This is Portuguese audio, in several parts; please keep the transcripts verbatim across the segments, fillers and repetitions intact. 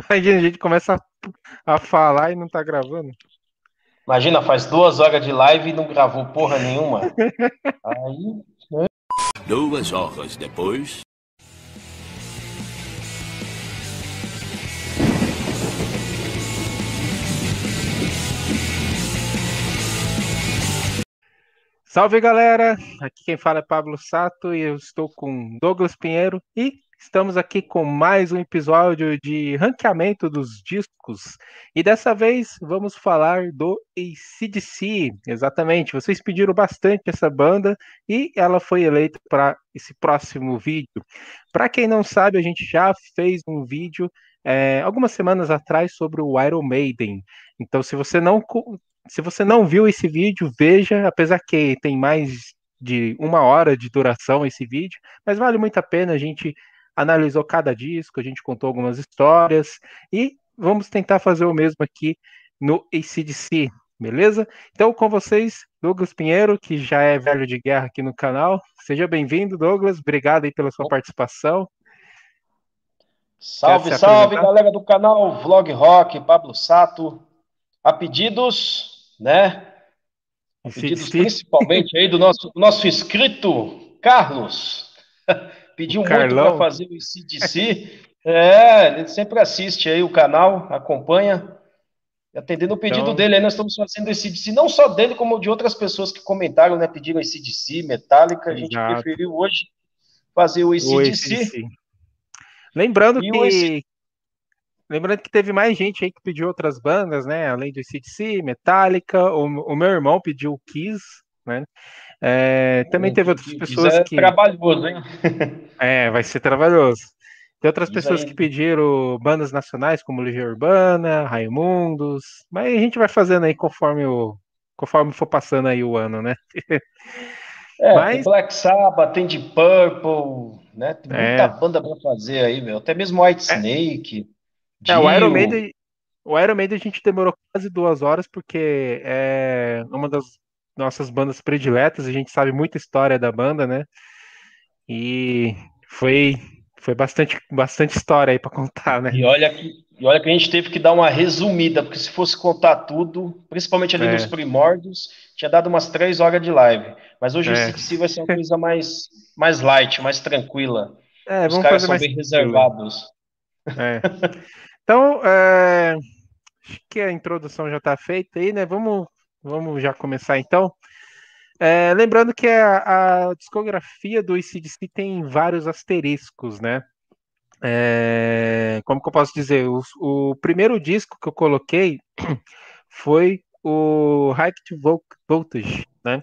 Imagina, a gente começa a, a falar e não tá gravando. Imagina, faz duas horas de live e não gravou porra nenhuma. Aí, Duas horas depois. Salve, galera! Aqui quem fala é Pablo Sato e eu estou com Douglas Pinheiro e estamos aqui com mais um episódio de ranqueamento dos discos. E dessa vez vamos falar do A C/D C. Exatamente, vocês pediram bastante essa banda e ela foi eleita para esse próximo vídeo. Para quem não sabe, a gente já fez um vídeo é, algumas semanas atrás sobre o Iron Maiden. Então, se você não se você não viu esse vídeo, veja, apesar que tem mais de uma hora de duração esse vídeo, mas vale muito a pena. A gente analisou cada disco, a gente contou algumas histórias e vamos tentar fazer o mesmo aqui no A C/D C, beleza? Então, com vocês, Douglas Pinheiro, que já é velho de guerra aqui no canal. Seja bem-vindo, Douglas. Obrigado aí pela sua participação. Quer salve, se salve, apresentar? galera do canal Vlog Rock, Pablo Sato. A pedidos, né? A pedidos A C/D C, principalmente aí do nosso, nosso inscrito, Carlos. o Pediu muito para Carlão. fazer o A C/D C. É, ele sempre assiste aí o canal, acompanha. E atendendo o pedido Então, dele, aí nós estamos fazendo A C/D C, não só dele, como de outras pessoas que comentaram, né? Pediram A C/D C, Metallica. A gente exato. preferiu hoje fazer o O A C/D C. A C/D C. Lembrando E o A C que lembrando que teve mais gente aí que pediu outras bandas, né? Além do A C/D C, Metallica, o, o meu irmão pediu Kiss, né? É, também O teve que, outras que pessoas quiser que. trabalhoso, hein? É, vai ser trabalhoso. Tem outras Diz pessoas que aí. pediram bandas nacionais, como Legião Urbana, Raimundos, mas a gente vai fazendo aí conforme o, conforme for passando aí o ano, né? É, tem Mas, Black Sabbath, tem Deep Purple, né? Tem muita é, banda pra fazer aí, meu. Até mesmo White é, Snake, é, o Iron Dio. Maiden, o Iron Maiden a gente demorou quase duas horas, porque é uma das nossas bandas prediletas, a gente sabe muita história da banda, né? E foi, foi bastante, bastante história aí pra contar, né? E olha que, e olha que a gente teve que dar uma resumida, porque se fosse contar tudo, principalmente ali nos É, primórdios, tinha dado umas três horas de live. Mas hoje o é, A C D C vai ser uma coisa mais, mais light, mais tranquila. é, Os vamos caras fazer são mais bem tranquilo. reservados. É. Então, é, acho que a introdução já está feita aí, né? Vamos, vamos já começar então. É, lembrando que a, a discografia do A C/D C tem vários asteriscos, né? É, como que eu posso dizer? O, o primeiro disco que eu coloquei foi o High Voltage, né?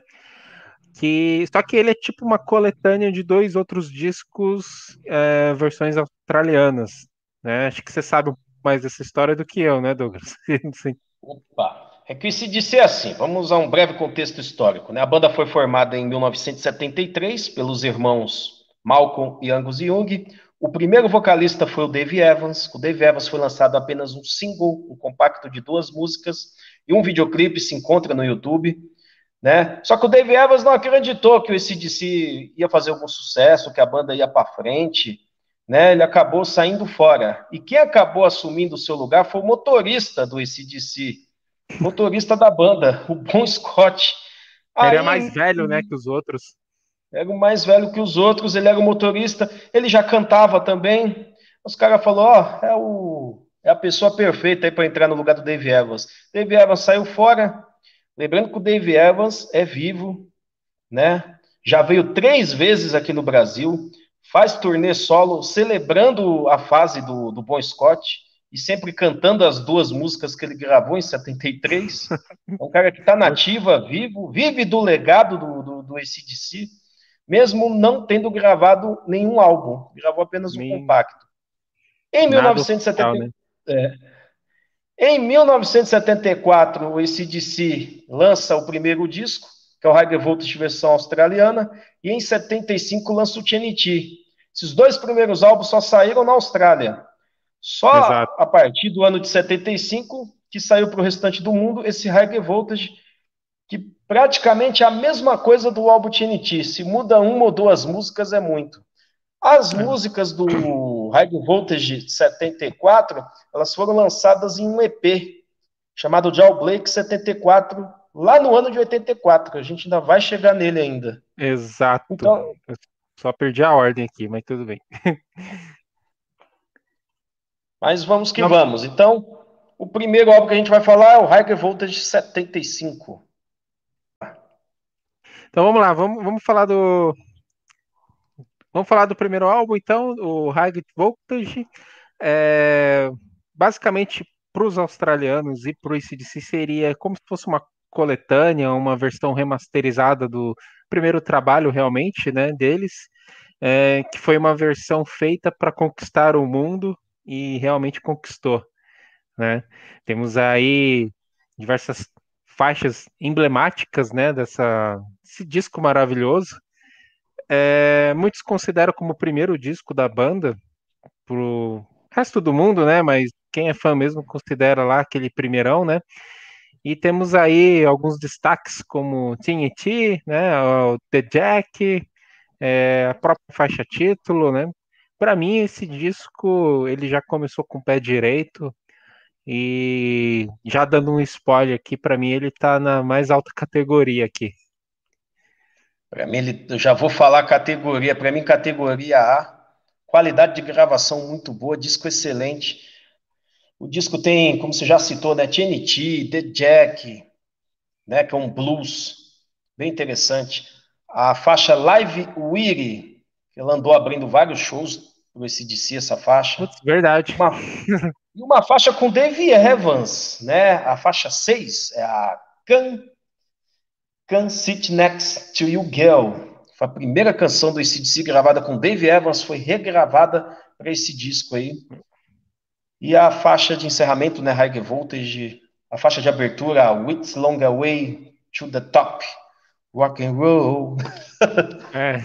Que, só que ele é tipo uma coletânea de dois outros discos, é, versões australianas, né? Acho que você sabe um pouco mais dessa história do que eu, né, Douglas? Sim. Opa, é que se disse assim, vamos usar um breve contexto histórico, né? A banda foi formada em mil novecentos e setenta e três pelos irmãos Malcolm e Angus Young. O primeiro vocalista foi o Dave Evans. O Dave Evans foi lançado apenas um single, um compacto de duas músicas e um videoclipe se encontra no YouTube, né? Só que o Dave Evans não acreditou que o A C/D C ia fazer algum sucesso, que a banda ia para frente, né? Ele acabou saindo fora. E quem acabou assumindo o seu lugar foi o motorista do A C/D C, motorista da banda, o Bon Scott. Ele é mais Aí velho, né, que os outros. era o mais velho que os outros, ele era o motorista, ele já cantava também. Os caras falaram, ó, oh, é, o, é a pessoa perfeita aí para entrar no lugar do Dave Evans. Dave Evans saiu fora, lembrando que o Dave Evans é vivo, né? Já veio três vezes aqui no Brasil, faz turnê solo, celebrando a fase do, do Bon Scott e sempre cantando as duas músicas que ele gravou em setenta e três. É um cara que está nativa, vivo, vive do legado do, do, do A C/D C, mesmo não tendo gravado nenhum álbum, gravou apenas um Nem compacto. Em nada oficial, 1970, né? é, em mil novecentos e setenta e quatro, o A C/D C lança o primeiro disco, que é o High Voltage versão australiana, e em setenta e cinco lança o T N T. Esses dois primeiros álbuns só saíram na Austrália. Exato. Só a partir do ano de setenta e cinco que saiu para o restante do mundo esse High Voltage, que praticamente é a mesma coisa do álbum T N T. Se muda uma ou duas músicas é muito. As músicas do High Voltage setenta e quatro, elas foram lançadas em um E P chamado Jailbreak setenta e quatro, lá no ano de oitenta e quatro. A gente ainda vai chegar nele ainda. Exato. Então, Eu só perdi a ordem aqui, mas tudo bem. mas vamos que Não. vamos. Então, o primeiro álbum que a gente vai falar é o High Voltage setenta e cinco. Então vamos lá, vamos, vamos falar do. Vamos falar do primeiro álbum, então, o High Voltage. É, basicamente, para os australianos e para o A C/D C seria como se fosse uma coletânea, uma versão remasterizada do primeiro trabalho realmente, né, deles, é, que foi uma versão feita para conquistar o mundo e realmente conquistou, né? Temos aí diversas faixas emblemáticas, né, dessa, desse disco maravilhoso. É, muitos consideram como o primeiro disco da banda pro resto do mundo, né? Mas quem é fã mesmo considera lá aquele primeirão, né? E temos aí alguns destaques como T N T, né? O The Jack, é, a própria faixa título, né? Para mim esse disco ele já começou com o pé direito e já dando um spoiler aqui, para mim ele tá na mais alta categoria aqui. Para mim, ele, eu já vou falar a categoria. Para mim, categoria A. Qualidade de gravação muito boa, disco excelente. O disco tem, como você já citou, né, T N T, The Jack, né, que é um blues bem interessante. A faixa Live Weary, que ela andou abrindo vários shows pro A C/D C, essa faixa. Putz, verdade. Uma, e uma faixa com Dave Evans, né? A faixa seis é a Can, Can Sit Next to You Girl. Foi a primeira canção do A C/D C gravada com Dave Evans, foi regravada para esse disco aí. E a faixa de encerramento, né, High Voltage, a faixa de abertura, It's Long Away to the Top, Rock and Roll. É.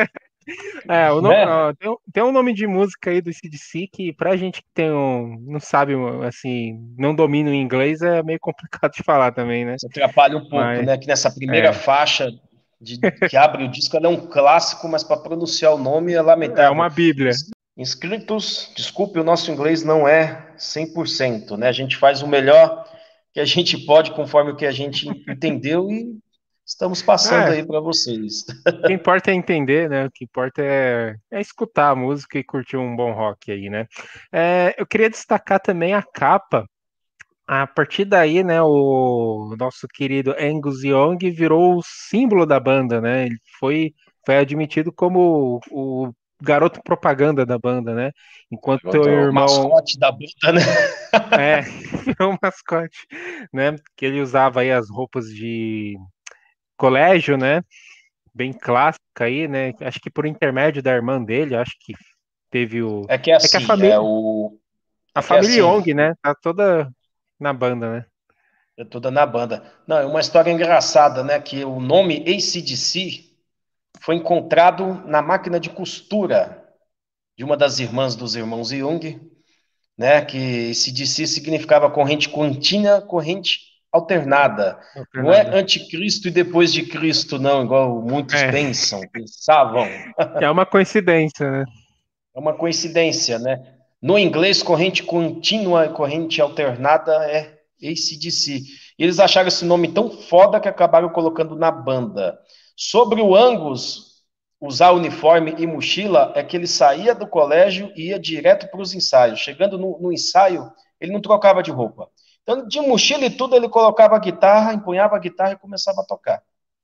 É, o Né? no, tem, um- tem um nome de música aí do A C/D C que pra gente que tem um, não sabe, assim, não domina o inglês é meio complicado de falar também, né? Isso atrapalha um pouco, Mas, né? Que nessa primeira é, faixa de, que abre o disco, ela é um clássico, mas para pronunciar o nome é é lamentável. uma bíblia. Inscritos, desculpe, o nosso inglês não é cem por cento, né? A gente faz o melhor que a gente pode conforme o que a gente entendeu e estamos passando É, aí para vocês. o que importa é entender, né? O que importa é, é escutar a música e curtir um bom rock aí, né? É, eu queria destacar também a capa. A partir daí, né, o nosso querido Angus Young virou o símbolo da banda, né? Ele foi, foi admitido como o, o garoto propaganda da banda, né? Enquanto o O irmão mascote da banda, né? é, virou um mascote, né? Que ele usava aí as roupas de colégio, né? Bem clássica aí, né? Acho que por intermédio da irmã dele, acho que teve o. É que é É que a assim, é família, o. a É que é família assim, Young, né? Tá toda na banda, né? é toda na banda. Não, é uma história engraçada, né? Que o nome A C/D C foi encontrado na máquina de costura de uma das irmãs dos irmãos Jung, né? Que A C/D C significava corrente contínua, corrente alternada. Não tem Não é nada. anticristo e depois de Cristo, não, igual muitos É, pensam, pensavam. é uma coincidência, né? É uma coincidência, né? No inglês, corrente contínua e corrente alternada é A C/D C. E eles acharam esse nome tão foda que acabaram colocando na banda. Sobre o Angus usar uniforme e mochila, é que ele saía do colégio e ia direto para os ensaios. Chegando no, no ensaio, ele não trocava de roupa. Então, de mochila e tudo, ele colocava a guitarra, empunhava a guitarra e começava a tocar.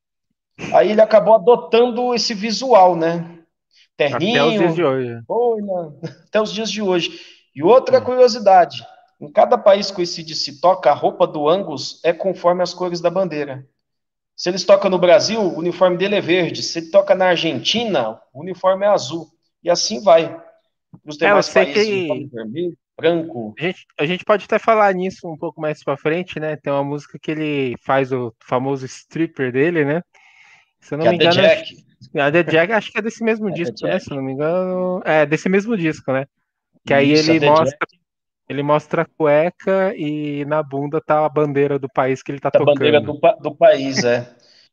Aí ele acabou adotando esse visual, né? Até os dias de Terninho, hoje. boina, até os dias de hoje. E outra Hum. curiosidade, em cada país que o A C/D C toca, a roupa do Angus é conforme as cores da bandeira. Se eles tocam no Brasil, o uniforme dele é verde. Se ele toca na Argentina, o uniforme é azul. E assim vai. Os É, eu demais sei países, uniforme que vermelho, branco. a gente, a gente pode até falar nisso um pouco mais pra frente, né? Tem uma música que ele faz o famoso stripper dele, né? Se eu não Que é me a The engano, acho, Jack. a The Jack acho que é desse mesmo É The disco, né? Se Jack. eu não me engano, é desse mesmo disco, né? Que aí Isso, a ele The Jack mostra, ele mostra a cueca e na bunda tá a bandeira do país que ele tá da bandeira tocando. do, pa- do país, é.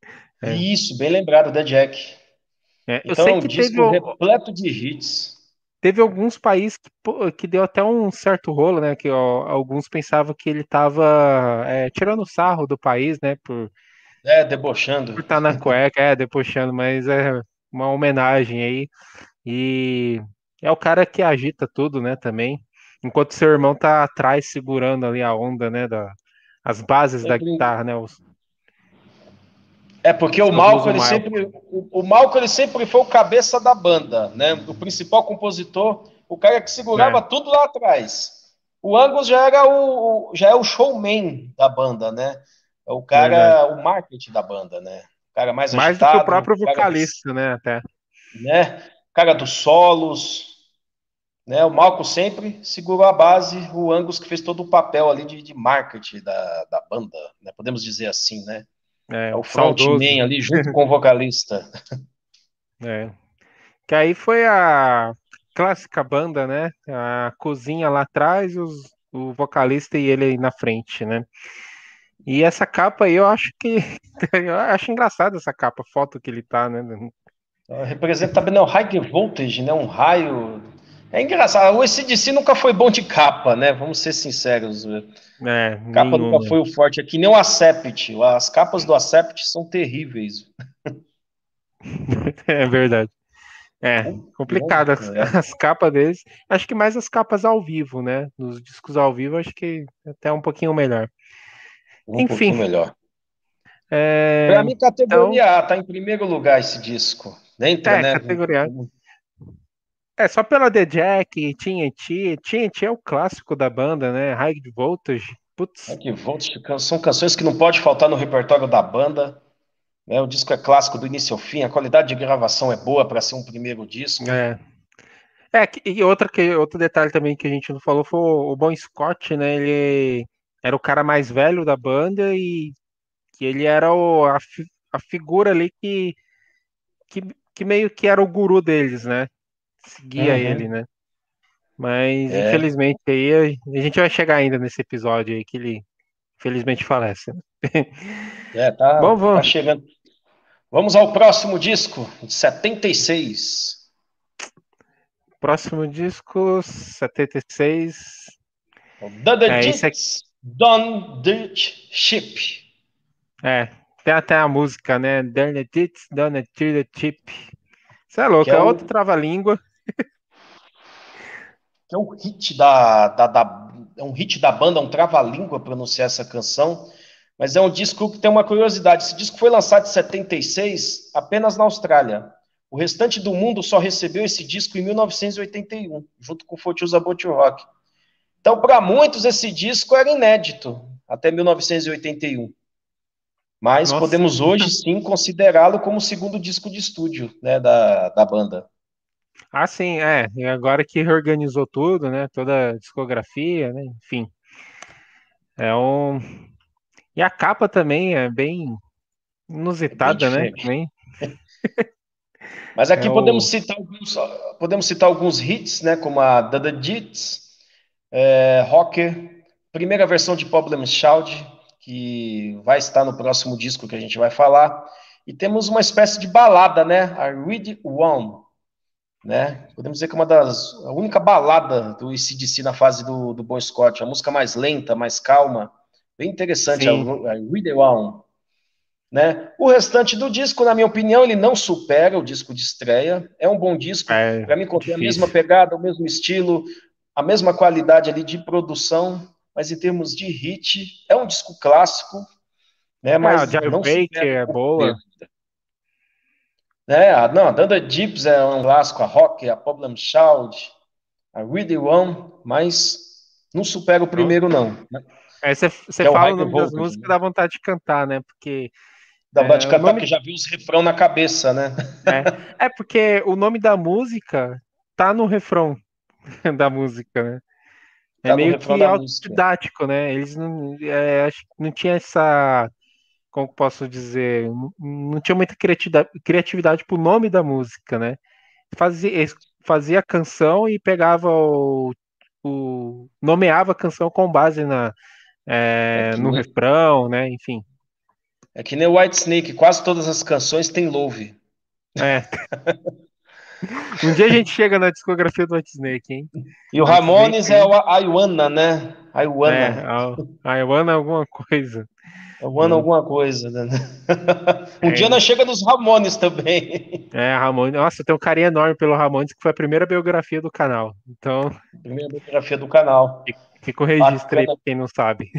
É. Isso, bem lembrado, The Jack. É, eu Então é sei um que teve disco o, repleto de hits. teve alguns países que, pô, que deu até um certo rolo, né? Que ó, alguns pensavam que ele estava tirando sarro do país, né? Por É, debochando. por estar na cueca, é, debochando, mas é uma homenagem aí. E é o cara que agita tudo, né? Também. Enquanto seu irmão tá atrás segurando ali a onda, né? Da, as bases É, da por- guitarra, né? Os, é porque o o Malcolm, famoso ele Malcolm. sempre, o, o Malcolm, ele sempre foi o cabeça da banda, né? O principal compositor, o cara que É, segurava tudo lá atrás. O Angus já era o, o- já é o showman da banda, né? É o verdade. cara, o marketing da banda, né? O cara mais Mais do que o agitado, o próprio cara dos, vocalista, né? Até. né? O cara dos solos, né? O Malcolm sempre segurou a base, o Angus que fez todo o papel ali de, de marketing da, da banda, né? Podemos dizer assim, né? É, É o o saudoso. frontman ali junto com o vocalista. É. Que aí foi a clássica banda, né? A cozinha lá atrás, os, o vocalista e ele aí na frente, né? E essa capa aí eu acho que. Eu acho engraçado essa capa, a foto que ele tá, né? Representa também não, high voltage, né? Um raio. É engraçado. O A C D C nunca foi bom de capa, né? Vamos ser sinceros. É, Capa nunca nenhuma. foi o forte. É que nem o Acept. As capas do Acept são terríveis. É verdade. É, Né? complicado as, É, as capas deles. Acho que mais as capas ao vivo, né? Nos discos ao vivo, acho que até um pouquinho melhor. um Enfim, pouquinho melhor. Para é, mim, então, categoria A, tá em primeiro lugar esse disco. Entra, é, né? categoria. É, só pela The Jack, T N T. T N T é o clássico da banda, né? High Voltage. Putz, High voltage são canções que não pode faltar no repertório da banda. Né? O disco é clássico do início ao fim. A qualidade de gravação é boa para ser um primeiro disco. é. É, que- e outra que, outro detalhe também que a gente não falou foi o, o Bon Scott, né? Ele era o cara mais velho da banda e que ele era o, a, fi- a figura ali que, que, que meio que era o guru deles, né? Seguia ele, Uhum. né? Mas É, infelizmente aí a, a gente vai chegar ainda nesse episódio aí que ele infelizmente falece, né? é, tá, Bom, tá vamos. chegando. Vamos ao próximo disco, de setenta e seis. Próximo disco, setenta e seis. The É, esse aqui. Digits, Don Dirt Ship. É, tem até a música, né? Done it, done it, the chip. Você é Que louco, é é outro o, trava-língua. que é um hit da, da, da- é um hit da banda, é um trava-língua pronunciar essa canção. Mas é um disco que tem uma curiosidade. Esse disco foi lançado em setenta e seis apenas na Austrália. O restante do mundo só recebeu esse disco em mil novecentos e oitenta e um, junto com o Fortunes About Your Rock. Então, para muitos, esse disco era inédito, até mil novecentos e oitenta e um. Mas Nossa. podemos hoje sim considerá-lo como o segundo disco de estúdio, né, da, da banda. Ah, sim, é. E agora que reorganizou tudo, né? Toda a discografia, né? Enfim. É um. E a capa também é bem É bem inusitada, né? diferente. Nem Mas é aqui podemos o. citar alguns, podemos citar alguns hits, né, como a The Digits, é, Rocker, primeira versão de Problem Child, que vai estar no próximo disco que a gente vai falar. E temos uma espécie de balada, né, a Read One, né? Podemos dizer que é uma das a única balada do A C D C na fase do, do Bon Scott, a música mais lenta, mais calma, bem interessante, a, a Sim, Read One. Né? O restante do disco, na minha opinião, ele não supera o disco de estreia. É um bom disco. é Para mim, contém a mesma difícil. pegada, o mesmo estilo, a mesma qualidade ali de produção, mas em termos de hit, é um disco clássico, né? É, a Mas não Jailbreak supera é o começo. boa. Né? A, não, a Danda Dips é um clássico, a Rock, a Problem Child, a Really One, mas não supera o Não? primeiro, não. Né? Aí você você Que é o fala High o nome das Voltage. músicas Né? dá vontade de cantar, né? Porque Dá vontade de é, o cantar, nome porque já viu os refrão na cabeça, né? é, é porque o nome da música tá no refrão da música, né? É Tá no meio refrão que da música. autodidático, né? Eles não, é, acho que não tinha essa, como que posso dizer, não, não tinha muita criatividade, criatividade pro nome da música, né? Fazia, eles fazia a canção e pegava o, o nomeava a canção com base na, É é, que no nem, refrão, né? Enfim, é que nem o White Snake, quase todas as canções têm Love. é, Um dia a gente chega na discografia do White Snake, hein? E o White Ramones Snake, é o Aiwana, né? é, Aiwana. a, a Iwana alguma coisa. Aiwana Hum. alguma coisa, né? Um dia É, nós chega nos Ramones também. é, Ramones. Nossa, tem um carinho enorme pelo Ramones, que foi a primeira biografia do canal. Então, Primeira biografia do canal. fica o registro aí Bacana. pra quem não sabe.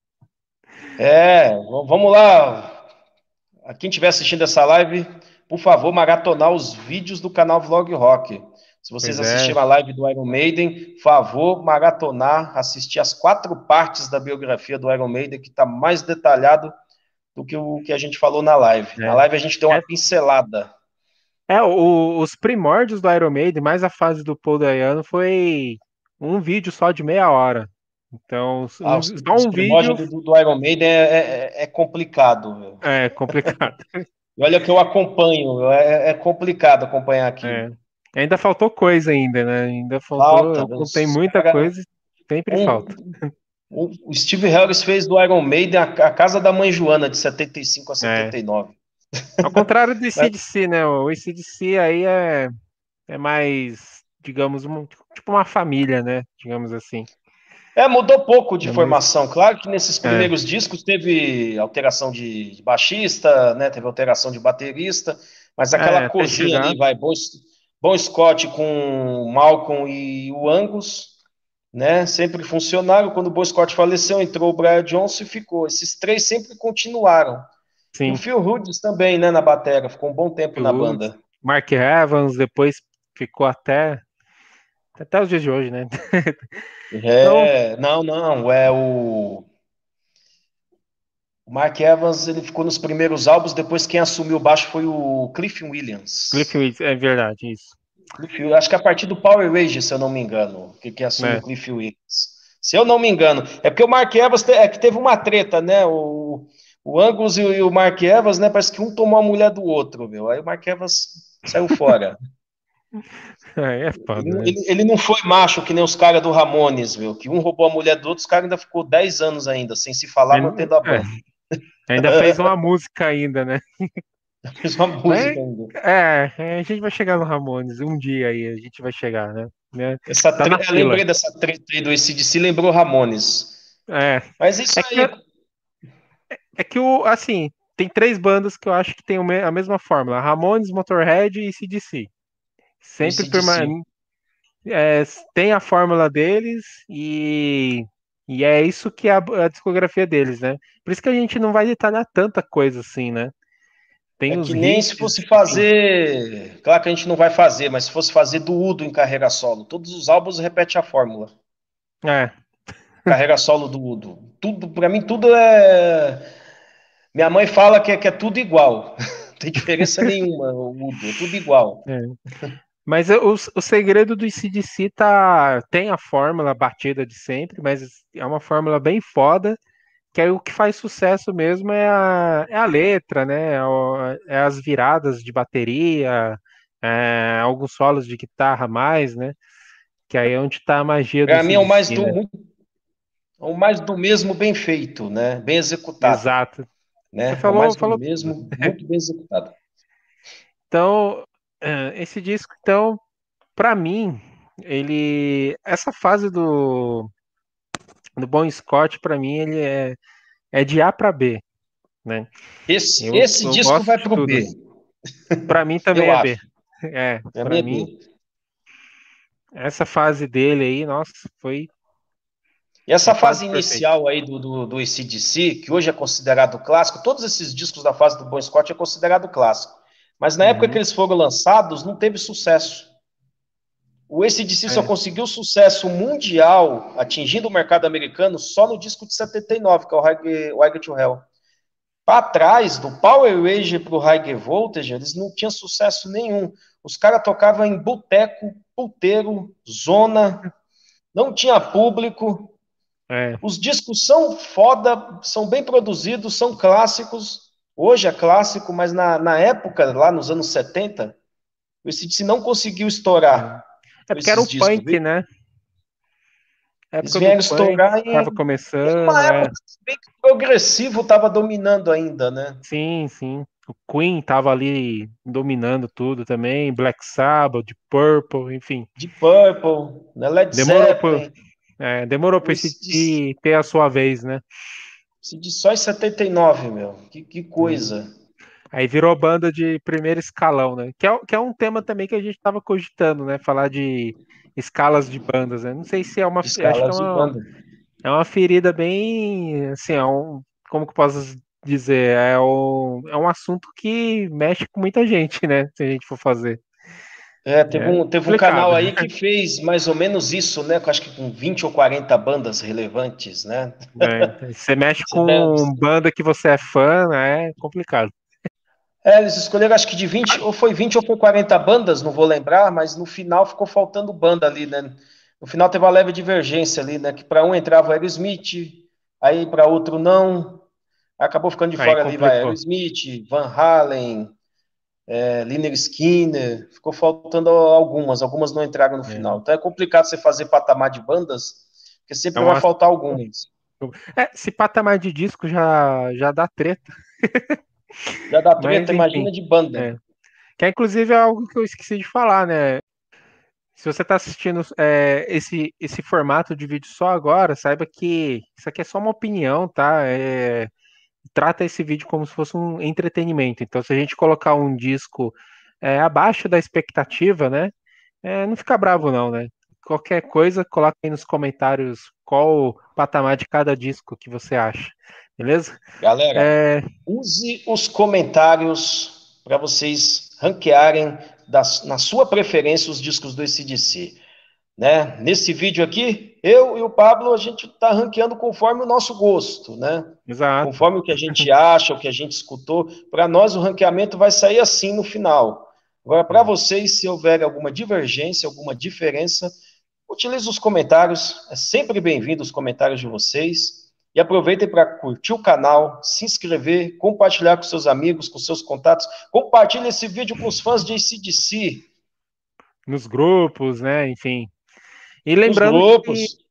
É, v- vamos lá. A quem estiver assistindo essa live, por favor, maratonar os vídeos do canal Vlog Rock. Se vocês Pois é. assistiram a live do Iron Maiden, favor, maratonar, assistir as quatro partes da biografia do Iron Maiden, que está mais detalhado do que o que a gente falou na live. Na É, live a gente deu uma é, pincelada. é o- os primórdios do Iron Maiden, mais a fase do Paul Dayano, foi um vídeo só de meia hora. Então, Ah, um- os, só os um vídeo primórdios do, do Iron Maiden é, é, é complicado. Meu. é complicado. E olha que eu acompanho, é, é complicado acompanhar aquilo. É. Ainda faltou coisa ainda, né? Ainda faltou, Falta. eu contei Os muita cara, coisa, sempre falta. um, O o Steve Harris fez do Iron Maiden a, a casa da mãe Joana, de setenta e cinco a É. setenta e nove. Ao contrário do Mas, A C D C, né? O A C D C aí é, é mais, digamos, um- tipo uma família, né? Digamos assim. é, mudou pouco de É mais, formação. Claro que nesses é, primeiros discos teve alteração de, de baixista, né? Teve alteração de baterista, mas aquela é, até cozinha chegar. ali, vai, Bon, Bon Scott com o Malcolm e o Angus, né? Sempre funcionaram. Quando o Bon Scott faleceu, entrou o Brian Johnson e ficou. Esses três sempre continuaram. E o Sim, Phil Hughes também, né, na bateria, ficou um bom tempo Phil na Hughes, banda. Mark Evans, depois ficou até, até os dias de hoje, né? Então, É, não, não, é o, o Mark Evans, ele ficou nos primeiros álbuns, depois quem assumiu o baixo foi o Cliff Cliff Williams. Richard, é verdade, isso. Cliff, acho que a partir do Power Rangers, se eu não me engano, que, que assume o É, Cliff Williams. Se eu não me engano, é porque o Mark Evans te, é que teve uma treta, né? O, o Angus e o, e o Mark Evans, né? Parece que um tomou a mulher do outro, meu. Aí o Mark Evans saiu fora. é, é Ele, foda, né? ele, ele não foi macho que nem os caras do Ramones, meu, que um roubou a mulher do outro, os caras ainda ficou dez anos ainda, sem se falar, Ainda, mantendo a é, banda. ainda fez uma música ainda, né? Fez uma Mas, música ainda. é, é, a gente vai chegar no Ramones, um dia aí a gente vai chegar, né? Né? Essa Tá tre... na Eu fila. lembrei dessa treta aí do A C D C, lembrou Ramones. É, Mas isso é que, aí, é que o, assim, tem três bandas que eu acho que tem o me- a mesma fórmula: Ramones, Motorhead e A C D C. o Sempre perma- A C D C. é, tem a fórmula deles e, e é isso que é a, a discografia deles, né? Por isso que a gente não vai detalhar tanta coisa assim, né? É Tem os que nem se hits, fosse enfim. fazer. Claro que a gente não vai fazer, mas se fosse fazer do Udo em carreira solo. Todos os álbuns repetem a fórmula. É, Carreira solo do Udo. Tudo, pra mim, tudo é. Minha mãe fala que é, que é tudo igual. Não tem diferença nenhuma, o Udo, é tudo igual. é. Mas o, o segredo do A C D C tá, tem a fórmula batida de sempre, mas é uma fórmula bem foda, que aí o que faz sucesso mesmo é a, é a letra, né? É, o- é as viradas de bateria, é, alguns solos de guitarra a mais, né? Que aí é onde tá a magia do Pra mim é o mais A C D C, do, né? é o mais do mesmo bem feito, né? Bem executado, Exato. Você né? É o falou, mais do falou tudo. mesmo, muito bem executado. Então, é, esse disco, então, pra mim, ele, essa fase do, do Bon Scott, pra mim, ele é, é de A pra B, né? Esse, Eu, esse eu disco gosto vai de pro tudo. B, Pra mim também eu é B. acho. É, Pra mim pra é mim, B. essa fase dele aí, nossa, foi E é essa quase fase perfeito. inicial aí do, do, do A C D C, que hoje é considerado clássico, todos esses discos da fase do Bon Scott é considerado clássico. Mas na época que Uhum, eles foram lançados, não teve sucesso. O A C D C só é, conseguiu sucesso mundial, atingindo o mercado americano, só no disco de setenta e nove, que é o High, o High to Hell. Para trás, do Power Ranger para o High Voltage, eles não tinham sucesso nenhum. Os caras tocavam em boteco, puteiro, zona, não tinha público. é, Os discos são foda, são bem produzidos, são clássicos. Hoje é clássico, mas na, na época, lá nos anos setenta, o A C D C não conseguiu é. estourar É com porque era esses o discos. punk, né? Eles Época do vieram punk, estourar tava em começando, uma é. época bem que o progressivo estava dominando ainda, né? Sim, sim. O Queen tava ali dominando tudo também, Black Sabbath, Deep Purple, enfim. Deep Purple, né? Led Demorou por, Zeppelin. é, demorou para esse Esse de, de ter a sua vez, né? esse de só em setenta e nove, meu. Que, que Hum. coisa. Aí virou banda de primeiro escalão, né? Que é, que é um tema também que a gente tava cogitando, né? Falar de escalas de bandas, né? Não sei se é uma, De acho que é escalas de uma, banda. é uma ferida bem, assim, é um, como que eu posso dizer? É um, é um assunto que mexe com muita gente, né? Se a gente for fazer. É, teve É um, teve um complicado. canal aí que fez mais ou menos isso, né? Com, acho que com vinte ou quarenta bandas relevantes, né? Né? Você mexe Você deve... com banda que você é fã, né? É complicado. É, eles escolheram acho que de vinte, ou foi vinte ou foi quarenta bandas, não vou lembrar, mas no final ficou faltando banda ali, né? No final teve uma leve divergência ali, né? Que para um entrava o Aerosmith, aí para outro não. Acabou ficando de Aí fora ali, vai, complicou. Aerosmith, Van Halen, é, Lynyrd Skynyrd, ficou faltando algumas, algumas não entraram no É, final. Então é complicado você fazer patamar de bandas, porque é sempre um vai assunto. faltar algumas. É, se patamar de disco já, já dá treta. Já dá Mas treta, enfim. imagina de banda. É. Que é, inclusive é algo que eu esqueci de falar, né? Se você está assistindo é, esse, esse formato de vídeo só agora, saiba que isso aqui é só uma opinião, tá? É, trata esse vídeo como se fosse um entretenimento. Então, se a gente colocar um disco é, abaixo da expectativa, né? É, não fica bravo, não, né? Qualquer coisa, coloca aí nos comentários qual o patamar de cada disco que você acha, beleza? Galera, É, use os comentários para vocês ranquearem das, na sua preferência os discos do A C/D C. Né? Nesse vídeo aqui, eu e o Pablo, a gente está ranqueando conforme o nosso gosto, né? exato. Conforme o que a gente acha, o que a gente escutou. Para nós, o ranqueamento vai sair assim no final. Agora, para É. vocês, se houver alguma divergência, alguma diferença, utilize os comentários. É sempre bem-vindo os comentários de vocês. E aproveitem para curtir o canal, se inscrever, compartilhar com seus amigos, com seus contatos. Compartilhe esse vídeo com os fãs de A C/D C, Nos grupos, né? Enfim. E nos lembrando que grupos.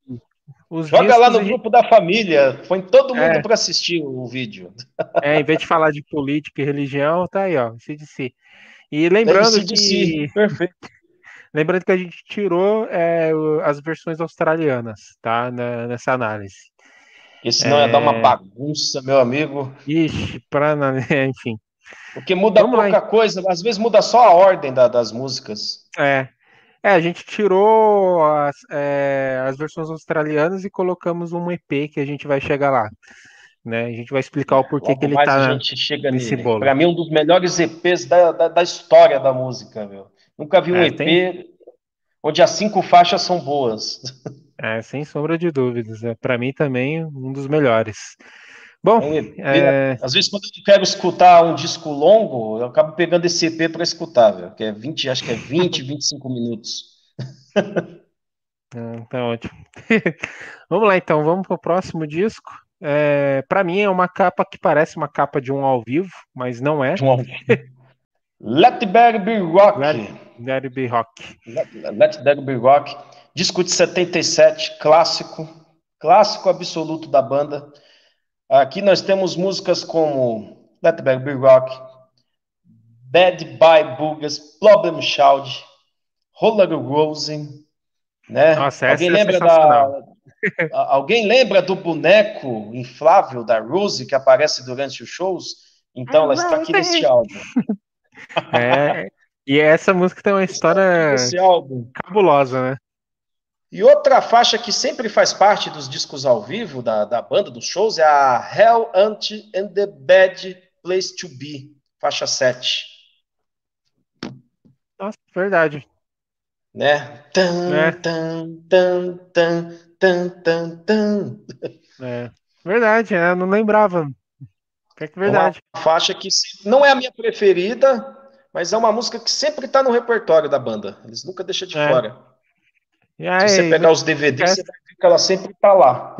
os Joga lá discos, no a gente- grupo da família, põe todo mundo é, para assistir o vídeo. é, em vez de falar de política e religião, tá aí, ó, C D C. E Da lembrando A C/D C, que, perfeito. lembrando que a gente tirou é, o- as versões australianas, tá? Na- nessa análise. Porque senão ia dar uma É, bagunça, meu amigo. ixi, pra, na- enfim. Porque muda Vamos lá, pouca coisa, às vezes muda só a ordem da- das músicas. é, é, a gente tirou as, é, as versões australianas e colocamos um E P que a gente vai chegar lá, né? A gente vai explicar o porquê que Logo ele mais a tá gente chega nesse nele. bolo. Para mim, um dos melhores E Ps da, da, da história da música, meu. Nunca vi um É, tem, E P onde as cinco faixas são boas. é, sem sombra de dúvidas. É, para mim também um dos melhores. Bom, É um E P. é, Às vezes, quando eu quero escutar um disco longo, eu acabo pegando esse E P para escutar, velho, que é vinte, acho que é vinte, vinte e cinco minutos. é, tá ótimo. Vamos lá então, vamos pro próximo disco. É, para mim é uma capa que parece uma capa de um ao vivo, mas não é. João. Let There Be Rock. Let, Let It Be Rock. Let, Let There Be Rock. Disco de setenta e sete, clássico. Clássico absoluto da banda. Aqui nós temos músicas como Let There Be Rock, Bad Bye Bugas, Problem Child, Roller Rose, né? Nossa, Alguém essa é lembra da sensacional. alguém lembra do boneco inflável da Rose que aparece durante os shows? Então ela está aqui neste álbum. É, e essa música tem uma Está aqui história nesse álbum. cabulosa, né? E outra faixa que sempre faz parte dos discos ao vivo da, da banda, dos shows, é a Hell Ant and the Bad Place to Be, faixa sete. Nossa, verdade. Né? Tan, É, tan, tan, tan, tan, tan, tan. é. Verdade, é, eu não lembrava. É que é É uma verdade. faixa que não é a minha preferida, mas é uma música que sempre está no repertório da banda. Eles nunca deixam de É. fora. E Se você aí, pegar muita os D V Ds, você esquece. vai ver que ela sempre está lá.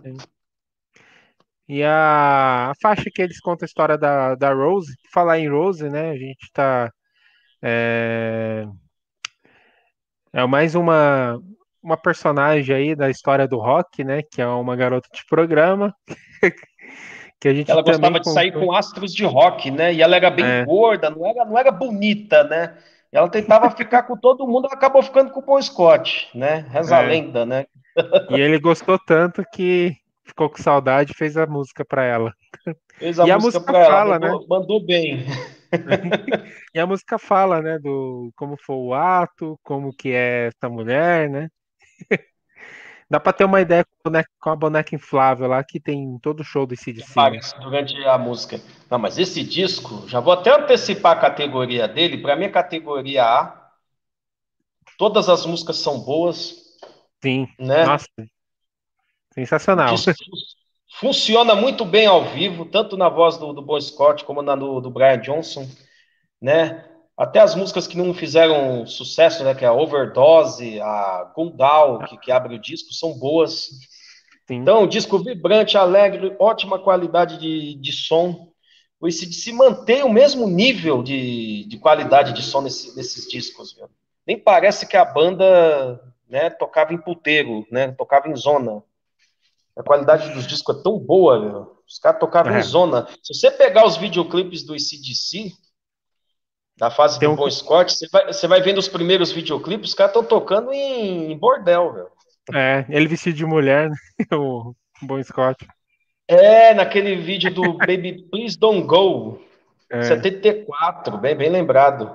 E a, a faixa que eles contam a história da, da Rose, falar em Rose, né? A gente tá. É, é mais uma, uma personagem aí da história do rock, né? Que é uma garota de programa Que a gente Ela também gostava de sair contou. com astros de rock, né? E ela era bem É, gorda, não era, não era bonita, né? E ela tentava ficar com todo mundo, ela acabou ficando com o Bon Scott, né? Reza a é. lenda, né? E ele gostou tanto que ficou com saudade e fez a música pra ela. Fez a E a música música pra ela, fala, né? mandou, mandou bem. E a música fala, né, do como foi o ato, como que é essa mulher, né? Dá pra ter uma ideia com a boneca, com a boneca inflável lá que tem em todo show do Que A C/D C, né? aparece durante a música. Não, mas esse disco, já vou até antecipar a categoria dele. Para mim, a categoria A, todas as músicas são boas, Sim, né? nossa, O sensacional. disco funciona muito bem ao vivo, tanto na voz do, do Bon Scott como na do, do Brian Johnson, né? Até as músicas que não fizeram sucesso, né? Que é a Overdose, a Gundal, que, que abre o disco, são boas. Sim, Então, disco vibrante, alegre, ótima qualidade de, de som. O A C/D C mantém o mesmo nível de, de qualidade de som nesse, nesses discos, viu? Nem parece que a banda, né, tocava em puteiro, né, tocava em zona. A qualidade dos discos é tão boa, viu? Os caras tocavam em é. zona. Se você pegar os videoclipes do A C/D C, da fase Tem do um, Bon Scott, você vai, você vai vendo os primeiros videoclipes, os caras estão tocando em, em bordel, velho. é, ele vestido de mulher, né? O Bon Scott. É, naquele vídeo do Baby Please Don't Go, É, setenta e quatro, bem, bem lembrado.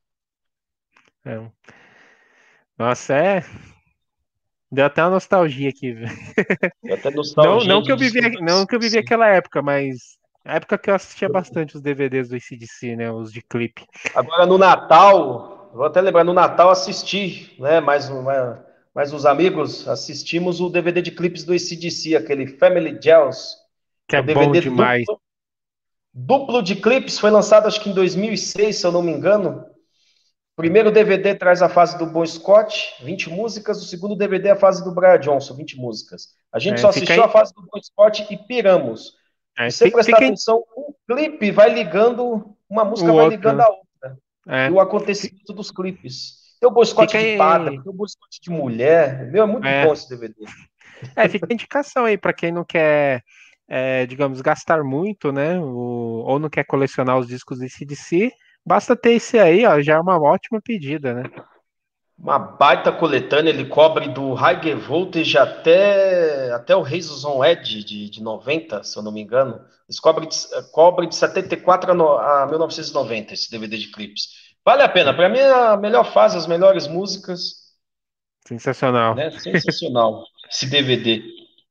é. Nossa, é. Deu até uma nostalgia aqui, viu? Deu até Não, nostalgia não que de eu vivi, disco do não que eu vivi A C/D C. aquela época, mas a época que eu assistia bastante os D V Ds do A C/D C, né? Os de clipe. Agora no Natal, vou até lembrar, no Natal assisti, né? Mais, uma, mais uns amigos, assistimos o D V D de clipes do A C/D C, aquele Family Gels, Que é é o bom D V D demais. duplo, duplo de clipes, foi lançado acho que em dois mil e seis, se eu não me engano. O primeiro D V D traz a fase do Bon Scott, vinte músicas. O segundo D V D é a fase do Brian Johnson, vinte músicas. A gente É, só fica assistiu a aí. fase do Bon Scott e piramos. É, Se você fi- prestar fica aí atenção, um clipe vai ligando, uma o música vai outro, ligando né? a outra. E É, o fi- acontecimento dos clipes. Tem o Bon Scott fica de padre, aí. tem o Bon Scott de mulher. Meu, é muito É, bom esse D V D. é, fica a indicação aí para quem não quer, é, digamos, gastar muito, né? O- ou não quer colecionar os discos do A C/D C, basta ter esse aí, ó, já é uma ótima pedida, né? Uma baita coletânea, ele cobre do High Voltage até, até o Razors on Edge de, de noventa, se eu não me engano. Eles cobrem de, cobre de setenta e quatro a, no, a mil novecentos e noventa, esse D V D de clipes. Vale a pena, para mim é a melhor fase, as melhores músicas, Sensacional. né? Sensacional esse D V D.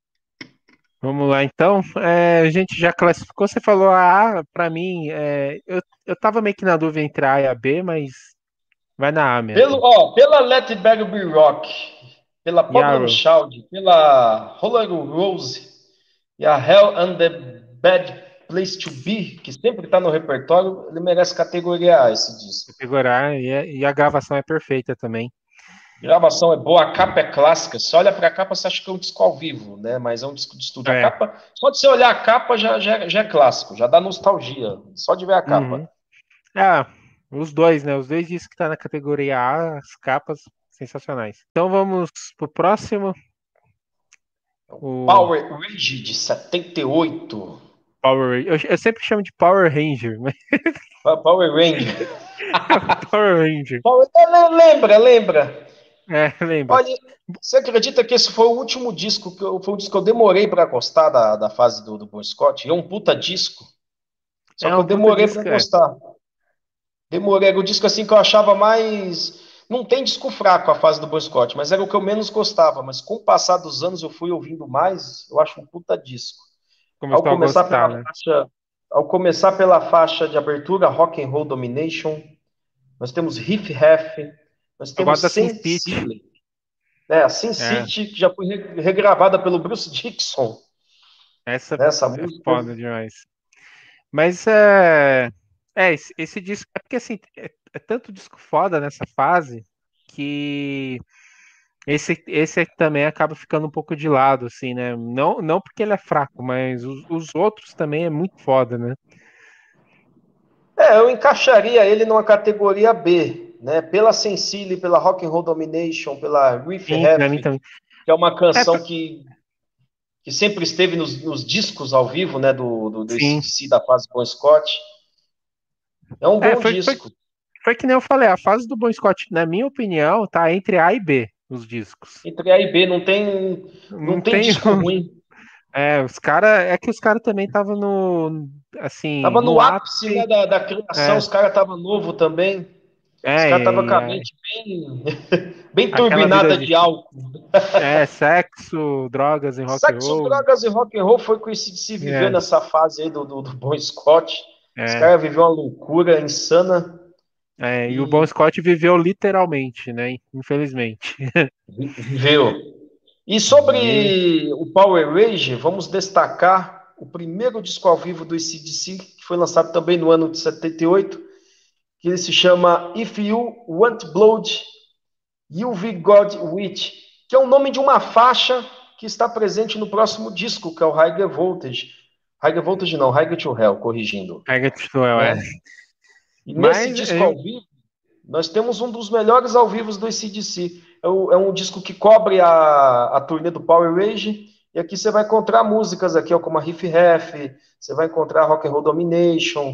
Vamos lá, então. É, a gente já classificou. Você falou a A, para mim, é, eu, eu tava meio que na dúvida entre A e a B, mas vai na A Pelo, mesmo. ó, pela Let It Be Rock, pela E a Problem Child, pela Roller Rose e a Hell and the Bad Place to Be, que sempre está no repertório, ele merece categoria A, esse disco. categoria e, a- e a gravação é perfeita também. A gravação é boa, a capa é clássica. Você olha para a capa, você acha que é um disco ao vivo, né? Mas é um disco de estúdio. A É. capa, só de você olhar a capa já, já, já é clássico, já dá nostalgia, só de ver a capa. Uhum. Ah, os dois, né? Os dois discos que tá na categoria A, as capas sensacionais. Então vamos pro próximo. O Power Rage de setenta e oito. Power Ranger. Eu, eu sempre chamo de Power Ranger, mas Power Ranger. é o Power Ranger. Power... Lembra, lembra. É, lembra. Olha, você acredita que esse foi o último disco que eu, foi um disco que eu demorei para gostar da, da fase do, do Bon Scott? É um puta disco. Só É que eu um puta demorei para disco, é. gostar. Demorei. Era o disco assim que eu achava mais. Não tem disco fraco a fase do Bon Scott, mas era o que eu menos gostava. Mas com o passar dos anos eu fui ouvindo mais, eu acho um puta disco. Ao Começou a começar gostar, pela né? faixa, ao começar pela faixa de abertura, Rock and Roll Domination, nós temos Riff Raff, nós Eu temos gosto da Sin Sin City. City. É, a Sin É, City, que já foi re- regravada pelo Bruce Dickinson, essa nessa é música. foda demais. Mas é. É, esse, esse disco. É porque assim, é, é tanto disco foda nessa fase que esse, esse aqui também acaba ficando um pouco de lado, assim, né? Não, não porque ele é fraco, mas os, os outros também é muito foda, né? É, eu encaixaria ele numa categoria B, né? Pela Sensile, pela Rock and Roll Domination, pela Riff Sim, pra Raff, mim também. que é uma É, canção pra- que que sempre esteve nos, nos discos ao vivo, né, do, do, do Sim. A C D C, da fase Bon Scott. É um É, bom foi, foi, disco. foi que nem eu falei, a fase do Bon Scott, na minha opinião, tá entre A e B, os discos. Entre A e B, não tem, não Não tem tem. disco ruim. É, os cara, é que os caras também estavam no, assim, Tava no no ápice, né, ápice. da, da criação, É, os caras estavam novo também. Os caras estavam é, com e a é, mente bem, bem aquela vida turbinada de de álcool. é, sexo, drogas e rock and Sexo, roll. drogas e rock and roll foi o que se viveu É, nessa fase aí do, do, do Bon Scott. Os é, caras viveram uma loucura insana é, e o Bon e Scott viveu literalmente, né? Infelizmente. vi- viveu. E E, sobre o Power Rage, vamos destacar o primeiro disco ao vivo do A C/D C, que foi lançado também no ano de setenta e oito, que ele se chama If You Want Blood, You Be God Witch, que é o nome de uma faixa que está presente no próximo disco, que é o Higher Voltage. Higher Voltage não, Higher to Hell, corrigindo. Higher to Hell, é. Né? E nesse Mas disco eu, ao vivo, nós temos um dos melhores ao vivo do A C/D C. É, o- é um disco que cobre a, a turnê do Power Rage, e aqui você vai encontrar músicas aqui, ó, como a Riff Raff, você vai encontrar Rock and Roll Domination,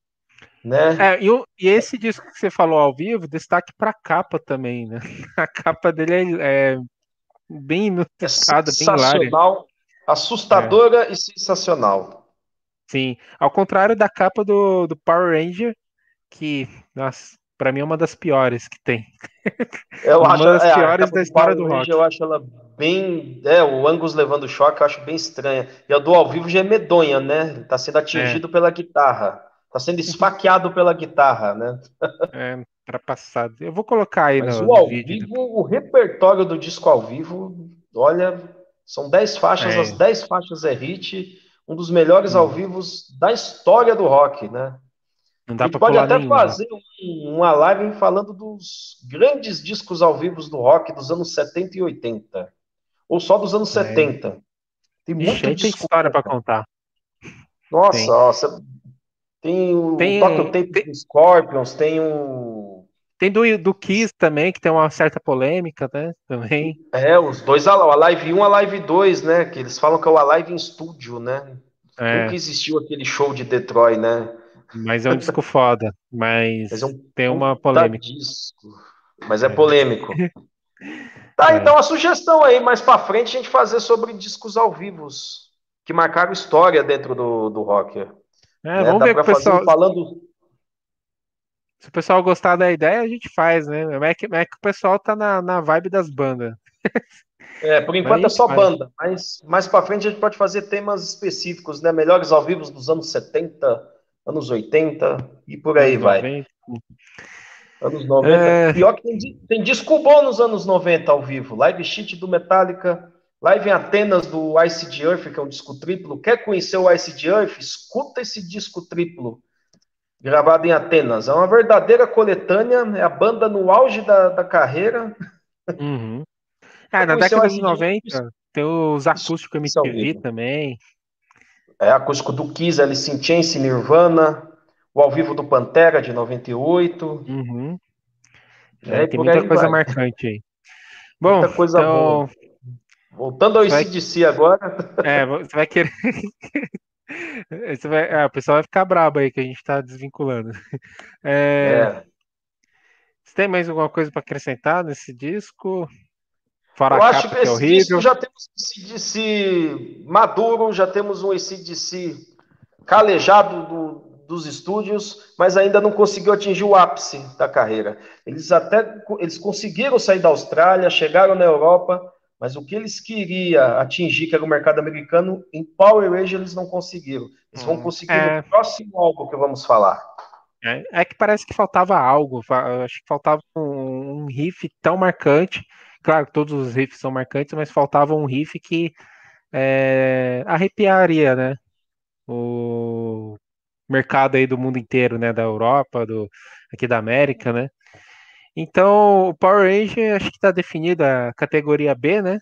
né? é, e, o- e esse disco que você falou ao vivo, destaque pra capa também, né? A capa dele é, é bem É inusitada, bem hilária. sensacional, É, assustadora e sensacional. sim. Ao contrário da capa do, do Power Ranger, que, nossa, pra mim é uma das piores que tem. Eu acho, Uma das é, a piores capa da do história Power do Ranger, rock. eu acho ela bem. É, o Angus levando choque, eu acho bem estranha. E a do ao vivo já é medonha, né? Ele tá sendo É, atingido pela guitarra. Tá sendo esfaqueado pela guitarra, né? é ultrapassado. Eu vou colocar aí Mas no, o no ao vídeo. vivo, o repertório do disco ao vivo, olha, são dez faixas, as É, dez faixas é hit, um dos melhores ao hum, vivo da história do rock, né? não A dá gente pra pode pular até nenhuma. fazer um- uma live falando dos grandes discos ao vivo do rock dos anos setenta e oitenta, ou só dos anos É, setenta. Tem ixi, muito aí tem disco história bom, pra cara. contar. Nossa, Tem. ó, cê- tem o Toque o Tem, Tape tem, do Scorpions, tem o. tem do, do Kiss também, que tem uma certa polêmica, né? Também. É, os dois, a Live um, a Live dois, né? Que eles falam que é o Alive em estúdio, né? Nunca É, existiu aquele show de Detroit, né? mas é um disco foda. Mas é Mas um tem uma puta polêmica. disco. Mas é É, polêmico. Tá, é. então a sugestão aí, mais pra frente, a gente fazer sobre discos ao vivo que marcaram história dentro do, do rock, É, né? vamos Dá ver que pra o fazer um pessoal. falando. Se o pessoal gostar da ideia, a gente faz, né? Mas é que, mas é que o pessoal tá na, na vibe das bandas. É, por Mas a enquanto é gente só faz. banda, mas mais pra frente a gente pode fazer temas específicos, né? Melhores ao vivo dos anos setenta, anos oitenta e por aí Anos vai. noventa. Anos noventa. É, Pior que tem, di- tem disco bom nos anos noventa ao vivo. Live Sheet do Metallica, Live em Atenas do Ice de Earth, que é um disco triplo. Quer conhecer o Ice de Earth? Escuta esse disco triplo, gravado em Atenas. É uma verdadeira coletânea, é a banda no auge da, da carreira. uhum. É, Quer na conhecer o década de Ice de Earth? noventa tem os acústicos Escuta ao M T V vivo. também. É acústico do Kiss, Alice in Chains, Nirvana, o ao vivo do Pantera de noventa e oito, Uhum. né? É, E tem por muita aí coisa vai. marcante aí. Bom, Muita coisa boa. então Voltando ao você vai, A C/D C agora. é, você vai querer. Você vai, é, o pessoal vai ficar brabo aí que a gente tá desvinculando. É, É, você tem mais alguma coisa para acrescentar nesse disco? Fora eu a acho capa que que é esse disco horrível. já temos um A C/D C maduro, já temos um A C/D C calejado do- dos estúdios, mas ainda não conseguiu atingir o ápice da carreira. Eles até eles conseguiram sair da Austrália, chegaram na Europa, mas o que eles queriam atingir, que era o mercado americano, em Power Rage eles não conseguiram. Eles vão Hum, conseguir no É, próximo álbum que vamos falar. é, é que parece que faltava algo. fa- eu Acho que faltava um, um riff tão marcante. Claro que todos os riffs são marcantes, mas faltava um riff que é, arrepiaria, né? O mercado aí do mundo inteiro, né? Da Europa, do, aqui da América, né? Então, o Power Ranger acho que está definida a categoria B, né?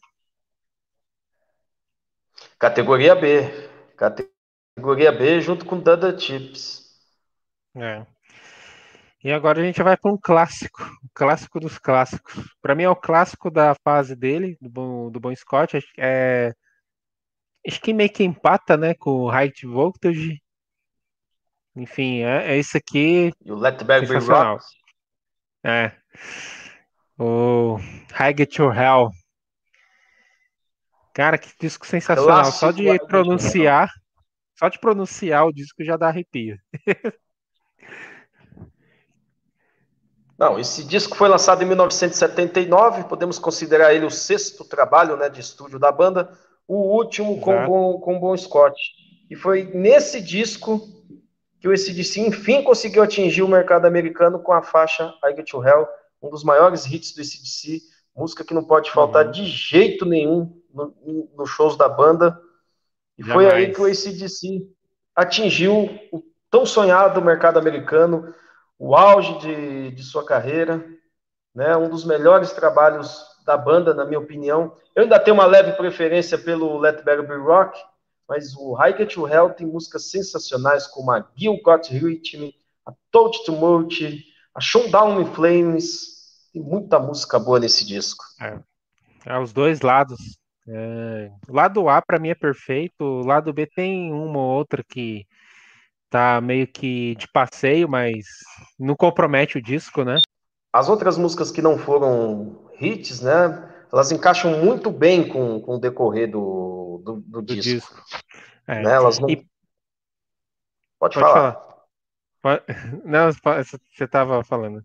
Categoria B. Categoria B junto com Dada Chips. É. E agora a gente vai para um clássico, o clássico dos clássicos. Para mim é o clássico da fase dele, do Bon, do Bon Scott. Acho que É, acho que meio que empata, né, com o High Voltage. Enfim, é, é isso aqui, E o Let There Be Rock. sensacional. É. O High Get Your Hell. Cara, que disco sensacional. Só Clássico de I Get Your Hell. pronunciar, só de pronunciar o disco já dá arrepio. Não, esse disco foi lançado em mil novecentos e setenta e nove, podemos considerar ele o sexto trabalho, né, de estúdio da banda, o último com Exato. Bon, com Bon Scott. E foi nesse disco que o A C D C, enfim, conseguiu atingir o mercado americano com a faixa I Get You Hell, um dos maiores hits do A C D C, música que não pode faltar Uhum. de jeito nenhum nos no shows da banda. E foi aí que o Jamais. A C D C atingiu o tão sonhado mercado americano, o auge de, de sua carreira, né? Um dos melhores trabalhos da banda, na minha opinião. Eu ainda tenho uma leve preferência pelo Let There Be Rock, mas o I Get You Hell tem músicas sensacionais como a Gil Got Rhythm, a Touch to Multi, a Showdown in Flames. Tem muita música boa nesse disco. É, é os dois lados. É, o lado A pra mim é perfeito, o lado B tem uma ou outra que tá meio que de passeio, mas não compromete o disco, né? As outras músicas que não foram hits, né? Elas encaixam muito bem com, com o decorrer do, do, do Do disco. disco. É. Né? Elas não. E Pode pode falar. falar. Pode- Não, você tava falando.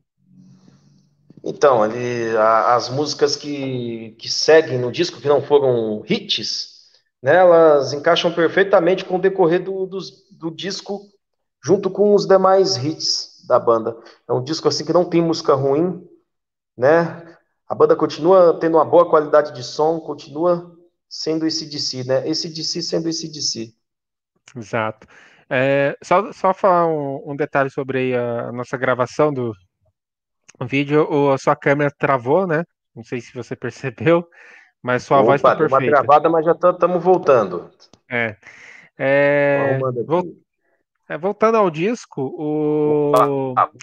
Então, ali, a- as músicas que, que seguem no disco, que não foram hits, né, elas encaixam perfeitamente com o decorrer do, dos- do disco, junto com os demais hits da banda. É um disco assim que não tem música ruim, né? A banda continua tendo uma boa qualidade de som, continua sendo esse D C, né? Esse D C sendo esse D C. Exato. É, só, só falar um, um detalhe sobre a nossa gravação do vídeo. O, a sua câmera travou, né? Não sei se você percebeu, mas sua voz está Opa, deu uma perfeita. travada, mas já estamos voltando. É. Tô É, arrumando vol- aqui. é, voltando ao disco, o... Ah,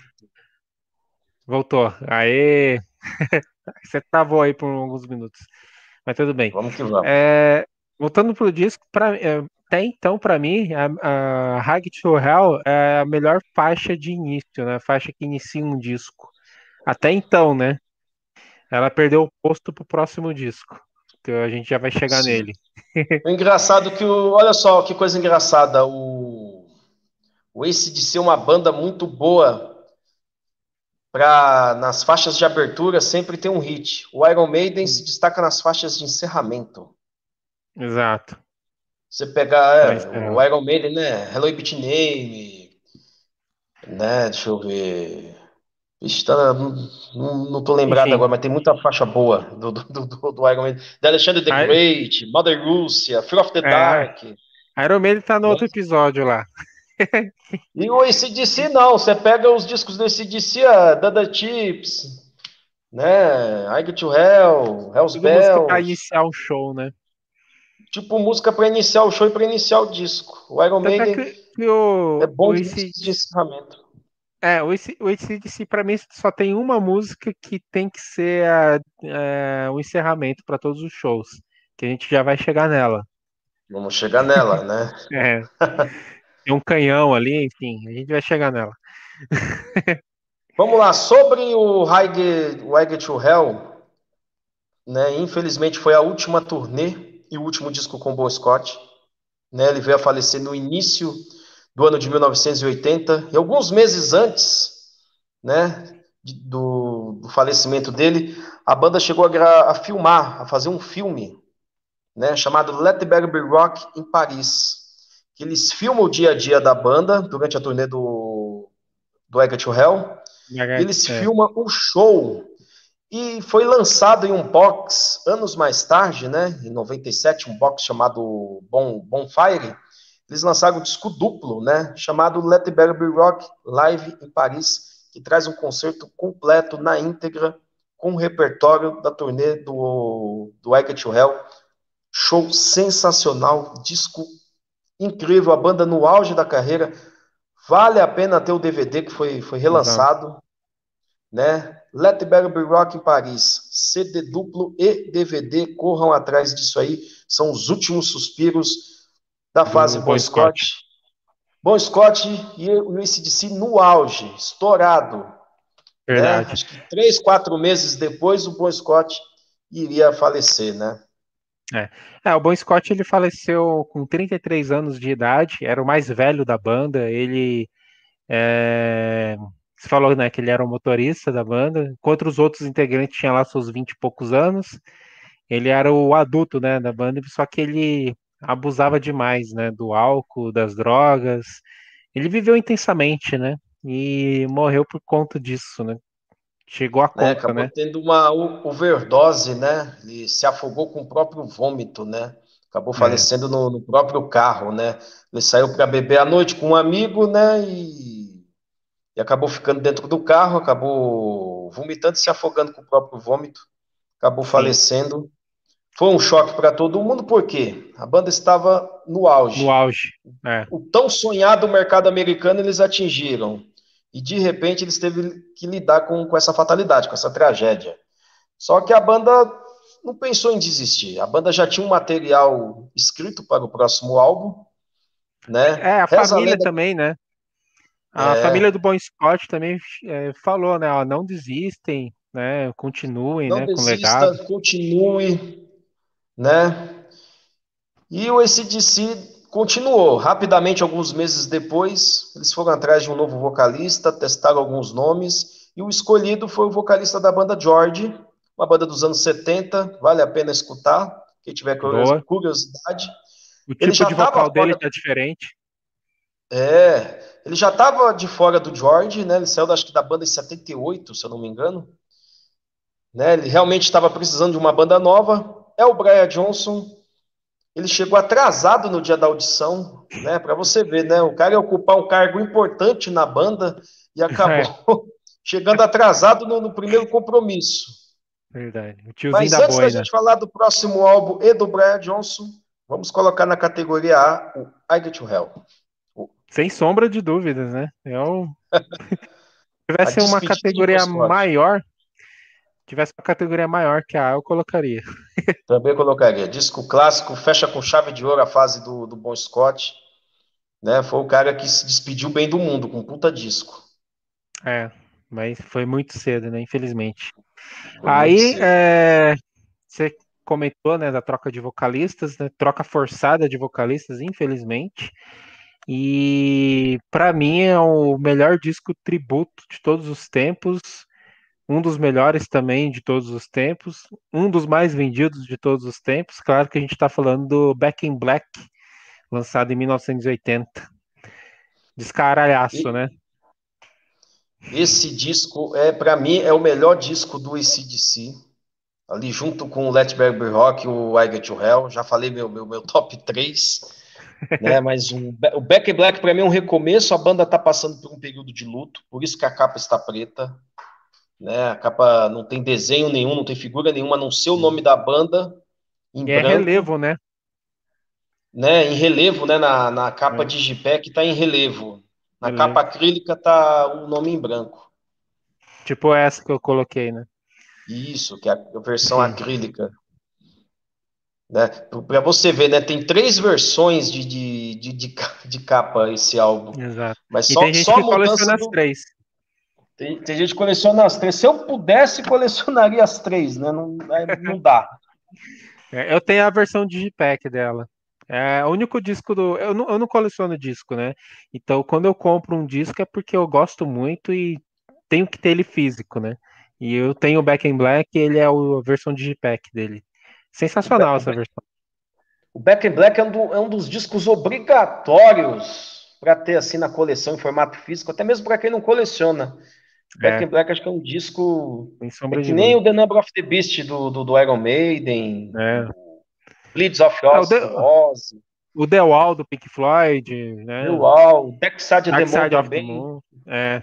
voltou. Aê! Você travou aí por alguns minutos, mas tudo bem. vamos que vamos. É, voltando pro disco, pra, é, até então, para mim, a, a Hag to Hell é a melhor faixa de início, né? A faixa que inicia um disco. Até então, né? Ela perdeu o posto pro próximo disco. Que a gente já vai chegar Sim. nele. O engraçado que o. Olha só que coisa engraçada. O, o A C/D C é uma banda muito boa para nas faixas de abertura sempre tem um hit. O Iron Maiden se destaca nas faixas de encerramento. Exato. Você pegar Pra é, o encerrar. Iron Maiden, né? Hello Beat Name, né? Deixa eu ver. Ixi, tá, não, não, não tô lembrado Enfim, agora, mas tem muita faixa boa do, do, do, do Iron Maiden. The Alexander the a, Great, Mother Russia, Fear of the é, Dark. a Iron Maiden tá no Né? outro episódio lá. E o A C/D C não, você pega os discos do A C/D C, a Dada Chips, né? I Get to Hell, Hell's Tudo música pra Bells, iniciar o show, né? tipo música para iniciar o show e para iniciar o disco. O Iron Tanto é Maiden que, que o, é o bom de AC, músicas de encerramento. é, o AC, o A C/D C pra mim só tem uma música que tem que ser a- é, o encerramento pra todos os shows. Que a gente já vai chegar nela. Vamos chegar nela, né? É, tem um canhão ali, enfim, a gente vai chegar nela. Vamos lá, sobre o I Get, o I Get to Hell, né? Infelizmente foi a última turnê e o último disco com Bon Scott, né? Ele veio a falecer no início do ano de mil novecentos e oitenta, e alguns meses antes, né, do, do falecimento dele, a banda chegou a, gra- a filmar, a fazer um filme, né, chamado Let the Be Rock em Paris. Que eles filmam o dia a dia da banda durante a turnê do, do I Get to Hell, e eles É, filmam o show. E foi lançado em um box anos mais tarde, né, em noventa e sete, um box chamado bon, Bonfire. Eles lançaram um disco duplo, né, chamado Let the Be Rock Live em Paris, que traz um concerto completo na íntegra com o repertório da turnê do, do I Get to Hell. Show sensacional, disco incrível, a banda no auge da carreira. Vale a pena ter o D V D que foi, foi exato. relançado, né? Let the Be Rock em Paris, C D duplo e D V D, corram atrás disso aí. são os últimos suspiros da fase Do Bon Bon Scott. Scott. Bon Scott e o A C/D C no auge, estourado, né? Verdade. Acho que três, quatro meses depois o Bon Scott iria falecer, né? É. É, o Bon Scott ele faleceu com trinta e três anos de idade, era o mais velho da banda. Ele é, você falou, né, que ele era o motorista da banda, enquanto os outros integrantes tinham lá seus vinte e poucos anos. Ele era o adulto, né, da banda, só que ele abusava demais, né, do álcool, das drogas. Ele viveu intensamente, né, e morreu por conta disso, né. Chegou a né? conta, Acabou né. tendo uma overdose, né? Ele se afogou com o próprio vômito, né? Acabou É, falecendo no, no próprio carro, né? Ele saiu para beber à noite com um amigo, né? E, e acabou ficando dentro do carro, acabou vomitando e se afogando com o próprio vômito, acabou sim, falecendo. Foi um choque para todo mundo, porque a banda estava no no auge. auge. É, O tão sonhado mercado americano eles atingiram. E de repente eles teve que lidar com, com essa fatalidade, com essa tragédia. Só que a banda não pensou em desistir. A banda já tinha um material escrito para o próximo álbum, né? é, a Reza a família lenda. também, né. A família do É, Bon Scott também é, falou, né, ó, não desistem, né, continuem, não né, com o legado. desista, continue, né? E o A C/D C continuou. Rapidamente, alguns meses depois, eles foram atrás de um novo vocalista, testaram alguns nomes, e o escolhido foi o vocalista da banda George, uma banda dos anos setenta, vale a pena escutar, quem tiver Boa. curiosidade. O Ele tipo já de estava vocal dele fora, tá diferente. é, ele já estava de fora do George, né? Ele saiu, acho que da banda em setenta e oito, se eu não me engano, né? Ele realmente estava precisando de uma banda nova. É o Brian Johnson. Ele chegou atrasado no dia da audição, né? Para você ver, né? O cara ia ocupar um cargo importante na banda e acabou É, chegando atrasado no, no primeiro compromisso. verdade. O tiozinho Mas da antes da boina. gente falar do próximo álbum e do Brian Johnson, vamos colocar na categoria A o I Get to Hell. Sem sombra de dúvidas, né? Eu A tivesse uma despedida de Bon categoria Scott. maior, tivesse uma categoria maior que a A, eu colocaria. Também colocaria. Disco clássico, fecha com chave de ouro a fase do, do Bon Scott. Né? Foi o cara que se despediu bem do mundo, com um puta disco. É, mas foi muito cedo, né? Infelizmente. Foi muito Aí, cedo. é, você comentou, né, da troca de vocalistas, né? Troca forçada de vocalistas, infelizmente. E para mim é o melhor disco tributo de todos os tempos, um dos melhores também de todos os tempos, um dos mais vendidos de todos os tempos. Claro que a gente está falando do Back in Black, lançado em mil novecentos e oitenta. Descaralhaço, E né? esse disco, é para mim, é o melhor disco do A C/D C. Ali junto com o Let There Be Rock e o I Get to Hell. Já falei meu, meu, meu top três. Né? Mas um, o Back in Black para mim é um recomeço. A banda está passando por um período de luto, por isso que a capa está preta. Né? A capa não tem desenho nenhum, não tem figura nenhuma, a não ser o nome da banda em E é branco, relevo, né? né? Em relevo, né? Na, na capa É, Digipack está em relevo. Na capa relevo. acrílica tá o nome em branco. Tipo essa que eu coloquei, né? Isso, que é a versão Sim, acrílica. Né? Para você ver, né? Tem três versões de, de, de, de, de capa esse álbum. exato. Mas E só, tem gente só a que mudança coleciona as do. três. Tem, tem gente que coleciona as três. Se eu pudesse, colecionaria as três, né? Não, é, não dá. É, eu tenho a versão digipack dela. É o único disco do. Eu não, eu não coleciono disco, né? Então, quando eu compro um disco é porque eu gosto muito e tenho que ter ele físico, né? E eu tenho o Back in Black, ele é o- a versão digipack dele. O, Ba- Sensacional o, essa Ba- versão. o Back in Black é um, do- é um dos discos obrigatórios para ter assim na coleção em formato físico, até mesmo para quem não coleciona. Back É, in Black acho que é um disco. sem É sombra que de nem dúvida. o The Number of the Beast do, do, do Iron Maiden, É. o Bleeds of Ah, o, Oz The, do Ozzy, o The Wall do Pink Floyd, The né? Wall, Dark Side of the Dark Moon Side of the também. Moon. É.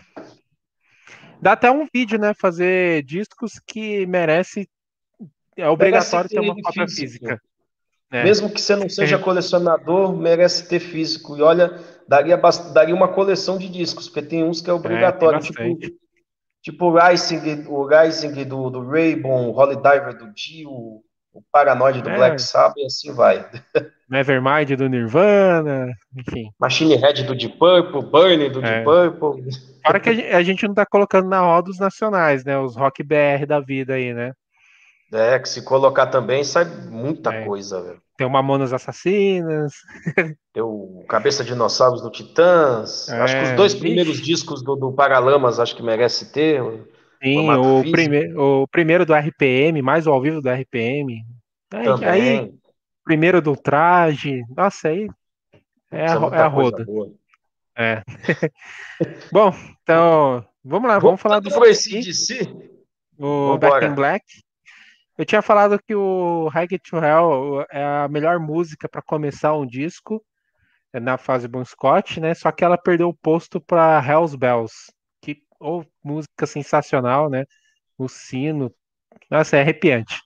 Dá até um vídeo, né? Fazer discos que merece. É Merece obrigatório ter ter uma ele cópia físico. física. É. Mesmo que você não seja colecionador, merece ter físico. E olha, daria, bas- daria uma coleção de discos, porque tem uns que é É, tem obrigatório, tipo, bastante. tipo o Rising, o Rising do, do Raybon, o Holy Diver do Dio, o Paranoid do É, Black Sabbath e assim vai. Nevermind do Nirvana, enfim. Machine Head do Deep Purple, Burning do Deep É. Purple. Fora que a gen- a gente não tá colocando na roda os nacionais, né? Os rock B R da vida aí, né? É, que se colocar também sai muita É, coisa, velho. tem o Mamonas Assassinas. Tem o Cabeça de Dinossauros do Titãs. Acho que os É, dois primeiros ixi, discos do, do Paralamas acho que merece ter. O sim, formato o, físico prime o primeiro do R P M, mais o ao vivo do R P M. Aí, aí também. primeiro do traje. Nossa, aí é a, Putz, é ro- é a muita coisa roda. boa. É. Bom, então, vamos lá, vamos falar do Voltando pro C D C, A C D C, o Back in vambora. Black. Eu tinha falado que o Highway to Hell é a melhor música para começar um disco é na fase Bon Scott, né? Só que ela perdeu o posto para Hell's Bells, que ou música sensacional, né? O sino, nossa, é arrepiante.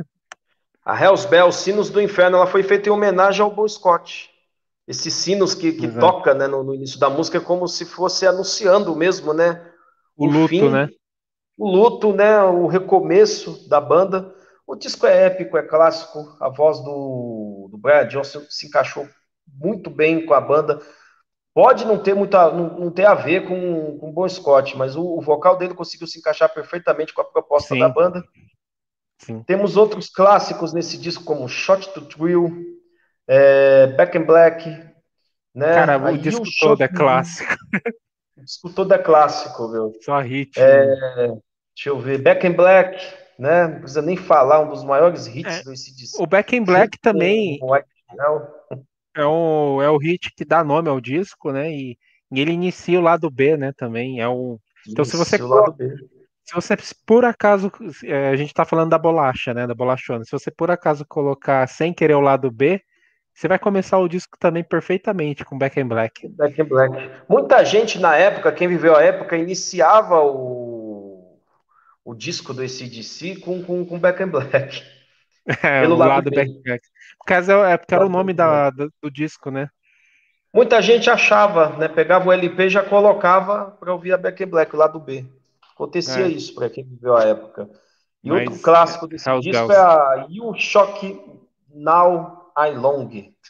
A Hell's Bell, Sinos do Inferno, ela foi feita em homenagem ao Bon Scott. Esses sinos que, que Exato. toca, né, no, no início da música é como se fosse anunciando mesmo, né? O O luto, né? fim, o luto, né? O recomeço da banda. O disco é épico, é clássico. A voz do, do Brad Johnson se encaixou muito bem com a banda. Pode não ter muito a, não, não ter a ver com, com o Bon Scott, mas o, o vocal dele conseguiu se encaixar perfeitamente com a proposta da Sim, banda. sim. Temos outros clássicos nesse disco, como Shot to Thrill, é, Back in Black, né? Cara, A o You disco Shook todo é Me. clássico, O disco todo é clássico, viu? só hit. Deixa eu ver. Back in Black, né? Não precisa nem falar, um dos maiores hits É, do A C/D C, o Back in junto Black com também o White Shell. é o, é o hit que dá nome ao disco, né? E, e ele inicia o lado B, né? Também é um. Então, se você Inicia o lado B. se você por acaso é, a gente tá falando da bolacha, né? Da bolachona. Se você por acaso colocar sem querer o lado B, você vai começar o disco também perfeitamente com Back in Black. Back in Black. Muita gente na época, quem viveu a época, iniciava o, o disco do A C/D C com, com, com Back in Black. É, Pelo o lado lado B. Back in Black. Por causa, é porque Pelo era o lado nome Back in Black. da, do, do disco, né? Muita gente achava, né? Pegava o L P e já colocava para ouvir a Back in Black, o lado B. Acontecia É, isso para quem viveu a época. E outro mas é, clássico desse Hells disco é Bells. a You Shock Now I Long.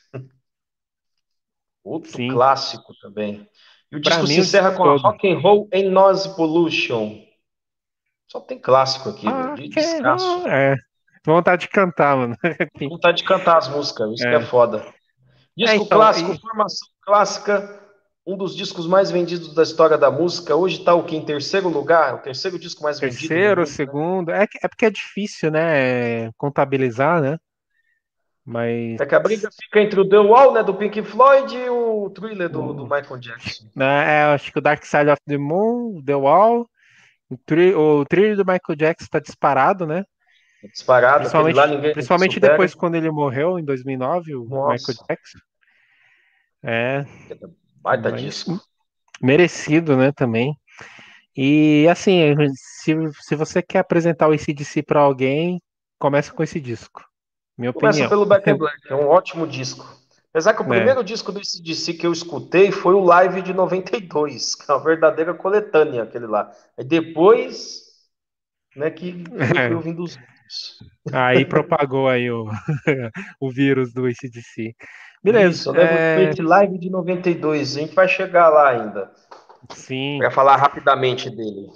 Outro Sim. clássico também. E o Pra disco se mim, o disco encerra com a todo. Rock and Roll and Noise Pollution. Só tem clássico aqui, velho. Ah, De que descasso. é. Vontade de cantar, mano. Vontade de cantar as músicas, isso que é É, foda. é Disco então, clássico, e formação clássica, um dos discos mais vendidos da história da música. Hoje está o que? Em terceiro lugar? O terceiro disco mais vendido no terceiro, mundo, né? segundo, é, que- é porque é difícil, né, contabilizar, né? Mas, É que a briga fica entre o The Wall, né, do Pink Floyd, e o Thriller do, do o, Michael Jackson. né, é, acho que o Dark Side of the Moon, The Wall, o, tri, o thriller do Michael Jackson tá disparado, né? É disparado, aquele lá Principalmente, ninguém, ninguém principalmente supera. depois quando ele morreu em dois mil e nove, o Michael Nossa, Jackson. É, baita mas disco. merecido, né, também. E assim, se, se você quer apresentar o A C/D C para alguém, começa com esse disco, minha Começa opinião, pelo Back in Black, é um ótimo disco. Apesar que o né? primeiro disco do A C/D C que eu escutei foi o Live de noventa e dois, que é uma verdadeira coletânea, aquele lá. Aí depois, né, que, que eu fui ouvindo os outros. Aí propagou aí o, o vírus do A C/D C. Beleza, Isso, eu lembro que foi é, esse Live de noventa e dois, a gente vai chegar lá ainda, sim. para falar rapidamente dele.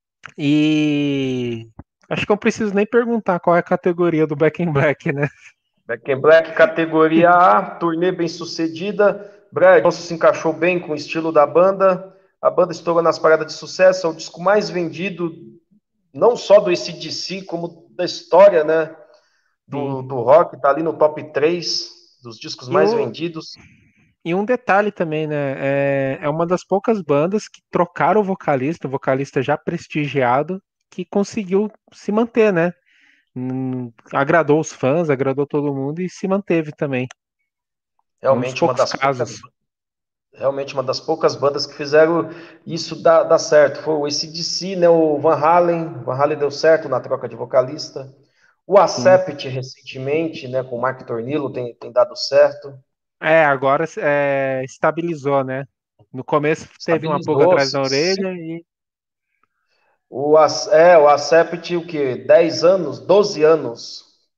E acho que eu não preciso nem perguntar qual é a categoria do Back in Black, né? Back in Black, categoria A, turnê bem sucedida. Brad Johnson se encaixou bem com o estilo da banda. A banda estourou nas paradas de sucesso, é o disco mais vendido, não só do A C/D C, como da história, né, Sim. do, do rock. Tá ali no top três dos discos E, mais o, vendidos. e um detalhe também, né? É, é uma das poucas bandas que trocaram o vocalista, o vocalista já prestigiado, que conseguiu se manter, né? Hum, agradou os fãs, agradou todo mundo e se manteve também. É um dos Realmente uma poucos das poucas, casos. realmente uma das poucas bandas que fizeram isso dar, dar certo. Foi o A C/D C, né, o Van Halen. Van Halen deu certo na troca de vocalista. O Sim. Accept, recentemente, né, com o Mark Tornillo, tem, tem dado certo. É, agora é, estabilizou, né? No começo teve uma pulga Estabilizou. atrás da Se, se, orelha e o, Ac- é, o Accept, o quê? Dez anos, doze anos.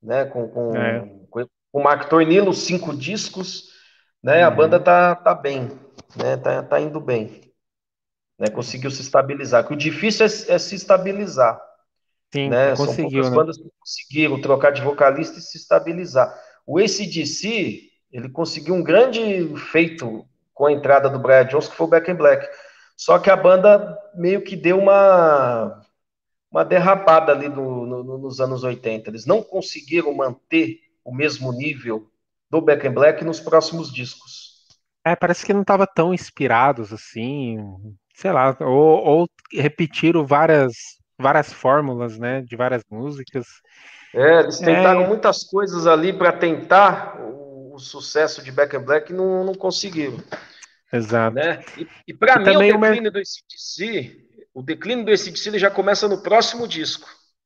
né? Com, É. com, com o Mark Tornillo, cinco discos, né? A banda Uhum. tá, tá bem, né? Tá, tá indo bem, né? Conseguiu se estabilizar. Que o difícil é, é se estabilizar, Sim, né? São conseguiu, poucas né? bandas que conseguiram trocar de vocalista e se estabilizar. O A C/D C, ele conseguiu um grande feito com a entrada do Brian Jones, que foi o Back in Black. Só que a banda meio que deu uma, uma derrapada ali no, no, nos anos oitenta. Eles não conseguiram manter o mesmo nível do Back in Black nos próximos discos. É, parece que não tava tão inspirados assim, sei lá, ou, ou repetiram várias, várias fórmulas, né, de várias músicas. É, eles tentaram É, muitas coisas ali para tentar o, o, sucesso de Back in Black e não, não conseguiram. exato. Né? E, e para E mim o também o mer... declínio do A C/D C, o declínio do A C/D C ele já começa no próximo disco,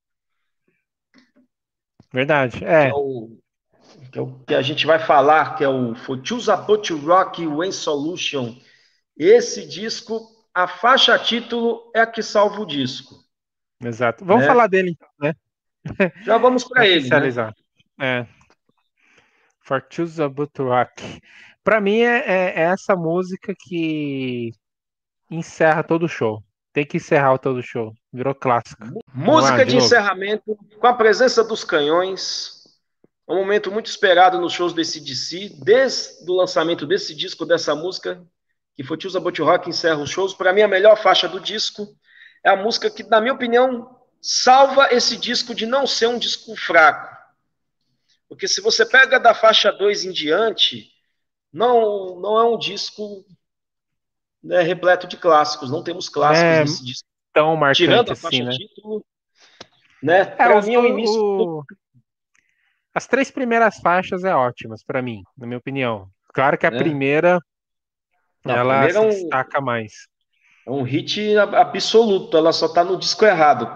Verdade, que é é, o que, é o, que a gente vai falar, que é o For Choose About to Rock When Solution. Esse disco, a faixa título é a que salva o disco, exato. Vamos né? falar dele então, né? Já vamos para ele, né? Oficializar. É, For Choose a Boot Rock. Pra mim é, é- é essa música que encerra todo o show. Tem que encerrar todo o show. Virou clássico. Vamos lá, Música de de novo. encerramento com a presença dos canhões. É um momento muito esperado nos shows do A C/D C, desde o lançamento desse disco, dessa música, que foi Choose About Rock, encerra os shows. Para mim, a melhor faixa do disco é a música que, na minha opinião, salva esse disco de não ser um disco fraco. Porque se você pega da faixa dois em diante, não, não é um disco, né, repleto de clássicos. Não temos Não clássicos é nesse disco. tão Tirando marcante a assim, faixa né? título, né? É, Para os mim é do, o início do. o- as três primeiras faixas é ótimas pra mim, na minha opinião. Claro que a Né? primeira Não, ela primeiro é se um, destaca mais. é um hit absoluto, ela só tá no disco errado.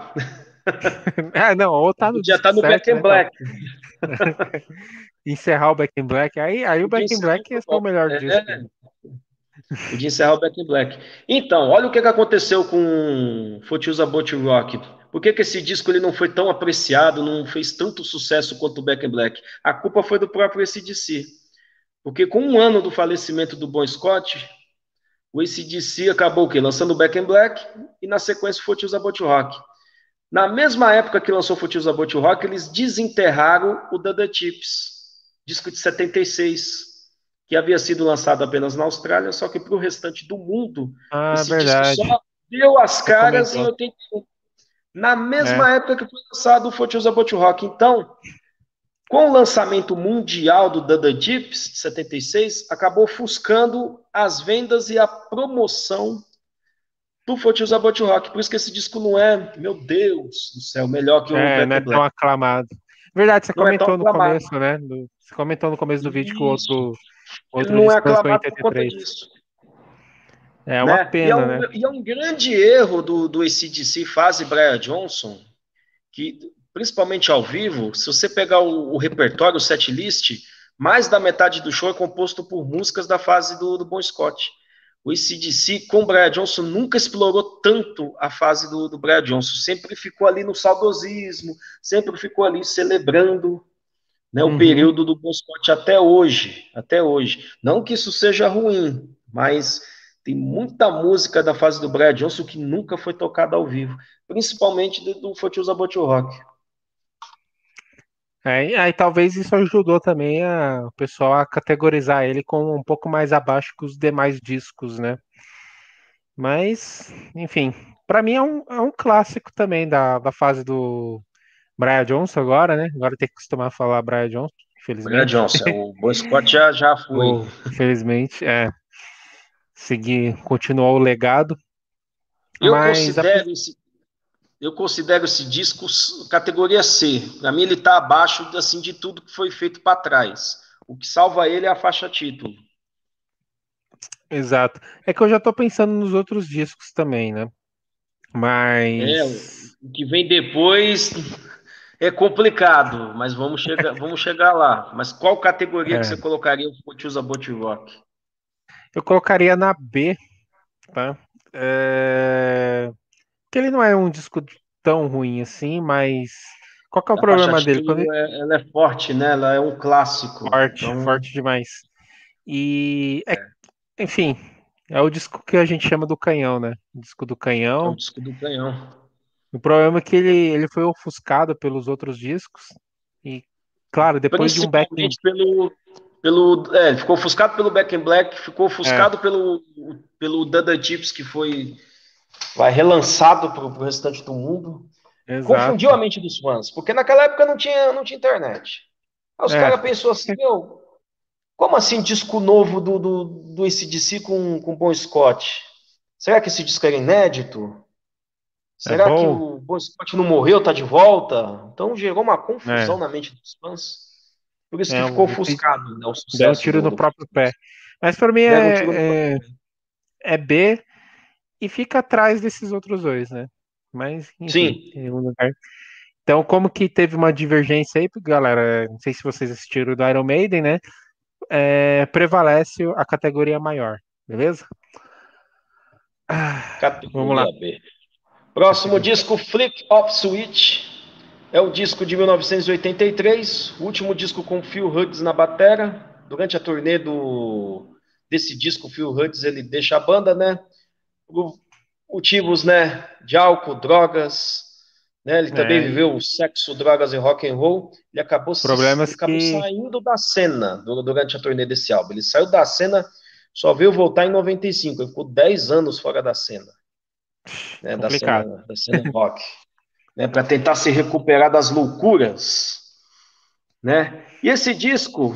Ah, não, ou tá no Já disco tá no Back certo, in né? Tá. Black. Encerrar o Back in Black. Aí, aí o Podia Back in encerrar, Black é o melhor disco. é, podia encerrar o Back in Black. Então, olha o que, que aconteceu com Fortunes About Rock. Por que, que esse disco ele não foi tão apreciado, não fez tanto sucesso quanto o Back in Black? A culpa foi do próprio A C/D C. Porque com um ano do falecimento do Bon Scott, o A C/D C acabou o quê? Lançando o Back in Black e na sequência o Fortunes About Rock. Na mesma época que lançou Fortunes About Rock, eles desenterraram o The The Chips, disco de setenta e seis, que havia sido lançado apenas na Austrália, só que para o restante do mundo, Ah, esse disco só verdade. deu as Você caras em comentou. oitenta e um, na É, mesma época que foi lançado o Fortunes About Rock. Então, com o lançamento mundial do The The Chips, de setenta e seis, acabou ofuscando as vendas e a promoção do Fortunes About Rock. Por isso que esse disco não é, meu Deus do céu, melhor que o é, Back não é in tão Black. aclamado. Verdade, você Não é tão comentou no aclamado. começo, né? do- Você comentou no começo do vídeo que o Isso. outro, Ele outro não é disco lançou em aclamado por conta oitenta e três. disso. É uma Né? E, é pena, um, né? e é um grande erro do, do A C/D C fase Brian Johnson, que principalmente ao vivo, se você pegar o, o repertório, o setlist, mais da metade do show é composto por músicas da fase do, do Bon Scott. O A C/D C com o Brian Johnson nunca explorou tanto a fase do, do Brian Johnson, sempre ficou ali no saudosismo, sempre ficou ali celebrando, né, o Uhum. período do Bon Scott até hoje, até hoje. Não que isso seja ruim, mas tem muita música da fase do Brian Johnson que nunca foi tocada ao vivo, principalmente do, do Fortunes About Your Rock. É, e aí talvez isso ajudou também a, o pessoal a categorizar ele como um pouco mais abaixo que os demais discos, né? Mas, enfim, pra mim é um, é um clássico também da, da fase do Brian Johnson agora, né? Agora tem que acostumar a falar Brian Johnson, Brian infelizmente. Johnson, o Bon Scott já, já foi. Ou, infelizmente, é, seguir, continuar o legado. Eu Mas, apes- considero esse, eu considero esse disco categoria C. Para mim ele está abaixo assim de tudo que foi feito para trás. O que salva ele é a faixa título. exato. É que eu já tô pensando nos outros discos também, né? É, Mas, o que vem depois é complicado, mas vamos chegar, vamos chegar lá. Mas qual categoria que é, você colocaria o Fortunes About Rock? eu colocaria na B, tá? É, que ele não é um disco tão ruim assim, mas Qual que é o A faixa problema dele? Quando título é, ela é forte, né? Ela é um clássico. Forte, Então, forte demais. E, é, enfim, é o disco que a gente chama do canhão, né? O disco do é o canhão. disco do canhão. O problema é que ele, ele foi ofuscado pelos outros discos. E, claro, depois de um back in. Principalmente pelo, pelo. É, ficou ofuscado pelo Back in Black, ficou É, ofuscado pelo, pelo Dada Chips, que foi vai relançado para o restante do mundo. Confundiu exato. a mente dos fãs, porque naquela época não tinha, não tinha internet. Aí os É, caras pensou assim, meu, como assim disco novo do, do, do A C/D C com, com Bon Scott? Será que esse disco era inédito? é Será que bom. o Bon Scott não morreu, tá de volta? Então gerou uma confusão É, na mente dos fãs. Por isso que é, ficou o- ofuscado, né, o deu um sucesso tiro do, no do próprio pé. Mas para mim Deram um tiro no é, é, próprio. é B e fica atrás desses outros dois, né? Mas, enfim, Sim, em algum lugar. Então, como que teve uma divergência aí, galera? Não sei se vocês assistiram do Iron Maiden, né? É, prevalece a categoria maior, beleza? Ah, vamos lá. categoria B. Próximo Categoria. disco, Flick of Switch. É o disco de mil novecentos e oitenta e três, o último disco com Phil Hughes na batera. Durante a turnê do, desse disco, Phil Hughes ele deixa a banda, né? Por motivos, né, de álcool, drogas, né? Ele também É, e viveu sexo, drogas e rock and roll. Ele acabou se, ele problemas acabou que. saindo da cena durante a turnê desse álbum. Ele saiu da cena, só veio voltar em noventa e cinco. Ele ficou dez anos fora da cena, né? Da Complicado. cena, da cena rock, né, para tentar se recuperar das loucuras, né? E esse disco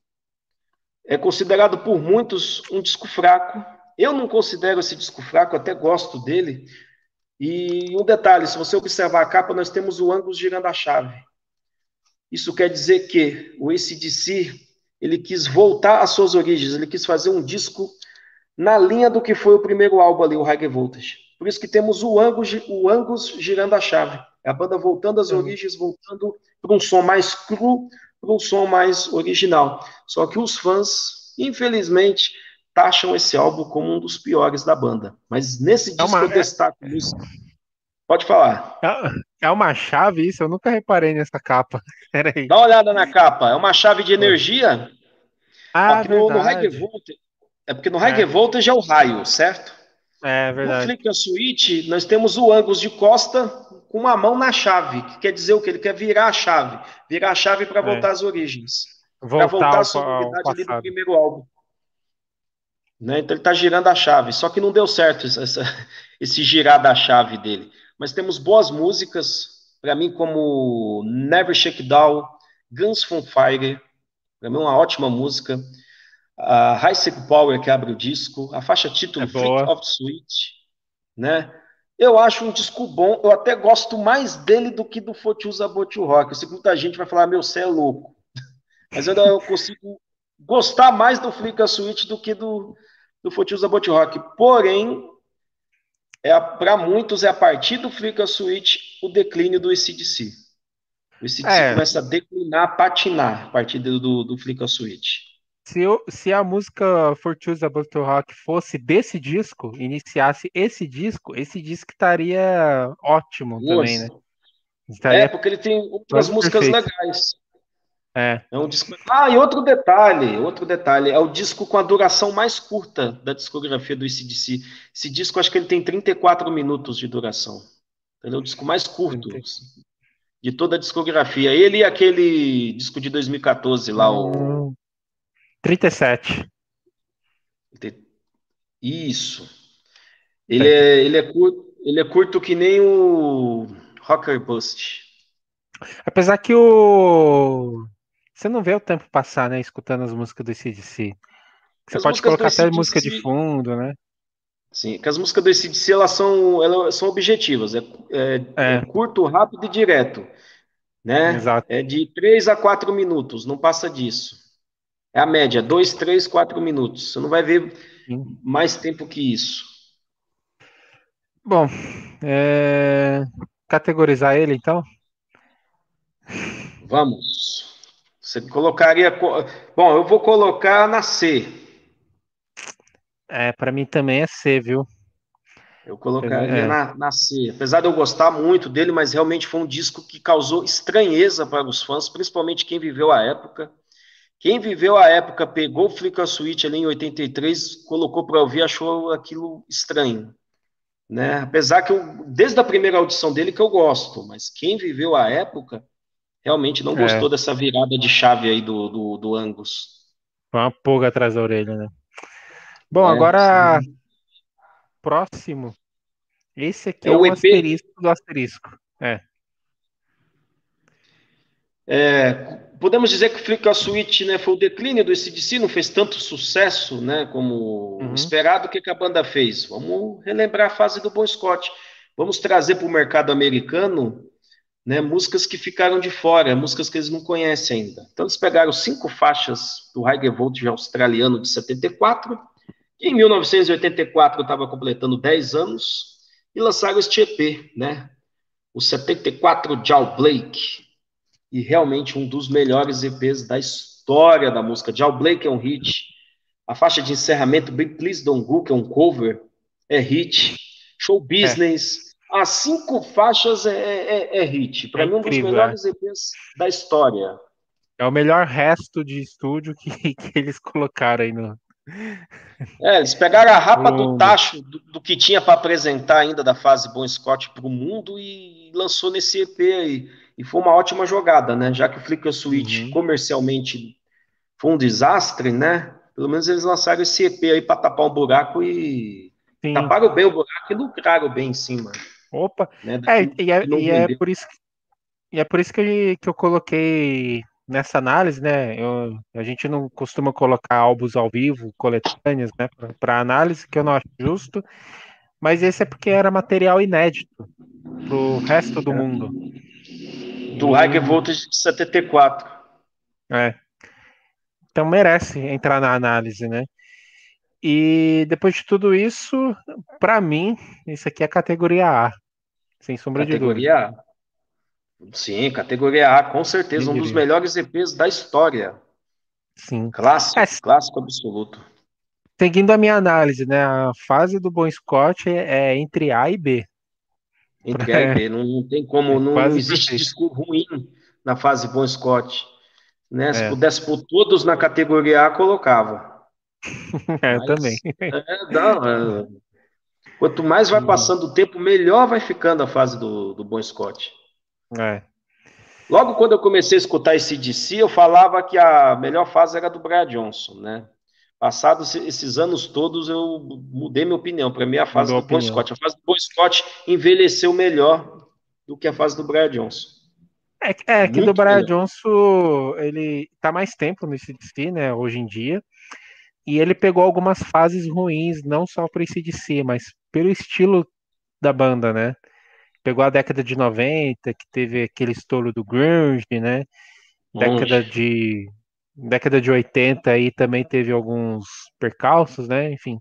é considerado por muitos um disco fraco. Eu não considero esse disco fraco, até gosto dele. E um detalhe, se você observar a capa, nós temos o Angus girando a chave. Isso quer dizer que o A C/D C ele quis voltar às suas origens, ele quis fazer um disco na linha do que foi o primeiro álbum ali, o High Voltage. Por isso que temos o Angus, o Angus girando a chave. É a banda voltando às origens, voltando para um som mais cru, para um som mais original. Só que os fãs, infelizmente, taxam esse álbum como um dos piores da banda. Mas nesse É disco uma, eu é, destaco música. Pode falar. é é uma chave isso? Eu nunca reparei nessa capa. Peraí. Dá uma olhada na capa. É uma chave de Pô. energia. Ah, Aqui no, no High verdade. Voltage, é porque no High É, Voltage é o raio, certo? é No verdade. Flickr Switch, nós temos o Angus de costa com uma mão na chave, que quer dizer o quê? Ele quer virar a chave, virar a chave para É. voltar às origens, para Voltar voltar à ao, pa- ao sonoridade ali do passado. primeiro álbum. Né? Então ele está girando a chave, só que não deu certo essa, esse girar da chave dele. Mas temos boas músicas, para mim, como Never Shake Down, Guns from Fire, para mim, uma ótima música. A High Sick Power, que abre o disco, a faixa É título Flick boa. of Switch, né? Eu acho um disco bom, eu até gosto mais dele do que do Fortunes About You Rock. Eu sei que muita gente vai falar, meu, você é louco. Mas eu, eu consigo gostar mais do Flick of Switch do que do, do Fortunes About You Rock. Porém, é para muitos é a partir do Flick of Switch o declínio do A C/D C. O A C/D C É, começa a declinar, patinar a partir do, do, do Flick of Switch. se, eu, se a música For Choose About to Rock fosse desse disco, iniciasse esse disco, esse disco estaria ótimo também, né? Nossa. É, Estaria porque ele tem outras quase músicas perfeito. legais. É, É um disco. Ah, e outro detalhe, outro detalhe, é o disco com a duração mais curta da discografia do A C/D C. Esse disco, acho que ele tem trinta e quatro minutos de duração. Ele é o disco mais curto de toda a discografia. Ele e aquele disco de dois mil e quatorze lá, o. hum, trinta e sete. Isso. Ele é, ele é curto, ele é curto que nem o Rocker Bust. Apesar que o. Você não vê o tempo passar, né? Escutando as músicas do A C/D C. Você As pode músicas do colocar até música de A C/D C. fundo, né? Sim, que as músicas do A C/D C elas são, elas são objetivas, é, é, é É, curto, rápido e direto, né? exato. É de três a quatro minutos, não passa disso. É a média, dois, três, quatro minutos. Você não vai ver Sim. mais tempo que isso. Bom, é, categorizar ele então? Vamos. Você colocaria. Bom, eu vou colocar na C. É, para mim também é C, viu? Eu colocaria É, na, na C. Apesar de eu gostar muito dele, mas realmente foi um disco que causou estranheza para os fãs, principalmente quem viveu a época. Quem viveu a época, pegou o Flicker Switch ali em oitenta e três, colocou para ouvir, achou aquilo estranho. Né? Apesar que eu, desde a primeira audição dele que eu gosto, mas quem viveu a época realmente não é, gostou dessa virada de chave aí do, do, do Angus. foi uma pulga atrás da orelha, né? Bom, É, agora próximo. Esse é aqui é o o E P. asterisco do asterisco. É. É, podemos dizer que o Flicker Switch, né, foi o declínio do A C D C, não fez tanto sucesso, né, como Uhum. esperado. O que, que a banda fez? Vamos relembrar a fase do Bon Scott. Vamos trazer para o mercado americano, né, músicas que ficaram de fora, músicas que eles não conhecem ainda. Então eles pegaram cinco faixas do High Voltage australiano de setenta e quatro, que em mil novecentos e oitenta e quatro estava completando dez anos, e lançaram este E P, né, o setenta e quatro Jailbreak, e realmente um dos melhores E Ps da história da música. Jailbreak é um hit, a faixa de encerramento Big Please Don't Go, que é um cover, é hit, Show É, Business, as cinco faixas é, é, é hit. é Para mim, um dos incrível, é. melhores E Ps da história. É o melhor resto de estúdio que, que eles colocaram aí no, É, eles pegaram a no rapa do mundo. tacho do, do que tinha para apresentar ainda da fase Bon Scott para o mundo e lançou nesse E P aí. E foi uma ótima jogada, né? Já que o Flicker Switch Uhum. comercialmente foi um desastre, né? Pelo menos eles lançaram esse E P aí para tapar um buraco e Sim. taparam bem o buraco e lucraram bem em cima, Opa. né? É, Daquilo e é, que não e é vendeu. por isso que, e é por isso que, eu- que eu coloquei nessa análise, né? Eu, a gente não costuma colocar álbuns ao vivo, coletâneas, né? Para análise, que eu não acho justo. Mas esse é porque era material inédito pro resto do mundo. Do High E, Voltage de setenta e quatro. é, então merece entrar na análise, né? E depois de tudo isso, para mim, isso aqui é categoria A, sem sombra de dúvida. Categoria A. Sim, categoria A, com certeza, Quem um dos diria? melhores E Ps da história. Sim. É, Clássico, clássico absoluto. seguindo a minha análise, né? A fase do Bon Scott é, é entre A e B. Entre A e B. Não, não tem como, É não, não quase existe perfeito. disco ruim na fase Bon Scott. Né? Se É, pudesse pôr todos na categoria A, colocava. é, eu também. Mas, é, não, é, quanto mais vai E, passando o tempo, melhor vai ficando a fase do, do Bon Scott. é, Logo quando eu comecei a escutar esse D C, eu falava que a melhor fase era do Brian Johnson, né? Passados esses anos todos, eu mudei minha opinião. Para mim, é a fase mudou a do Bon opinião. Scott. A fase do Bon Scott envelheceu melhor do que a fase do Brian Johnson. É, é que do Muito Brian melhor. Johnson, ele tá mais tempo no C D C, né, hoje em dia, e ele pegou algumas fases ruins, não só pro C D C, mas pelo estilo da banda, né? Pegou a década de noventa, que teve aquele estouro do grunge, né? Longe. Década de década de oitenta aí também teve alguns percalços, né? Enfim.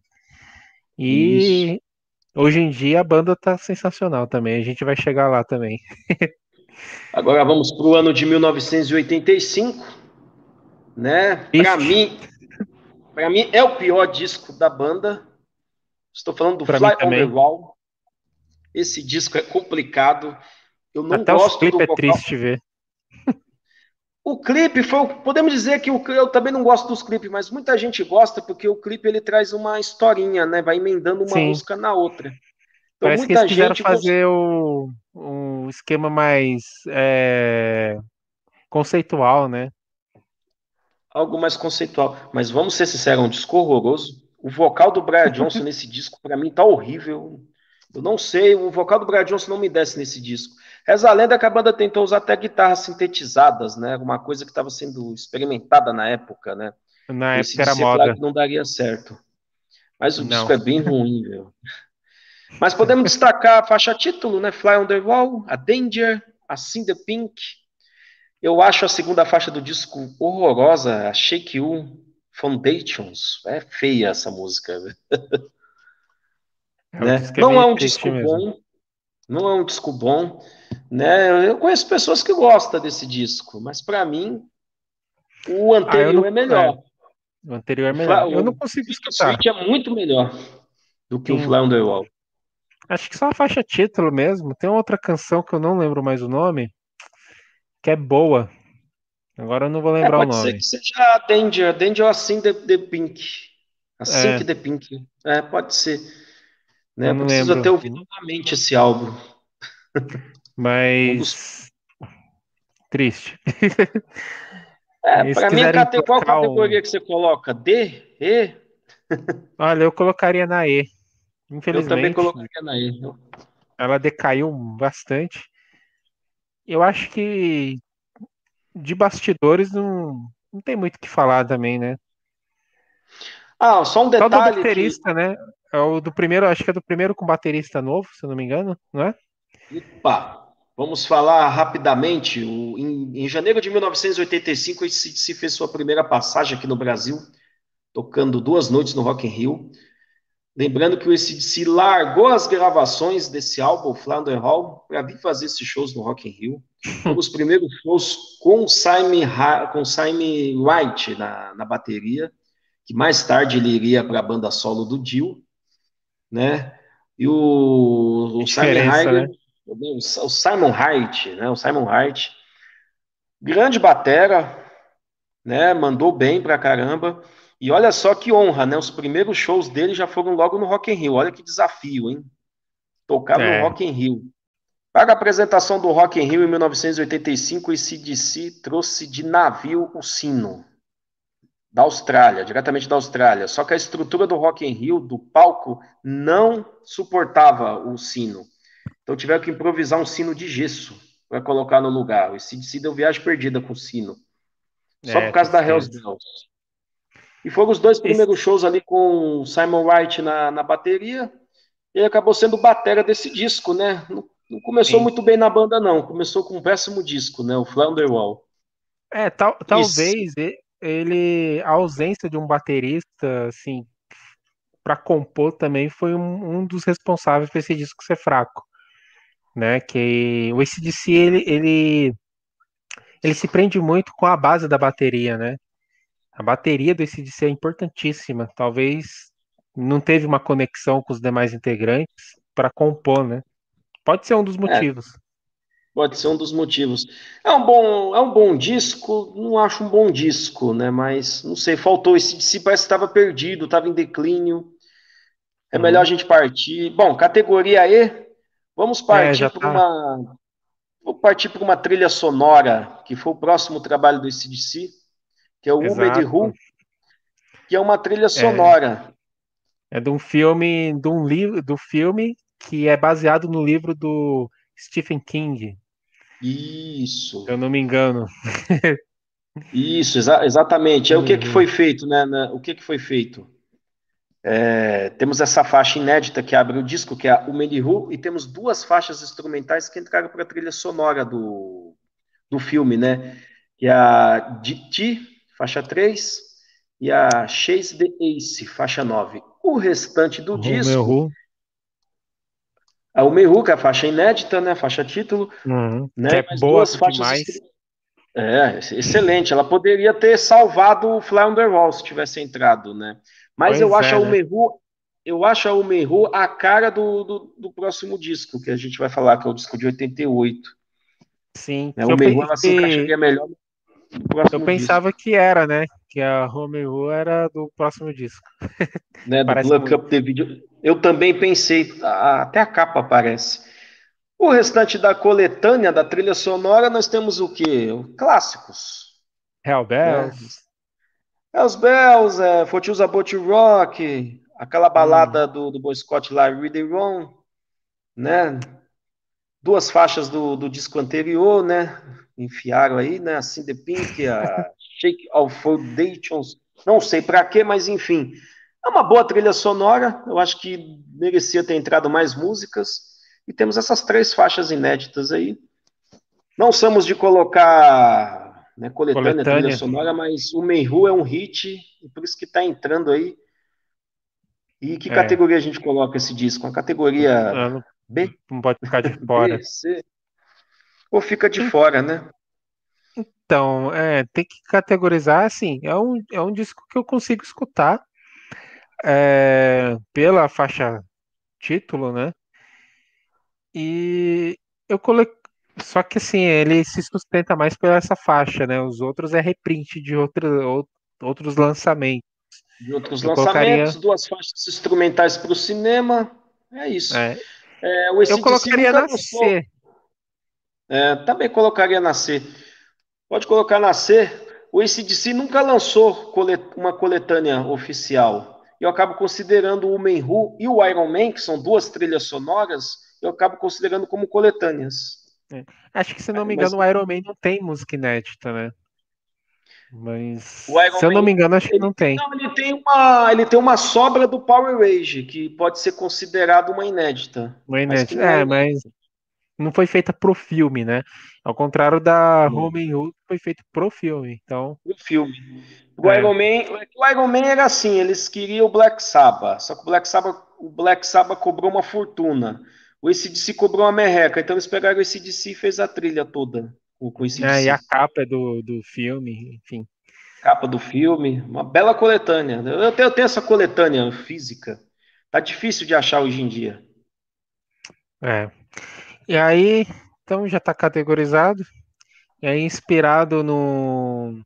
Isso. E hoje em dia a banda tá sensacional também. A gente vai chegar lá também. Agora vamos para o ano de mil novecentos e oitenta e cinco, né? Para Triste mim, para mim é o pior disco da banda. Estou falando do pra mim Fly on the também. Wall. Esse disco é complicado. Eu não Até os gosto do clipes é vocal. triste ver. O clipe foi, podemos dizer que o, eu também não gosto dos clipes, mas muita gente gosta porque o clipe ele traz uma historinha, né? Vai emendando uma Sim, música na outra. Então parece que eles muita quiseram gente gostou. fazer o, um esquema mais é, conceitual, né? Algo mais conceitual. Mas vamos ser sinceros, é um disco horroroso. O vocal do Brian Johnson nesse disco, para mim, tá horrível. Eu não sei, o vocal do Brian Johnson não me desce nesse disco. Reza a lenda que a banda tentou usar até guitarras sintetizadas, né? Uma coisa que estava sendo experimentada na época, né? Na O época era A C/D C, claro moda. que não daria certo. Mas o Não. disco é bem ruim, velho. Mas podemos destacar a faixa título, né? Fly on the Wall, a Danger, a Sing the Pink. Eu acho a segunda faixa do disco horrorosa, a Shake You Foundations. É feia essa música, É, o né? disco é Não meio é um triste disco mesmo. bom, não é um disco bom, né? Eu conheço pessoas que gostam desse disco, mas para mim o Ah, eu não. anterior é É, melhor. o anterior é O, Fly, melhor. Eu não o consigo Flicker escutar. Switch é muito melhor do que o Sim. Fly on the Wall. Acho que só a faixa título mesmo. Tem outra canção que eu não lembro mais o nome, que é boa. Agora eu não vou É, lembrar o pode ser nome. que seja a Danger, Danger assim the, the Pink. Assim É, que the Pink. É, pode ser. Né? eu Eu não preciso até lembro. ouvir novamente esse álbum. Um dos. Mas triste. É, E se para mim, quiserem cate- qual tocar um. categoria que você coloca? D? E? Olha, eu colocaria na E. Eu também Infelizmente, colocaria na E. ela decaiu bastante. Eu acho que de bastidores não, não tem muito o que falar também, né? Ah, só um Só do detalhe que. baterista, né? É o do primeiro, acho que é do primeiro com baterista novo, se eu não me engano, não é? Opa, vamos falar rapidamente. O- em, em janeiro de mil novecentos e oitenta e cinco, esse se fez sua primeira passagem aqui no Brasil, tocando duas noites no Rock in Rio. Lembrando que o A C D C largou as gravações desse álbum, Flounder Hall, para vir fazer esses shows no Rock in Rio. Foram os primeiros shows com Simon, Ha- com Simon Wright na, na bateria, que mais tarde ele iria para a banda solo do Dio, né? E o, Que o Simon diferença, Hayden, né? o Simon Hart, né? O Simon Hart, grande batera, né? Mandou bem pra caramba. E olha só que honra, né? Os primeiros shows dele já foram logo no Rock in Rio. Olha que desafio, hein? Tocar no É, Rock in Rio. Para a apresentação do Rock in Rio em mil novecentos e oitenta e cinco, o A C D C trouxe de navio o sino da Austrália, diretamente da Austrália. Só que a estrutura do Rock in Rio, do palco, não suportava o sino. Então tiveram que improvisar um sino de gesso para colocar no lugar. O A C D C deu viagem perdida com o sino. Só por é, causa da Hells tristeza. Bells. E foram os dois Esse- primeiros shows ali com o Simon Wright na, na bateria. E ele acabou sendo batera desse disco, né? Não, não começou sim. muito bem na banda, não. Começou com um péssimo disco, né? O Flounder Wall. É, tal, Isso. talvez e- ele, a ausência de um baterista, assim, para compor também foi um, um dos responsáveis por esse disco ser fraco, né? Que o A C D C ele, ele, ele se prende muito com a base da bateria, né? A bateria do A C D C é importantíssima. Talvez não teve uma conexão com os demais integrantes para compor, né? Pode ser um dos É, motivos. pode ser um dos motivos. É um bom, é um bom disco, não acho um bom disco, né? Mas não sei, faltou esse de si, parece que estava perdido, estava em declínio. É melhor a Uhum. gente partir. Bom, categoria E, vamos É, partir já para tá. uma, vou partir para uma trilha sonora, que foi o próximo trabalho do A C D C, que é o Who Made Exato. Who, que é uma trilha É, sonora. é de um filme, de um livro, do filme que é baseado no livro do Stephen King, Isso, se eu não me engano. isso, exa exatamente. É o que que foi feito, né? né, O que que foi feito? É, temos essa faixa inédita que abre o disco, que é o Many Who, e temos duas faixas instrumentais que entraram para a trilha sonora do, do filme, né? Que é a D T, faixa três, e a Chase the Ace, faixa nove. O restante do Romeo disco, Who, a Umehu, que é a faixa inédita, né? Faixa título, uhum, que né? é E mais boa duas faixas. demais. É, excelente. Ela poderia ter salvado o Fly on the Wall se tivesse entrado, né? Mas eu Pois acho a é, né? Umehu, eu acho a Umehu a cara do, do, do próximo disco, que a gente vai falar, que é o disco de oitenta e oito. Sim, Né? A que eu, Umehu, pe- ela se que encaixaria melhor no eu próximo disco, pensava que era, né? Que a Romeo Who era do próximo disco. né? Do Parece Look muito. Up the Video. Eu também pensei, a- até a capa aparece. O restante da coletânea, da trilha sonora, nós temos o quê? Clássicos, Hell né? Bells. É os Bells, é, For Choose About You Rock, aquela Hum, balada do, do Boy Scott lá, Really Wrong, né? Duas faixas do, do disco anterior, né? Enfiaram aí, né? Assim the Pink, a Shake of Foundations, não sei pra quê, mas enfim. É uma boa trilha sonora, eu acho que merecia ter entrado mais músicas. E temos essas três faixas inéditas aí. Não somos de colocar, né, coletânea, trilha coletânea. sonora, mas o Mayhu é um hit, e por isso que está entrando aí. E que É, categoria a gente coloca esse disco? Uma categoria ah, não, B, não pode ficar de fora. B, C? Ou fica de fora, né? Então, é, tem que categorizar assim. É um, é um disco que eu consigo escutar é, pela faixa título, né? E eu coloquei. Só que assim, ele se sustenta mais pela essa faixa, né? Os outros é reprint de outro, ou- outros lançamentos. De outros Eu colocaria. lançamentos, duas faixas instrumentais para o cinema. É isso. É, É, o eu A C/D C colocaria nunca na lançou. C. É, também colocaria na C. Pode colocar na C. O A C/D C nunca lançou colet- uma coletânea oficial. Eu acabo considerando o Human Who e o Iron Man, que são duas trilhas sonoras, eu acabo considerando como coletâneas. É. Acho que, se não É, me mas engano, o Iron Man não tem música inédita, né? Mas, o Iron se eu não Man, me engano, acho que ele, não tem. não, ele tem uma, ele tem uma sobra do Power Rage, que pode ser considerado uma inédita, Não é mas que inédita. não é É, mas inédita não foi feita pro filme, né? Ao contrário da no, Home and Hood, que foi feito pro filme. Então, no filme. O é. Iron Man, o Iron Man era assim, eles queriam o Black Sabbath, só que o Black Sabbath, o Black Sabbath cobrou uma fortuna. O A C/D C cobrou uma merreca, então eles pegaram o A C/D C e fez a trilha toda com, com o É, e a A C/D C. capa é do, do filme, enfim. Capa do filme, uma bela coletânea. Eu tenho, eu tenho essa coletânea física. Tá difícil de achar hoje em dia. É. E aí, então já tá categorizado. E aí, inspirado no.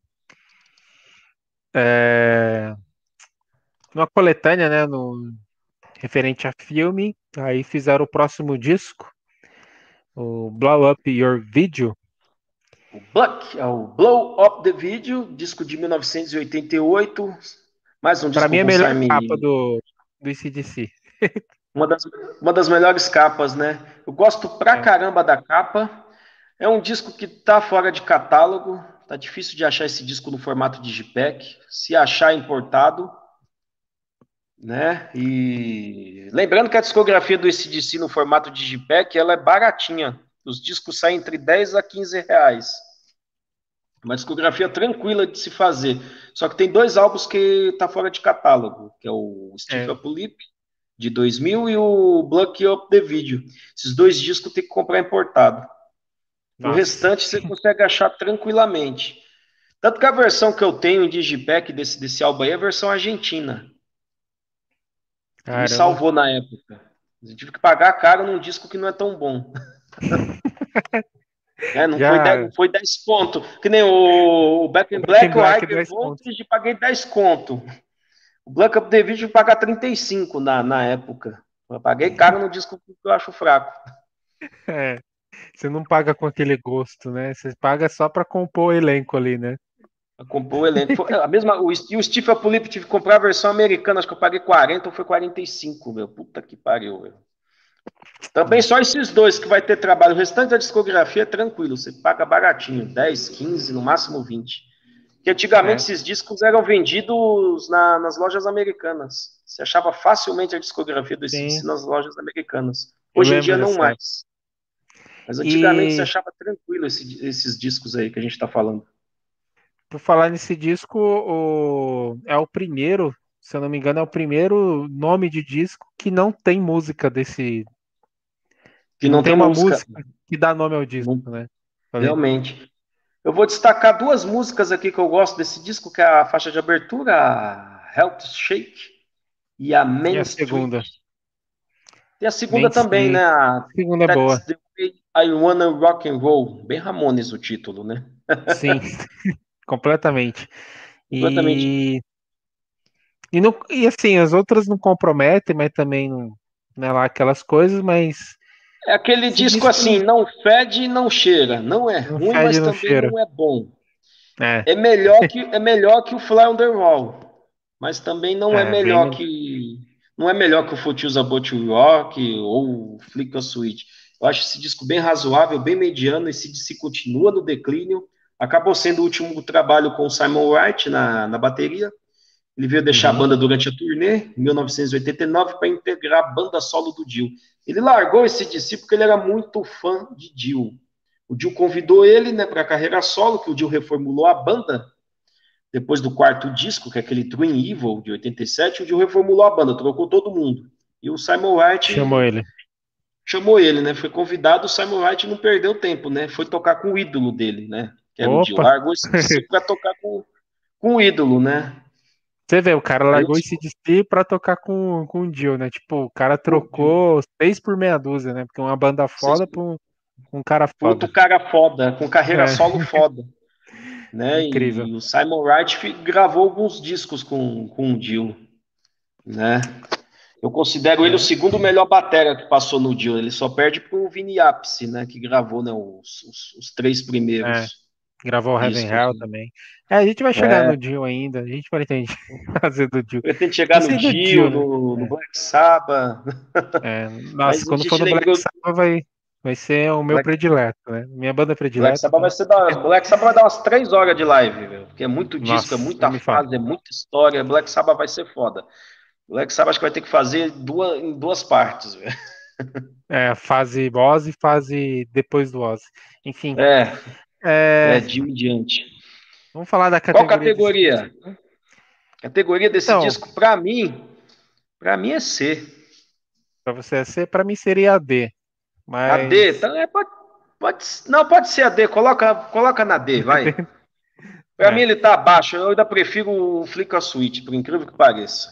É, numa coletânea, né? No, referente a filme. Aí fizeram o próximo disco, o Blow Up Your Video. O Buck, é o Blow Up the Video, disco de mil novecentos e oitenta e oito. Mais um Pra disco mim, é a com melhor capa Simon. do, do A C/D C. Uma das, uma das melhores capas, né? Eu gosto pra É. caramba da capa. É um disco que tá fora de catálogo. Tá difícil de achar esse disco no formato Digipack. Se achar importado, né? E lembrando que a discografia do A C/D C no formato Digipack, ela é baratinha. Os discos saem entre dez a quinze reais. Uma discografia tranquila de se fazer. Só que tem dois álbuns que tá fora de catálogo, que é o Steve É. Apolip, de dois mil, e o Block Up the Video. Esses dois discos tem que comprar importado. O Nossa, restante você consegue achar tranquilamente. Tanto que a versão que eu tenho em Digipack desse, desse álbum aí é a versão argentina, que me caramba. salvou na época. Eu tive que pagar caro num disco que não é tão bom. É, não foi dez, Já não foi dez conto. Que nem o, o Back o in Back in Black, o Black High é dez pontos. Voltage, paguei dez conto. O Black Up the Video paga trinta e cinco na, na época. Eu paguei caro no disco que eu acho fraco. É, você não paga com aquele gosto, né? Você paga só pra compor o elenco ali, né? Pra compor o elenco. Foi a mesma, o, e o Steve Apolip tive que comprar a versão americana, acho que eu paguei quarenta ou foi quarenta e cinco, meu. Puta que pariu, meu. Também É, só esses dois que vai ter trabalho. O restante da discografia é tranquilo, você paga baratinho, dez, quinze, no máximo vinte. Porque antigamente é, esses discos eram vendidos na, nas lojas americanas. Você achava facilmente a discografia do sim, A C/D C nas lojas americanas. eu Hoje em lembro dia não dessa época. mais. Mas antigamente você E achava tranquilo esse- esses discos aí que a gente está falando. por falar nesse disco, o, é o primeiro, se eu não me engano, é o primeiro nome de disco que não tem música desse. Que Não não tem tem uma música. música que dá nome ao disco, Não- né? Falei. realmente. Eu vou destacar duas músicas aqui que eu gosto desse disco, que é a faixa de abertura, a Health Shake e a E Main a Street. segunda? Tem a segunda Main também, Street. né? A A segunda é That's boa. the Way I Wanna Rock and Roll. Bem Ramones o título, né? Sim, completamente. Completamente. E, e, não, e assim, as outras não comprometem, mas também não, não é lá aquelas coisas, mas É aquele esse disco disco assim, não, não fede e não cheira. Não é não ruim, fede, mas não também cheira. não é bom. É, É melhor que, é melhor que o Fly on the Wall, mas também não é é, bem melhor melhor. que não é melhor que o Fools About New York ou o Flick of Switch. Eu acho esse disco bem razoável, bem mediano. Esse disco continua no declínio. Acabou sendo o último trabalho com o Simon Wright na, na bateria. Ele veio deixar a Uhum. banda durante a turnê, em mil novecentos e oitenta e nove, para integrar a banda solo do Dio. Ele largou esse disco porque ele era muito fã de Dio. O Dio convidou ele, né, para a carreira solo, que o Dio reformulou a banda depois do quarto disco, que é aquele Twin Evil de oitenta e sete. O Dio reformulou a banda, trocou todo mundo. E o Simon Chamou Wright ele. chamou ele, né? Foi convidado, o Simon Wright não perdeu tempo, né? Foi tocar com o ídolo dele, né? Que era o Dio. Opa! Largou esse disco para tocar com, com o ídolo, né? Você vê, o cara Aí largou eu, esse D C pra tocar com, com o Dio, né? Tipo, o cara trocou seis por meia dúzia, né? Porque uma banda vocês, foda pra um, um cara outro foda. cara foda, com carreira É, solo foda, né? incrível. E o Simon Wright fi- gravou alguns discos com, com o Dio, né? Eu considero ele o É, segundo melhor batera que passou no Dio. Ele só perde pro Vini Appice, né? Que gravou, né, os, os, os três é. primeiros Gravou o Heaven discos, Hell né? também. É, a gente vai chegar É, no Dio ainda. A gente pretende fazer do Dio. pretende chegar Não no sei do Dio, Dio, né? no, no Black Sabbath, É, é, nossa, mas a quando for gente no Black lembrou. Sabbath vai, vai ser o meu Black, predileto, né? Minha banda Black predileta, Sabbath vai então. ser da, Black Sabbath vai dar umas três horas de live, velho, porque é muito disco, é Nossa, nem muita me fala. fase, é muita história. Black Sabbath vai ser foda. Black Sabbath acho que vai ter que fazer duas, em duas partes, velho. É, fase Ozzy e fase depois do Ozzy. Enfim, É, é, é, de em diante. vamos falar da Qual categoria desse categoria? disco, né? Categoria desse Então, disco, pra mim, pra mim é C. pra você ser, pra mim seria a D, A D, mas então é, pode, pode, não, pode ser a D, coloca, coloca na D, vai. Pra mim é. ele tá abaixo, eu ainda prefiro o Flickr Switch, por incrível que pareça.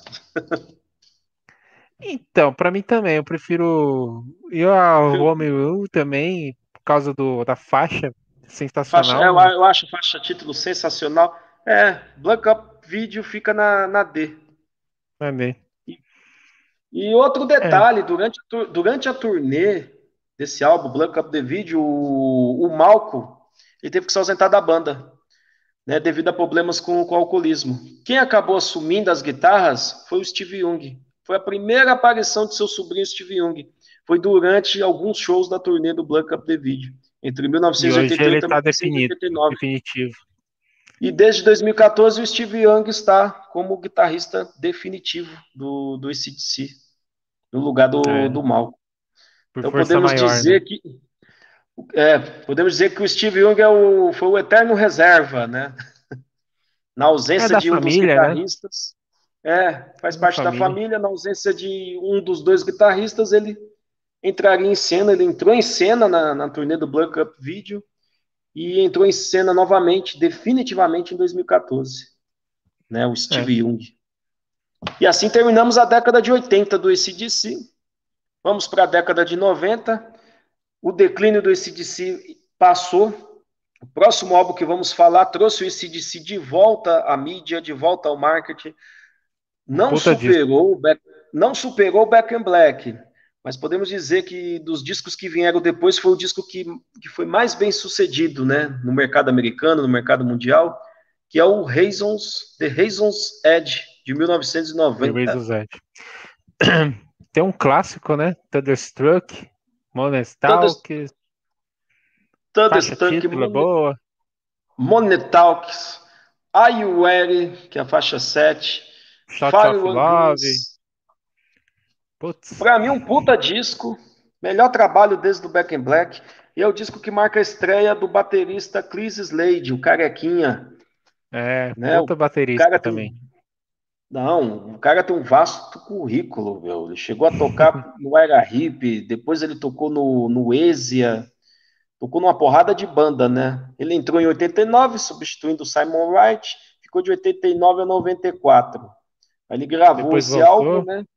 Então, pra mim também, eu prefiro eu a Romeo também por causa do da faixa Faixa, sensacional, eu, mas eu acho faixa título sensacional. É, Black Up Video fica na, na D. também. E, e outro É, detalhe, durante, a tur- durante a turnê desse álbum, Black Up the Video, o, o Malco, ele teve que se ausentar da banda, né, devido a problemas com, com o alcoolismo. Quem acabou assumindo as guitarras foi o Steve Young. Foi a primeira aparição de seu sobrinho Steve Young. Foi durante alguns shows da turnê do Black Up the Video, entre e hoje ele mil novecentos e oitenta e oito e tá definido, mil novecentos e oitenta e nove. definitivo. E desde dois mil e quatorze o Steve Young está como guitarrista definitivo do, do A C/D C, no lugar do, É, do Mal. por Então força podemos maior, né? dizer que é, podemos dizer que o Steve Young é o, foi o eterno reserva, né? Na É ausência da de um dos família, né? guitarristas, é, faz É da parte da família. família. Na ausência de um dos dois guitarristas, ele entraria em cena. Ele entrou em cena na, na turnê do Black Up Video e entrou em cena novamente, definitivamente, em dois mil e quatorze, né? O É. Steve Young. E assim terminamos a década de oitenta do A C D C. Vamos para a década de noventa. O declínio do A C D C passou. O próximo álbum que vamos falar trouxe o A C D C de volta à mídia, de volta ao marketing. Um Não puta disco. superou o Back, não superou o Back in Black, mas podemos dizer que dos discos que vieram depois foi o disco que, que foi mais bem sucedido, né, no mercado americano, no mercado mundial, que é o Raisons, The Raisons Edge, de The mil novecentos e noventa. Razor's Edge. Tem um clássico, né? Thunderstruck, Monestalk, faixa Thunderstruck, título é boa. Money Talks, Are You Ready, que é a faixa sete, Shot of Firework Love. Grease. Putz, Pra mim, um puta disco, melhor trabalho desde o Back in Black, e é o disco que marca a estreia do baterista Chris Slade, o carequinha, é, né? O puta baterista cara tem também. um, não, o cara tem um vasto currículo, meu. Ele chegou a tocar no Era Hip, depois ele tocou no, no Ezia, tocou numa porrada de banda, né? Ele entrou em oitenta e nove, substituindo o Simon Wright, ficou de oitenta e nove a noventa e quatro. Aí ele gravou Depois esse álbum, voltou. né?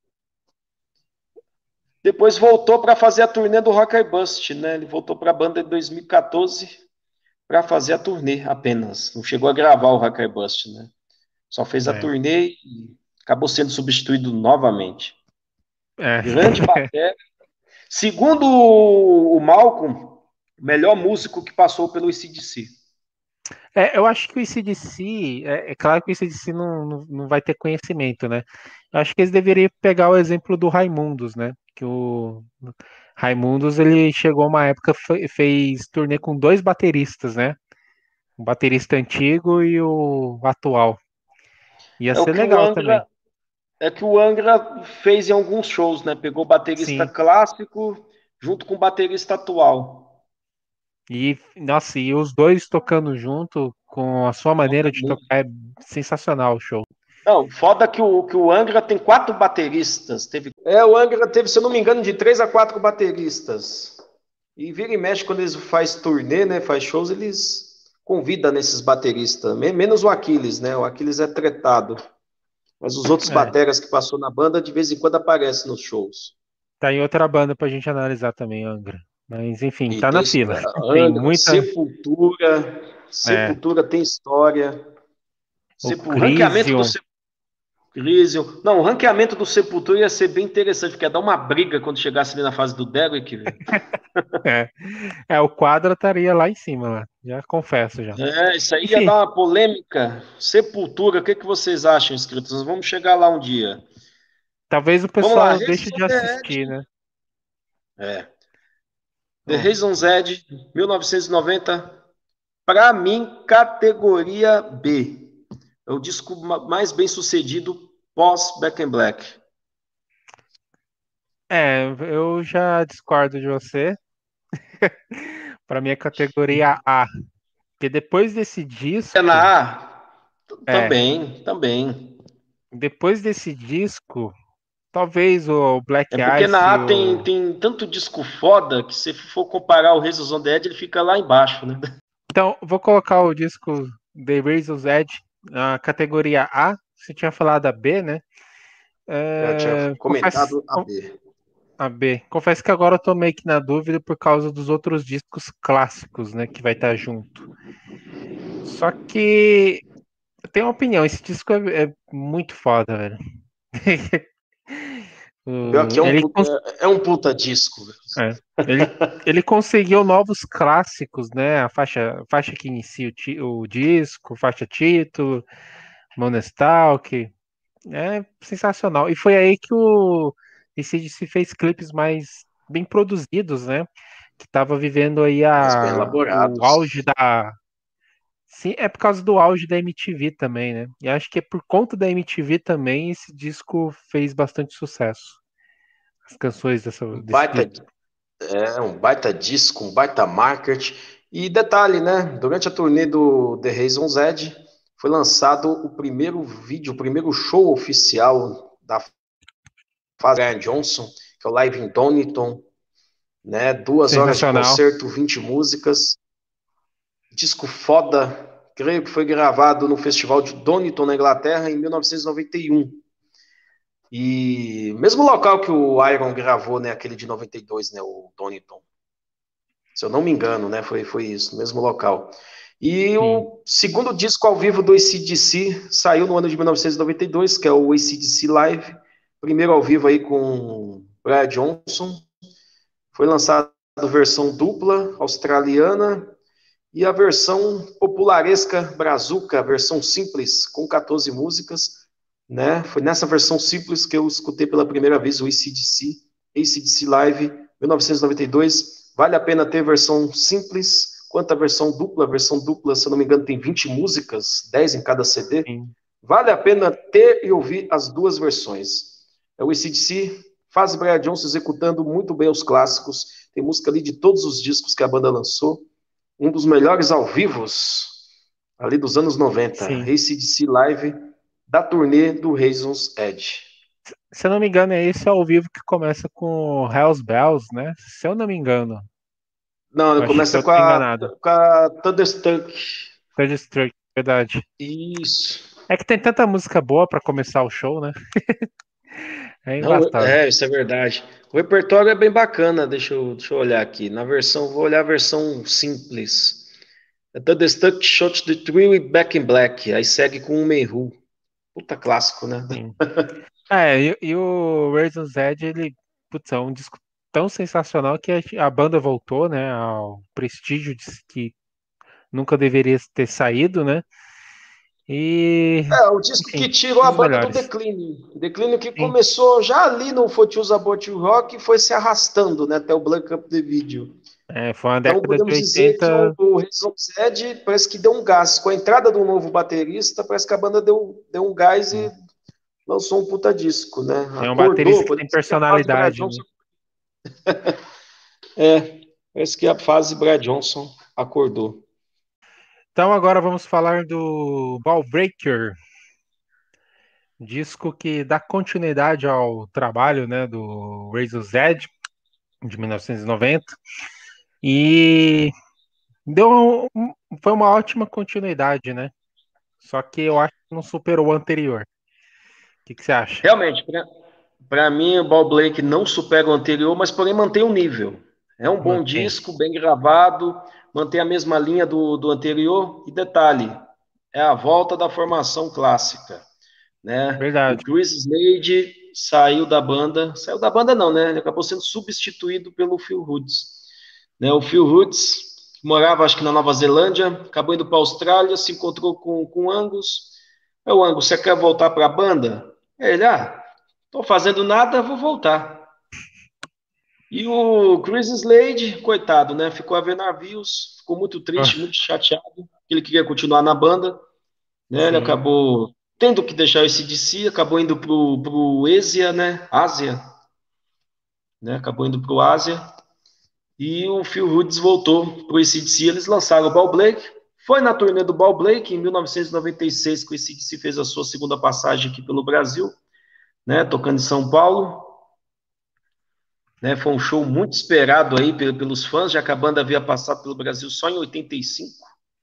Depois voltou para fazer a turnê do Rock and Bust, né? Ele voltou para a banda em dois mil e quatorze para fazer a turnê apenas. Não chegou a gravar o Rock and Bust, né? Só fez a É, turnê e acabou sendo substituído novamente. é. Grande batera. Segundo o Malcolm, o melhor músico que passou pelo A C D C. É, eu acho que o A C/D C, é, é claro que o A C/D C não, não, não vai ter conhecimento, né? Eu acho que eles deveriam pegar o exemplo do Raimundos, né? Que o Raimundos, ele chegou a uma época, fe- fez turnê com dois bateristas, né? O baterista antigo e o atual. Ia É o ser que o legal também. Angra, é que o Angra fez em alguns shows, né? Pegou o baterista Sim. clássico junto com o baterista atual. E, nossa, e os dois tocando junto, com a sua maneira de Muito. tocar, é sensacional o show. Não, foda que o, que o Angra tem quatro bateristas. Teve, é, o Angra teve, se eu não me engano, de três a quatro bateristas. E vira e mexe, quando eles fazem turnê, né, faz shows, eles convidam nesses bateristas. Menos o Aquiles, né? O Aquiles é tretado. Mas os outros É, bateras que passou na banda, de vez em quando aparecem nos shows. tá em outra banda pra gente analisar também, Angra. Mas enfim, E tá na tem fila. é, Tem Angra, muita. Sepultura, É, Sepultura tem história. o Sepul... Ranqueamento do Crisium. Sepultura. Não, o ranqueamento do Sepultura ia ser bem interessante, porque ia dar uma briga quando chegasse ali na fase do Derek, velho. É, é, o quadro estaria lá em cima, lá. Já confesso já. É, isso aí ia Enfim, dar uma polêmica. Sepultura, o que, que vocês acham, inscritos? Nós vamos chegar lá um dia. talvez o Vamos lá, pessoal Raisins deixe of de the assistir, Edge. né? É. The Bom, Raisins Edge, mil novecentos e noventa, para mim, categoria B. É o disco ma- mais bem sucedido pós Back in Black. é, eu já discordo de você. Para mim é categoria A. Porque depois desse É na disco, A? T- é, Também, também. depois desse disco, talvez o É Black porque na Ice e A tem, o. tem tanto disco foda que se for comparar o Raisins on the Edge, ele fica lá embaixo, né? Então, vou colocar o disco The Razor's Edge na categoria A. Você tinha falado a B, né? Eu tinha É, confesso, comentado a B. a B. Confesso que agora eu tô meio que na dúvida por causa dos outros discos clássicos, né, que vai estar junto. Só que eu tenho uma opinião, esse disco é, é muito foda, velho. Pior O- que é um, ele, puta- cons- é um puta disco, velho. é, ele, ele conseguiu novos clássicos, né? A faixa, faixa que inicia o, ti- o disco, faixa título, Monestalk. É sensacional. E foi aí que o A C/D C fez clipes mais bem produzidos, né? Que tava vivendo aí Mais bem a, o elaborados. auge da. Sim, é por causa do auge da M T V também, né? E acho que é por conta da M T V também esse disco fez bastante sucesso. As canções dessa, Um desse baita, disco. é, um baita disco, um baita market. E detalhe, né? Durante a turnê do The Raisins Edge, foi lançado o primeiro vídeo, o primeiro show oficial da fase Brian Johnson, que é o Live in Donington, né? Duas horas de Sensacional. concerto, vinte músicas. Disco foda, creio que foi gravado no Festival de Donington, na Inglaterra, em mil novecentos e noventa e um. E mesmo local que o Iron gravou, né? Aquele de noventa e dois, né? O Donington. Se eu não me engano, né? Foi, foi isso, no mesmo local. E Sim. o segundo disco ao vivo do A C/D C saiu no ano de mil novecentos e noventa e dois, que é o A C/D C Live. Primeiro ao vivo aí com Brian Johnson. Foi lançado a versão dupla australiana e a versão popularesca brazuca, a versão simples, com quatorze músicas. Né? Foi nessa versão simples que eu escutei pela primeira vez o A C/D C, A C/D C Live, mil novecentos e noventa e dois. Vale a pena ter versão simples, quanto a versão dupla. A versão dupla, se eu não me engano, tem vinte músicas, dez em cada C D. Sim. Vale a pena ter e ouvir as duas versões. É o A C/D C, faz Brian Johnson executando muito bem os clássicos. Tem música ali de todos os discos que a banda lançou. Um dos melhores ao vivos, ali dos anos noventa. Sim. A C/D C Live, da turnê do Raisins Edge. Se eu não me engano, é esse ao vivo que começa com Hells Bells, né? Se eu não me engano. Não, ele Acho que começa eu com tô a, enganado. com a Thunderstruck. Thunderstruck, verdade. Isso. É que tem tanta música boa pra começar o show, né? É Não, embastável. é, isso é verdade. O repertório é bem bacana, deixa eu, deixa eu olhar aqui. Na versão, vou olhar a versão simples. É Thunderstruck, Shot the Thrill e Back in Black. Aí segue com o Mayhu. Puta clássico, né? Sim. É, e, e o Razor's Edge, ele, putz, é um disco tão sensacional que a, a banda voltou, né, ao prestígio de, que nunca deveria ter saído, né? E, É, o disco que enfim, tirou um a dos banda do melhores. declínio. Declínio que Sim, começou já ali no Forte Use About You Rock e foi se arrastando, né, até o Black Up the Video. é, foi uma Então década de podemos dizer que o, oitenta. o Razor's Edge parece que deu um gás. Com a entrada do novo baterista, parece que a banda deu, deu um gás e Sim. lançou um puta disco, né? É um Acordou, baterista que tem podemos dizer que a fase Brad personalidade, né? Johnson. É, parece que a fase Brad Johnson acordou. Então agora vamos falar do Ball Breaker, disco que dá continuidade ao trabalho, né, do Razor's Edge de mil novecentos e noventa e deu um- um- foi uma ótima continuidade, né? Só que eu acho que não superou o anterior. que, que você acha? Realmente, para mim, o Ball Blake não supera o anterior, mas porém mantém o nível. É um bom Mantém. disco, bem gravado, mantém a mesma linha do, do anterior. E detalhe, é a volta da formação clássica, né? O Verdade. Chris Slade saiu da banda, saiu da banda não, né? Ele acabou sendo substituído pelo Phil Hughes. Né? O Phil Hughes, que morava acho que na Nova Zelândia, acabou indo para a Austrália, se encontrou com, com o Angus. É o Angus, você quer voltar para a banda? Ele, ah, tô fazendo nada, vou voltar. E o Chris Slade, coitado, né? Ficou a ver navios, ficou muito triste, muito chateado, ele queria continuar na banda, né? Ele Sim. acabou tendo que deixar esse D C, acabou indo pro, pro Asia, né? Ásia, né? Acabou indo pro Ásia. E o Phil Hughes voltou pro A C D C, eles lançaram o Ball Blake. Foi na turnê do Ball Blake, em mil novecentos e noventa e seis, que o A C D C fez a sua segunda passagem aqui pelo Brasil, né? Tocando em São Paulo. Né, foi um show muito esperado aí pelos fãs, já que a banda havia passado pelo Brasil só em oitenta e cinco.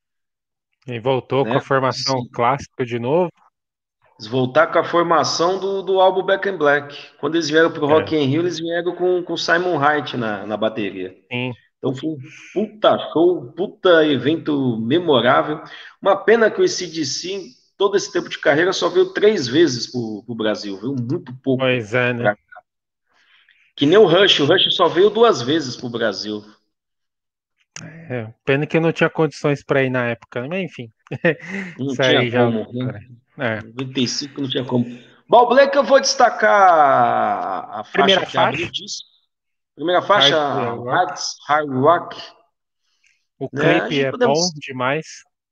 E voltou com Né, a formação clássica de novo. eles voltaram com a formação do, do álbum Back in Black. Quando eles vieram para o Rock É. in Rio, eles vieram com, com Simon Hart na, na bateria. Sim. Então foi um puta show, puta evento memorável. Uma pena que o A C D C, todo esse tempo de carreira, só veio três vezes para o Brasil, viu? Muito pouco. Pois é, né? Pra... Que nem o Rush, o Rush só veio duas vezes para o Brasil. É, pena que eu não tinha condições para ir na época, mas enfim. Não Isso tinha aí já. como, né? É. noventa e cinco não tinha como. Ball Black, eu vou destacar a faixa Primeira que abriu faixa, o disco. Primeira faixa, Hard Rock. Hard, Hard Rock. O Né? A clipe gente é bom podemos... demais.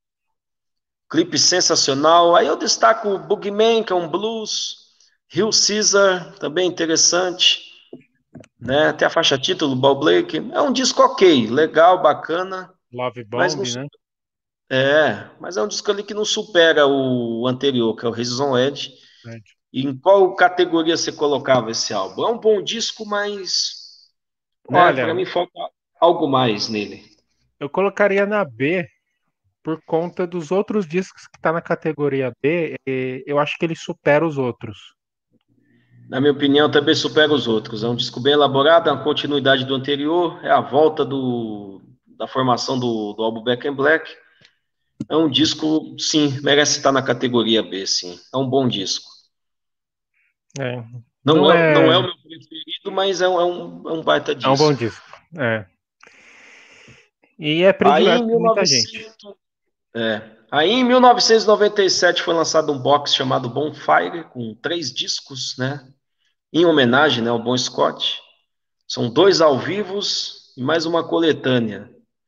Clipe sensacional. Aí eu destaco o Boogeyman, que é um blues. Hill Caesar, também interessante. Né? Tem a faixa título, Ball Blake. É um disco ok, legal, bacana. Love Mas Bomb, não... né? É, mas é um disco ali que não supera o anterior, que é o Razor's on Edge. É. E em qual categoria você colocava esse álbum? É um bom disco, mas, né, para Olha, mim falta algo mais nele. eu colocaria na B por conta dos outros discos que tá na categoria B. Eu acho que ele supera os outros. Na minha opinião, também supera os outros. É um disco bem elaborado, é uma continuidade do anterior, é a volta do, da formação do, do álbum Back in Black. É um disco, sim, merece estar na categoria B, sim. É um bom disco. É. Não, Não é, não é... é o meu preferido, mas é um, é um, é um baita disco. É um bom disco. É. E é Aí, predileto em por muita gente. É. Aí, em mil novecentos e noventa e sete, foi lançado um box chamado Bonfire, com três discos, né? Em homenagem, né, ao Bon Scott. São dois ao vivos e mais uma coletânea,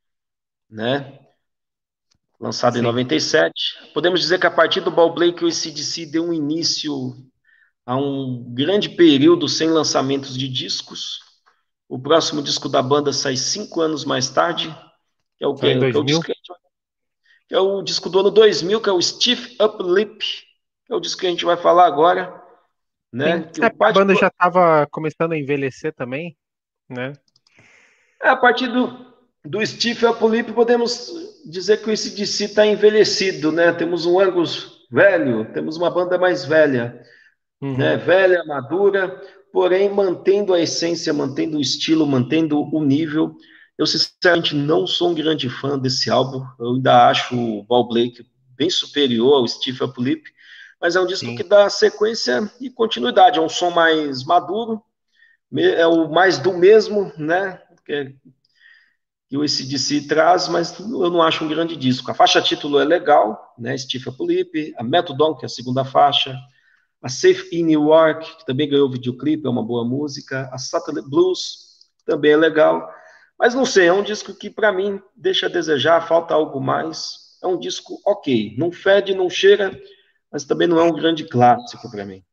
né? Lançado em Sim. noventa e sete. Podemos dizer que a partir do Ball Blake, o A C D C deu um início a um grande período sem lançamentos de discos. O próximo disco da banda sai cinco anos mais tarde, que é o, Só em que, que é o dois mil? disco que é o disco do ano dois mil, que é o Stiff Upper Lip, que é o disco que a gente vai falar agora, né? Sim. Que É, o a banda particular... já estava começando a envelhecer também, né? é, a partir do, do Stiff Upper Lip, podemos dizer que o A C D C está envelhecido, né? Temos um Angus velho, temos uma banda mais velha, Uhum. né? Velha, madura, porém mantendo a essência, mantendo o estilo, mantendo o nível. Eu, sinceramente, não sou um grande fã desse álbum. Eu ainda acho o Ball Blake bem superior ao Steve Upper Lip, mas é um disco Sim. que dá sequência e continuidade. É um som mais maduro, é o mais do mesmo, né? Que, que o A C D C traz, mas eu não acho um grande disco. A faixa título é legal, né? Steve Upper Lip, a Methadone, que é a segunda faixa, a Safe in New York, que também ganhou videoclipe, é uma boa música, a Satellite Blues, também é legal. Mas não sei, é um disco que para mim deixa a desejar, falta algo mais. É um disco ok, não fede, não cheira, mas também não é um grande clássico para mim.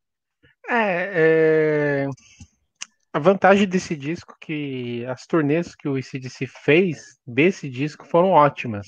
É, é, a vantagem desse disco é que as turnês que o A C D C fez desse disco foram ótimas,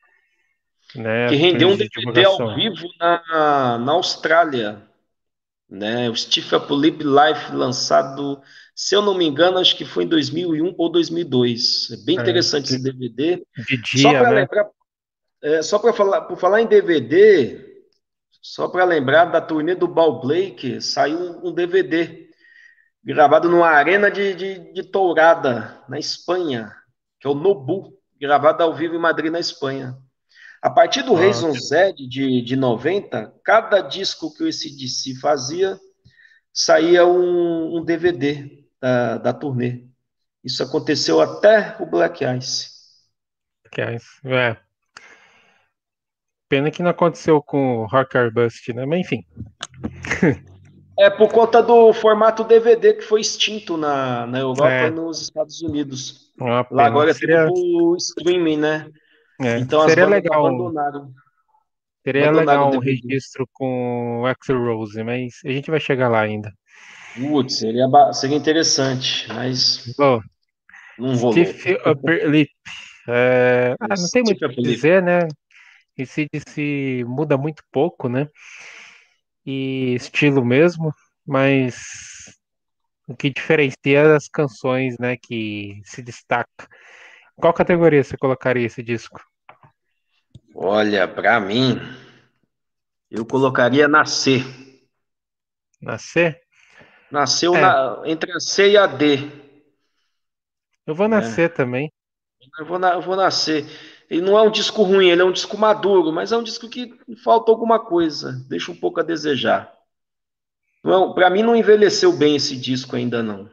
né? Que As rendeu um turnês de D V D ao divulgação. vivo na, na Austrália, né? O Steve Upper Lip Live, lançado, se eu não me engano, acho que foi em dois mil e um ou dois mil e dois. É bem É, interessante de, esse D V D. de Só dia, para né? lembrar, é, só para falar, por falar em D V D, Só para lembrar, da turnê do Bal Blake, saiu um, um D V D, gravado numa arena de, de, de tourada, na Espanha, que é o Nobu, gravado ao vivo em Madrid, na Espanha. A partir do Ah, Raison's Edge de, de noventa, cada disco que o A C D C fazia, saía um, um D V D da, da turnê. Isso aconteceu até o Black Ice. que é, isso. É, pena que não aconteceu com o Rock or Bust, né? Mas enfim. É por conta do formato D V D que foi extinto na, na Europa e É, nos Estados Unidos. uma Lá pena. agora é tudo Seria, por streaming, né? é, Então as seria bandas legal. abandonaram. Seria Abandonaram o legal um D V D. registro com o Axl Rose, mas a gente vai chegar lá ainda. Putz, seria, ba- seria interessante, mas Bom, não rolou. Steve Upper Lip. É, ah, não tem muito Steve o que Philip. dizer, né? Esse se muda muito pouco, né? E estilo mesmo, mas o que diferencia é as canções, né? Que se destaca. Qual categoria você colocaria esse disco? Olha, pra mim, eu colocaria Nascer. Na C? Nasceu É, na, entre a C e a D, eu vou na né? C também. Eu vou, na, eu vou nascer. Ele não é um disco ruim, ele é um disco maduro, mas é um disco que falta alguma coisa, deixa um pouco a desejar. Não, para mim não envelheceu bem esse disco ainda não.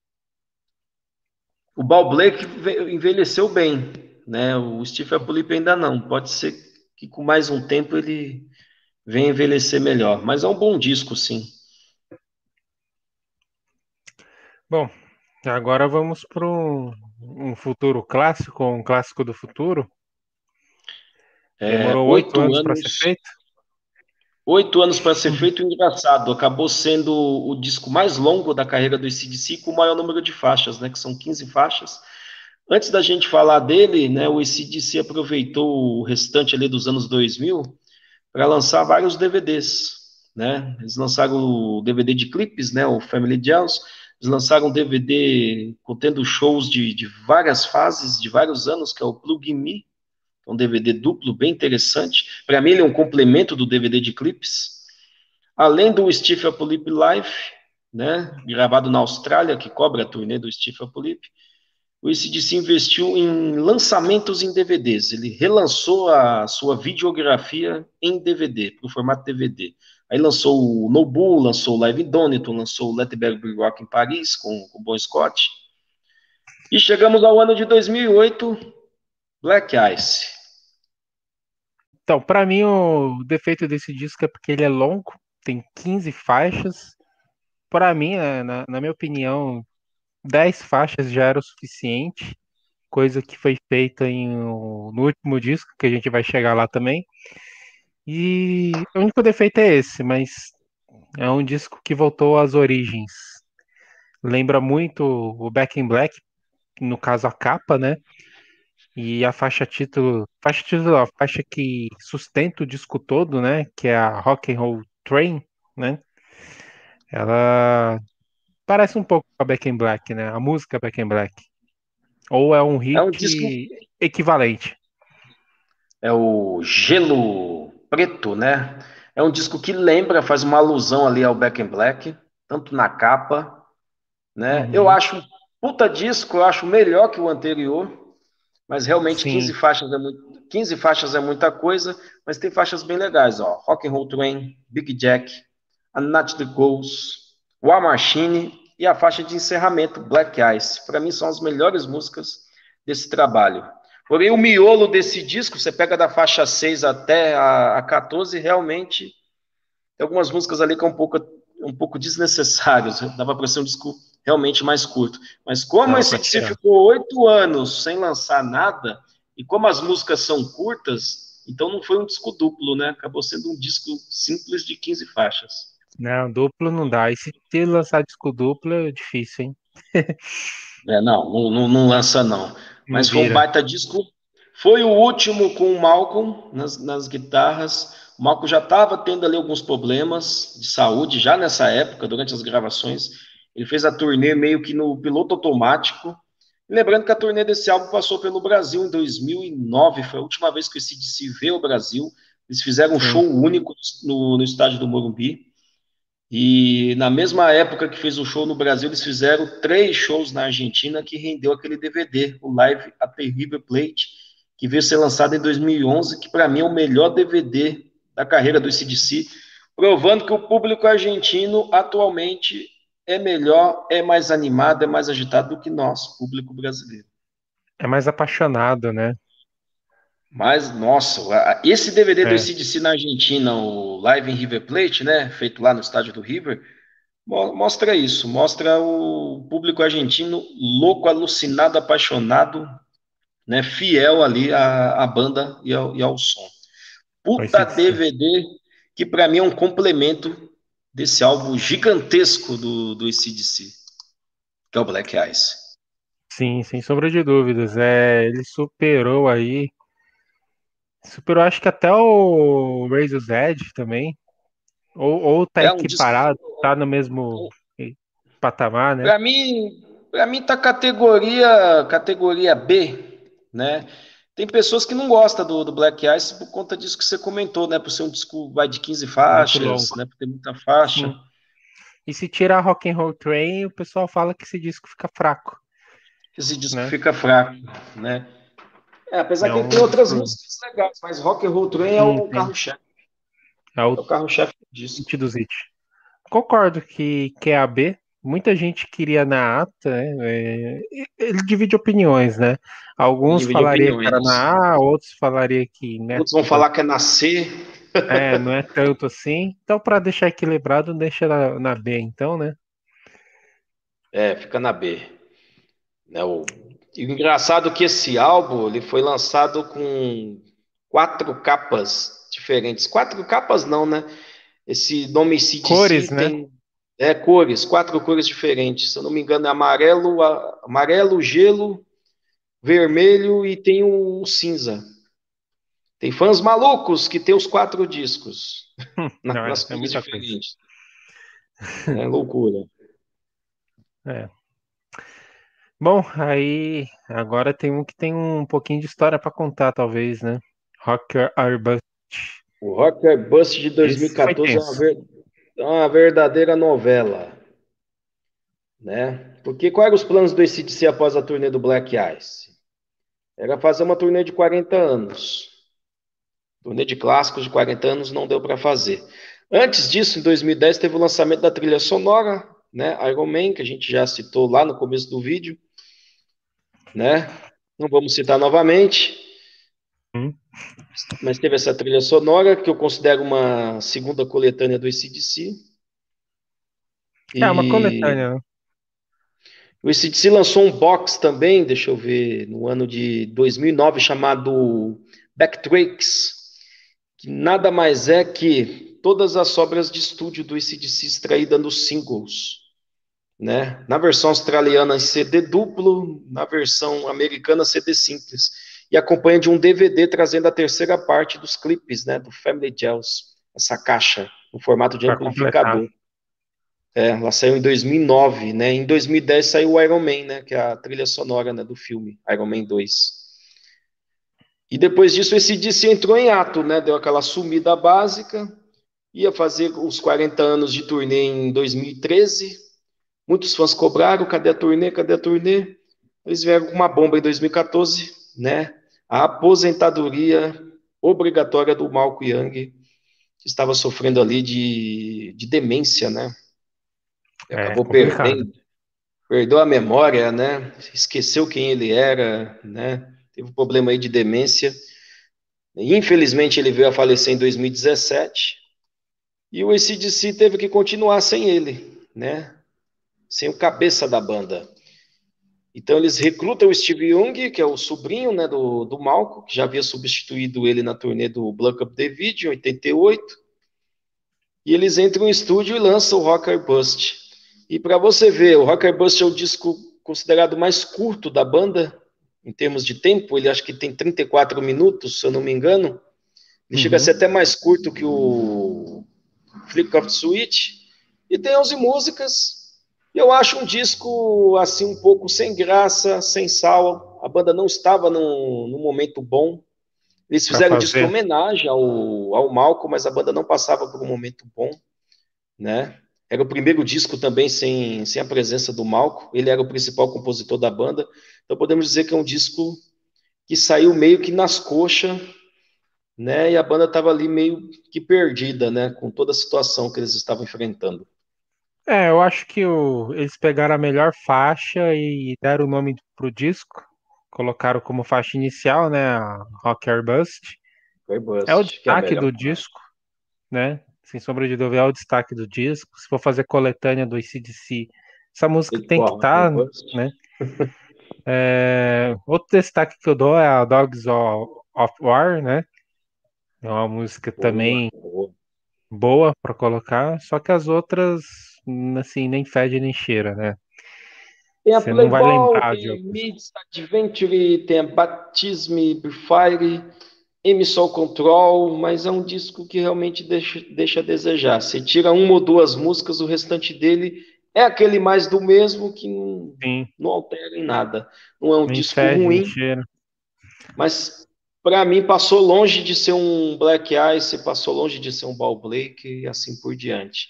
O Bal Blake envelheceu bem, né? O Steve Apulipe ainda não. Pode ser que com mais um tempo ele venha envelhecer melhor, mas é um bom disco, sim. Bom, agora vamos para um, um futuro clássico, um clássico do futuro. É, Demorou oito oito anos para ser anos, feito. oito anos para ser feito, engraçado. Acabou sendo o disco mais longo da carreira do A C/D C com o maior número de faixas, né? Que são quinze faixas. Antes da gente falar dele, né, o A C/D C aproveitou o restante ali dos anos dois mil para lançar vários D V Ds, né? Eles lançaram o D V D de clipes, né, o Family Jams, eles lançaram um D V D contendo shows de, de várias fases, de vários anos, que é o Plug in Me, um D V D duplo bem interessante. Para mim ele é um complemento do D V D de clipes. Além do Steve Apulipe Live, né, gravado na Austrália, que cobre a turnê do Steve Apulipe, o A C D C investiu em lançamentos em D V Ds. Ele relançou a sua videografia em D V D, para o formato D V D. Aí lançou o Nobu, lançou o Live in Donington, lançou o Let the Bell Be Rock em Paris, com, com o Bon Scott. E chegamos ao ano de dois mil e oito, Black Ice. Então, para mim, o defeito desse disco é porque ele é longo, tem quinze faixas. Para mim, né, na, na minha opinião, dez faixas já era o suficiente, coisa que foi feita em, um- no último disco, que a gente vai chegar lá também. E o único defeito é esse, mas é um disco que voltou às origens. Lembra muito o Back in Black, no caso a capa, né? E a faixa título, faixa título, a faixa que sustenta o disco todo, né? Que é a Rock and Roll Train, né? Ela parece um pouco com a Back in Black, né? A música Back in Black. Ou é um É um disco, hit equivalente. é o Gelo Preto, né? É um disco que lembra, faz uma alusão ali ao Back in Black, tanto na capa, né? Eu Uhum. acho um puta disco, eu acho melhor que o anterior, mas realmente quinze Sim. faixas é muito, quinze faixas é muita coisa, mas tem faixas bem legais, ó. Rock and Roll Train, Big Jack, A Night That Goes, War Machine e a faixa de encerramento, Black Ice. Para mim são as melhores músicas desse trabalho. Porém, o miolo desse disco, você pega da faixa seis até a, a quatorze, realmente tem algumas músicas ali que é um pouco, um pouco desnecessárias. Dava para ser um disco realmente mais curto. Mas como Dava esse pra D C tirar. ficou oito anos sem lançar nada, e como as músicas são curtas, então não foi um disco duplo, né? Acabou sendo um disco simples de quinze faixas. Não, duplo não dá. E se se lançar disco duplo é difícil, hein? É, não, não, não, não lança não. Não Mas foi um vira. baita disco. Foi o último com o Malcolm nas, nas guitarras. O Malcolm já estava tendo ali alguns problemas de saúde, já nessa época, durante as gravações. Ele fez a turnê meio que no piloto automático. E lembrando que a turnê desse álbum passou pelo Brasil em dois mil e nove, foi a última vez que o A C/D C veio ao Brasil. Eles fizeram um Sim. show único no, no estádio do Morumbi. E na mesma época que fez o show no Brasil, eles fizeram três shows na Argentina que rendeu aquele D V D, o Live at the River Plate, que veio ser lançado em dois mil e onze, que para mim é o melhor D V D da carreira do A C/D C, provando que o público argentino atualmente é melhor, é mais animado, é mais agitado do que nós, público brasileiro. É mais apaixonado, né? Mas, nossa, esse D V D do É. A C/D C na Argentina, o Live in River Plate, né, feito lá no estádio do River, mostra isso, mostra o público argentino louco, alucinado, apaixonado, né, fiel ali à, à banda e ao, e ao som. Puta A C D C. D V D que para mim é um complemento desse álbum gigantesco do, do A C/D C, que é o Black Ice. Sim, sem sombra de dúvidas. É, ele superou aí. Superou, acho que até o Razor's Edge também. Ou, ou tá É um disco, equiparado, tá no mesmo patamar, né? para mim, para mim tá categoria, categoria B, né? Tem pessoas que não gostam do, do Black Ice por conta disso que você comentou, né? Por ser um disco vai de quinze Muito faixas, longo. né? Por ter muita faixa. Sim. E se tirar Rock and Roll Train, o pessoal fala que esse disco fica fraco, Esse disco né? fica fraco, né? É, apesar É que ele um tem outras disco. músicas legais, mas Rock and Roll Train é Sim, o tem. carro-chefe. É É o o carro-chefe do disco. hit dos hits. Concordo que, que é a B. Muita gente queria na A, né? É, ele divide opiniões, né? Ele Alguns divide falaria que era opiniões. na A, outros falaria que né, Outros vão falar que é nascer. é, não é tanto assim. Então, para deixar equilibrado, deixa na, na B, então, né? É, fica na B. Né, o... E o engraçado é que esse álbum ele foi lançado com quatro capas diferentes. Quatro capas não, né? Esse nome Cores, A C/D C né? tem é, cores, quatro cores diferentes. Se eu não me engano, é amarelo, a- amarelo, gelo, vermelho e tem o cinza. Tem fãs malucos que tem os quatro discos na- Não, nas é, é cores muita coisa. diferentes. É loucura. É. Bom, aí agora tem um que tem um pouquinho de história para contar, talvez, né? Rocker Arbust. O Rocker Bust de Esse foi dois mil e quatorze é uma, tenso. ver- é uma verdadeira novela, né? Porque quais eram os planos do A C/D C após a turnê do Black Ice? Era fazer uma turnê de quarenta anos. Turnê de clássicos de quarenta anos não deu para fazer. Antes disso, em dois mil e dez, teve o lançamento da trilha sonora, né? Iron Man, que a gente já citou lá no começo do vídeo, né? Não vamos citar novamente, Hum? mas teve essa trilha sonora que eu considero uma segunda coletânea do A C/D C. É uma E coletânea, né? o A C D C lançou um box também, deixa eu ver, no ano de dois mil e nove, chamado Backtracks, que nada mais é que todas as obras de estúdio do A C D C extraídas nos singles, né? Na versão australiana em C D duplo, na versão americana C D simples, e acompanha de um D V D trazendo a terceira parte dos clipes, né, do Family Jewels, essa caixa, no formato de Para completar. amplificador. É, ela saiu em dois mil e nove, né? Em dois mil e dez saiu o Iron Man, né? Que é a trilha sonora, né, do filme Iron Man dois. E depois disso, esse D C entrou em ato, né? Deu aquela sumida básica, ia fazer os quarenta anos de turnê em dois mil e treze. Muitos fãs cobraram, cadê a turnê, cadê a turnê? Eles vieram com uma bomba em dois mil e quatorze, né? A aposentadoria obrigatória do Malcolm Young, que estava sofrendo ali de, de demência, né? E É acabou complicado. perdendo, perdeu a memória, né? Esqueceu quem ele era, né? Teve um problema aí de demência. Infelizmente, ele veio a falecer em dois mil e dezessete. E o A C D C teve que continuar sem ele, né? Sem o cabeça da banda. Então, eles recrutam o Steve Young, que é o sobrinho, né, do, do Malcolm, que já havia substituído ele na turnê do Black Up the Video, em oitenta e oito. E eles entram em estúdio e lançam o Rocker Bust. E para você ver, o Rocker Bust é o disco considerado mais curto da banda, em termos de tempo. Ele acho que tem trinta e quatro minutos, se eu não me engano. Ele uhum. chega a ser até mais curto que o Flick of the Switch. E tem onze músicas. Eu acho um disco assim um pouco sem graça, sem sal. A banda não estava num, num momento bom. Eles Pra fizeram um disco em fazer. homenagem ao, ao Malcolm, mas a banda não passava por um momento bom, né? Era o primeiro disco também sem, sem a presença do Malcolm. Ele era o principal compositor da banda. Então podemos dizer que é um disco que saiu meio que nas coxas, né? E a banda estava ali meio que perdida, né? Com toda a situação que eles estavam enfrentando. É, eu acho que o- eles pegaram a melhor faixa e deram o nome pro disco. Colocaram como faixa inicial, né? A Rock or Bust. Foi É o Bust, que é a destaque melhor do parte. disco, né? Sem sombra de dúvida, é o destaque do disco. Se for fazer coletânea do A C/D C, essa música Ele tem que corre com estar, Bust. né? É, outro destaque que eu dou é a Dogs of of War, né? É uma música Boa, também boa. boa pra colocar, só que as outras, hum, assim, nem fede nem cheira, né? Tem a Você não vai Playball, lembrar tem de a outras. Midst Adventure, tem a Baptism Fire, Emissol Control, mas é um disco que realmente deixa, deixa a desejar. Você tira uma ou duas músicas, o restante dele é aquele mais do mesmo que não, Sim, não altera em nada. Não é um nem disco fede nem ruim, cheira. mas para mim passou longe de ser um Black Ice, passou longe de ser um Ball Blake e assim por diante.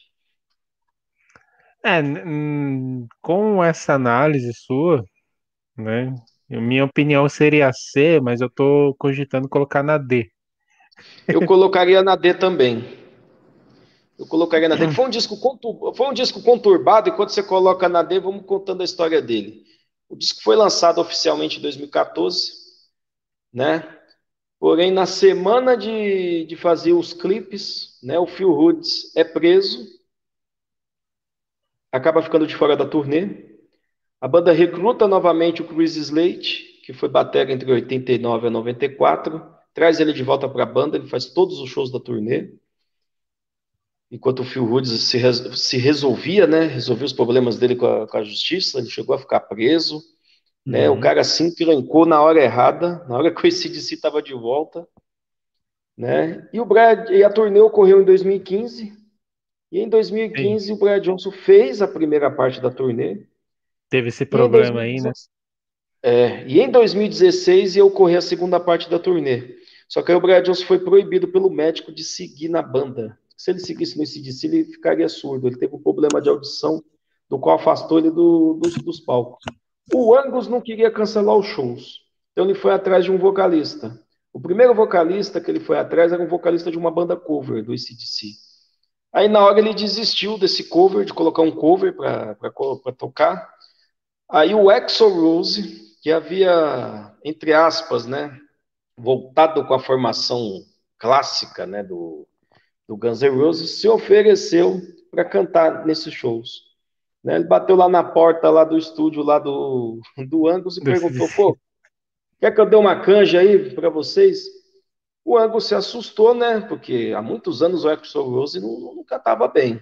É, hum, com essa análise sua, né? Minha opinião seria C, mas eu tô cogitando colocar na D. Eu colocaria na D também. Eu colocaria na D. Foi um disco, contur... foi um disco conturbado, e quando você coloca na D, vamos contando a história dele. O disco foi lançado oficialmente em dois mil e quatorze, né? Porém, na semana de, de fazer os clipes, né, o Phil Hughes é preso, acaba ficando de fora da turnê. A banda recruta novamente o Chris Slade, que foi batera entre oitenta e nove a noventa e quatro, traz ele de volta para a banda, ele faz todos os shows da turnê. Enquanto o Phil Hughes se, res, se resolvia, né, resolvia os problemas dele com a, com a justiça, ele chegou a ficar preso, né, o Uhum. cara se encrencou na hora errada, na hora que o A C D C estava de volta, né, e, o Brad, e a turnê ocorreu em dois mil e quinze, e em Sim, dois mil e quinze o Brad Johnson fez a primeira parte da turnê, teve esse e em problema aí, né? dois mil e dezesseis, é, e em dois mil e dezesseis ia ocorrer a segunda parte da turnê. Só que aí o Brad Johnson foi proibido pelo médico de seguir na banda. Se ele seguisse no A C D C, ele ficaria surdo. Ele teve um problema de audição, do qual afastou ele do, dos, dos palcos. O Angus não queria cancelar os shows, então ele foi atrás de um vocalista. O primeiro vocalista que ele foi atrás era um vocalista de uma banda cover do A C D C. Aí na hora ele desistiu desse cover, de colocar um cover para tocar. Aí o Axl Rose, que havia, entre aspas, né, voltado com a formação clássica, né, do, do Guns N' Roses, se ofereceu para cantar nesses shows. Né? Ele bateu lá na porta lá do estúdio lá do, do Angus e Do perguntou, A C D C. pô, quer que eu dê uma canja aí para vocês? O Angus se assustou, né? Porque há muitos anos o Axl Rose não, não cantava bem.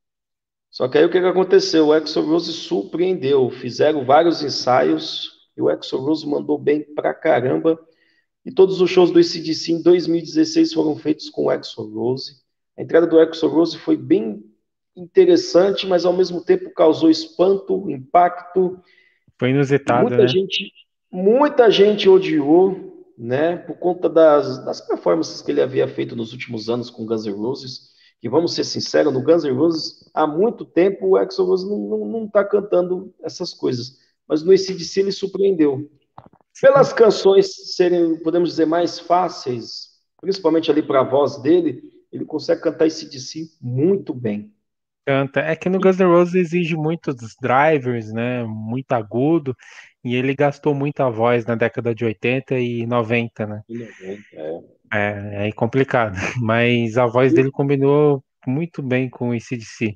Só que aí o que, que aconteceu? O Axl Rose surpreendeu. Fizeram vários ensaios e o Axl Rose mandou bem pra caramba. E todos os shows do A C D C em dois mil e dezesseis foram feitos com o Axl Rose. A entrada do Axl Rose foi bem interessante, mas ao mesmo tempo causou espanto, impacto. Foi E inusitado, muita né? gente, muita gente odiou, né, por conta das, das performances que ele havia feito nos últimos anos com Guns N' Roses. E vamos ser sinceros, no Guns N' Roses, há muito tempo o Axl Rose não está não, não tá cantando essas coisas. Mas no A C D C ele surpreendeu. Sim. Pelas canções serem, podemos dizer, mais fáceis, principalmente ali para a voz dele, ele consegue cantar A C D C muito bem. Canta. É que no Guns N' Roses exige muitos drivers, né? Muito agudo. E ele gastou muita voz na década de oitenta e noventa, né? E noventa, é. É, é complicado. Mas a voz E, dele combinou muito bem com o A C D C.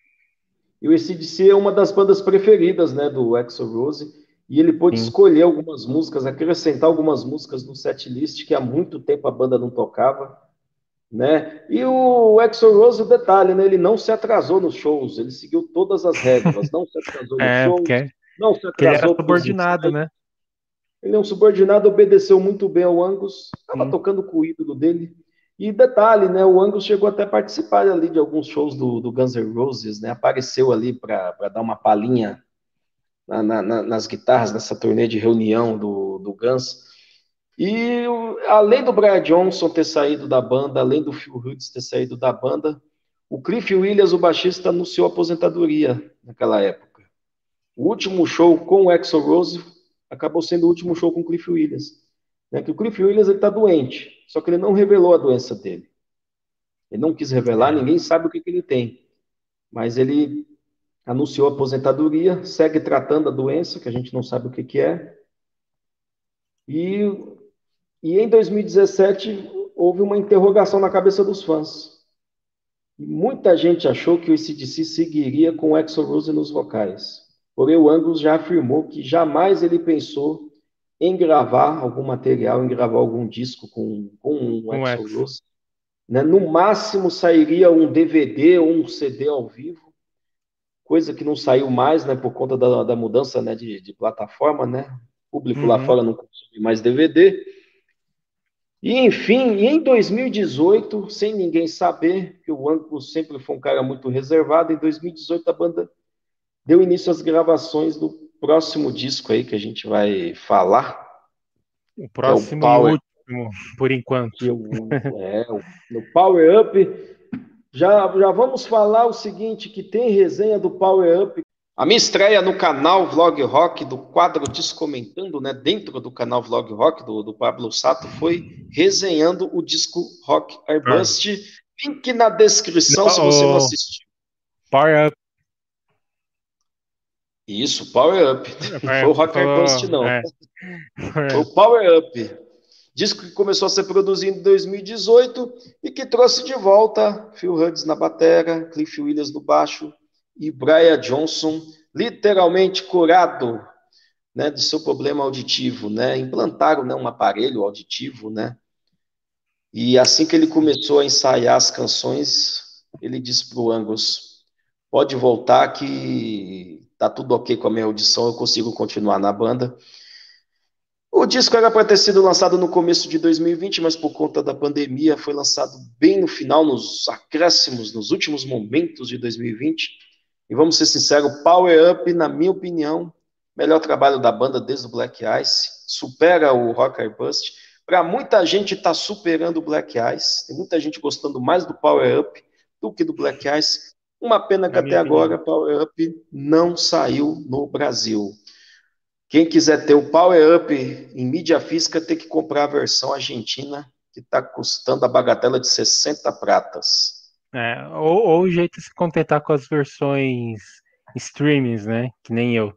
e o A C D C é uma das bandas preferidas, né, do Axl Rose, e ele pôde Sim. escolher algumas músicas, acrescentar algumas músicas no setlist que há muito tempo a banda não tocava, né? E o Axl Rose, o detalhe, né, ele não se atrasou nos shows, ele seguiu todas as regras, não se atrasou nos É, shows, porque, não se porque ele era atrasou para os subordinado, ensaios. né? Ele é um subordinado, obedeceu muito bem ao Angus, estava Sim. tocando com o ídolo dele. E detalhe, né? O Angus chegou até a participar ali de alguns shows do, do Guns N' Roses, né? Apareceu ali para dar uma palhinha na, na, nas guitarras nessa turnê de reunião do, do Guns. E além do Brian Johnson ter saído da banda, além do Phil Hughes ter saído da banda, o Cliff Williams, o baixista, anunciou aposentadoria naquela época. O último show com o Axl Rose acabou sendo o último show com o Cliff Williams. Né? Que o Cliff Williams está doente, só que ele não revelou a doença dele. Ele não quis revelar, ninguém sabe o que, que ele tem. Mas ele anunciou a aposentadoria, segue tratando a doença, que a gente não sabe o que, que é. E, e em dois mil e dezessete houve uma interrogação na cabeça dos fãs. E muita gente achou que o A C D C seguiria com o Axl Rose nos vocais. Porém, o Angus já afirmou que jamais ele pensou em gravar algum material, em gravar algum disco com, com um Um Axl X. Rose. Né? No máximo sairia um D V D ou um C D ao vivo, coisa que não saiu mais, né, por conta da, da mudança, né, de, de plataforma, né? O público lá Uhum. fora não consome mais D V D. E, enfim, em dois mil e dezoito, sem ninguém saber, que o Angus sempre foi um cara muito reservado, em dois mil e dezoito a banda deu início às gravações do próximo disco aí que a gente vai falar, O que é o próximo e Power, último, por enquanto. que é o, é, o, no Power Up. Já, já vamos falar o seguinte, que tem resenha do Power Up. A minha estreia no canal Vlog Rock, do quadro Descomentando, né, dentro do canal Vlog Rock, do, do Pablo Sato, foi resenhando o disco Rock Airbust. Link na descrição Não, se você não o assistiu. Power Up. Isso, Power Up. Não foi o Rock falou, Airbust, não. é. Foi o Power Up. Disco que começou a ser produzido em dois mil e dezoito e que trouxe de volta Phil Hughes na batera, Cliff Williams no baixo e Brian Johnson, literalmente curado, né, de seu problema auditivo, né? Implantaram, né, um aparelho auditivo, né? E assim que ele começou a ensaiar as canções, ele disse para o Angus: pode voltar que tá tudo ok com a minha audição, eu consigo continuar na banda. O disco era para ter sido lançado no começo de dois mil e vinte, mas por conta da pandemia foi lançado bem no final, nos acréscimos, nos últimos momentos de dois mil e vinte. E vamos ser sinceros, Power Up, na minha opinião, melhor trabalho da banda desde o Black Ice, supera o Rock Airbust. Para muita gente está superando o Black Ice, tem muita gente gostando mais do Power Up do que do Black Ice. Uma pena que Na minha até agora opinião. Power Up não saiu no Brasil. Quem quiser ter o Power Up em mídia física tem que comprar a versão argentina, que está custando a bagatela de sessenta pratas. É, ou, ou o jeito de se contentar com as versões streamings, né? Que nem eu.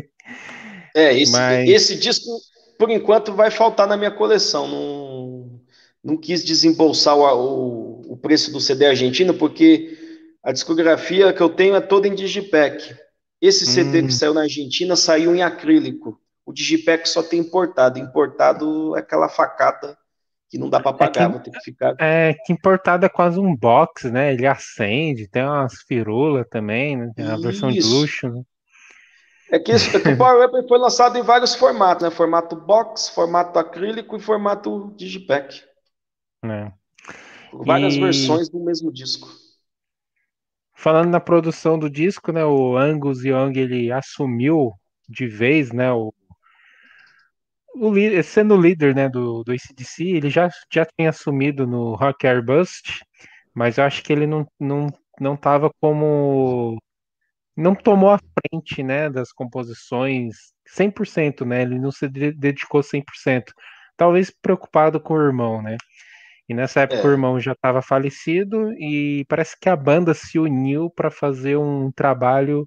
É, esse, Mas esse disco, por enquanto, vai faltar na minha coleção. Não, não quis desembolsar o, o, o preço do C D argentino, porque a discografia que eu tenho é toda em digipack. Esse C D que hum, saiu na Argentina saiu em acrílico. O digipack só tem importado. Importado é aquela facada que não dá para é que, pagar, vou ter que ficar. é que importado é quase um box, né? Ele acende, tem umas firulas também, né? Tem a versão de Isso. luxo, né? É que, isso, é que o Power Up foi lançado em vários formatos, né? Formato box, formato acrílico e formato digipack. É. Várias E versões do mesmo disco. falando na produção do disco, né? O Angus Young ele assumiu de vez, né? O, o lí- sendo o líder, né? Do, do A C D C, ele já, já tinha assumido no Rock Air Bust, mas eu acho que ele não, não, não tava como. Não tomou a frente, né, das composições cem por cento, né? Ele não se de- dedicou cem por cento. Talvez preocupado com o irmão, né? E nessa época o É, irmão já estava falecido e parece que a banda se uniu para fazer um trabalho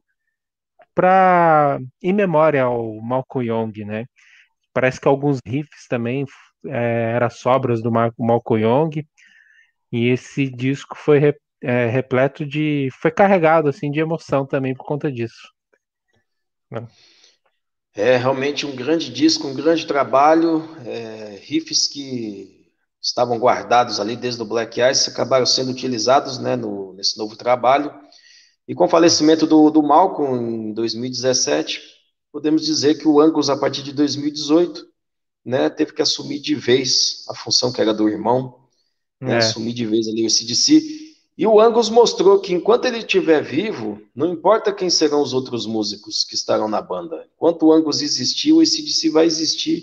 para em memória ao Malcolm Young, né? Parece que alguns riffs também é, eram sobras do Mar- Malcolm Young e esse disco foi re- é, repleto de, foi carregado assim de emoção também por conta disso, né? é realmente um grande disco, um grande trabalho. É, riffs que estavam guardados ali desde o Black Ice acabaram sendo utilizados, né, no, nesse novo trabalho. E com o falecimento do, do Malcolm em dois mil e dezessete, podemos dizer que o Angus, a partir de dois mil e dezoito, né, teve que assumir de vez a função que era do irmão, né, É, assumir de vez ali o A C D C. E o Angus mostrou que enquanto ele estiver vivo, não importa quem serão os outros músicos que estarão na banda. Enquanto o Angus existir, o A C D C vai existir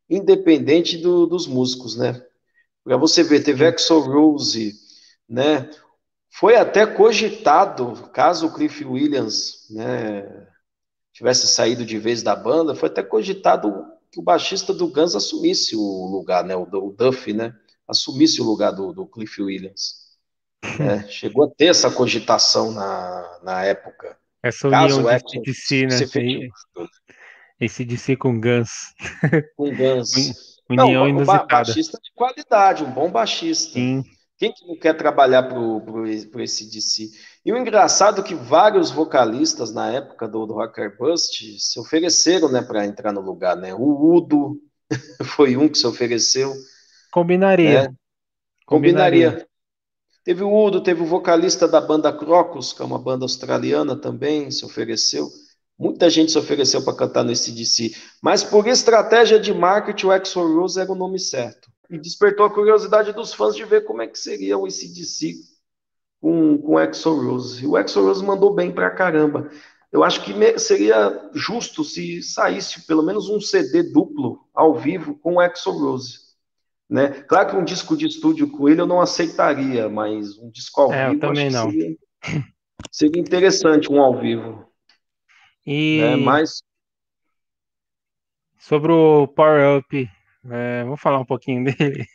independente do- dos músicos, né? Para você ver, teve Sim. Axl Rose, né? Foi até cogitado, caso o Cliff Williams, né, tivesse saído de vez da banda, foi até cogitado que o baixista do Guns assumisse o lugar, né? O, o Duff, né? Assumisse o lugar do, do Cliff Williams, né? Chegou a ter essa cogitação na, na época. Essa união Caso o de Axl A C/D C, fosse né? E- efetivado A C/D C com Guns. com o Uni- Guns. Não, União um ba- inusitada. baixista de qualidade, um bom baixista. Sim. Quem que não quer trabalhar pro, pro, pro esse D C? E o engraçado é que vários vocalistas na época do, do Rocker Bust se ofereceram, né, para entrar no lugar, né? O Udo foi um que se ofereceu, Combinaria. né? Combinaria. Combinaria. Teve o Udo, teve o vocalista da banda Crocus, que é uma banda australiana também, se ofereceu. Muita gente se ofereceu para cantar no A C D C. Mas por estratégia de marketing, o Axl Rose era o nome certo. E despertou a curiosidade dos fãs de ver como é que seria o A C D C com, com o Axl Rose. E o Axl Rose mandou bem pra caramba. Eu acho que me- seria justo se saísse pelo menos um C D duplo ao vivo com o Axl Rose. Né? Claro que um disco de estúdio com ele eu não aceitaria, mas um disco ao É, eu vivo acho também que não. seria, seria interessante um ao vivo. Né? E Mas sobre o Power Up, é, vamos falar um pouquinho dele.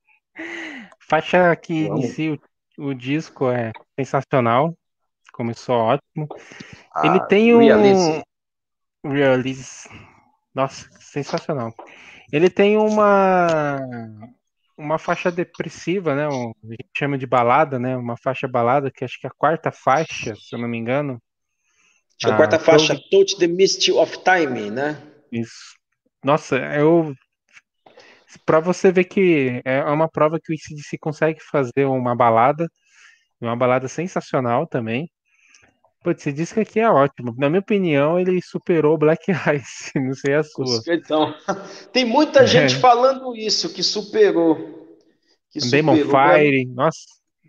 Faixa que vamos. inicia o, o disco é sensacional, começou ótimo. Ele A tem Realize. um release, nossa, sensacional. Ele tem uma uma faixa depressiva, né? um- a gente chama de balada, né? Uma faixa balada que acho que é a quarta faixa, se eu não me engano. Acho que a A quarta faixa, Through Touch the Misty of Time, né? Isso. Nossa, eu para você ver que é uma prova que o A C/D C consegue fazer uma balada, uma balada sensacional também. Putz, esse disco aqui é ótimo. Na minha opinião, ele superou o Black Ice. Não sei a sua. Então, tem muita gente falando isso, que superou. Que Demon superou. Para mim, Fire, nossa.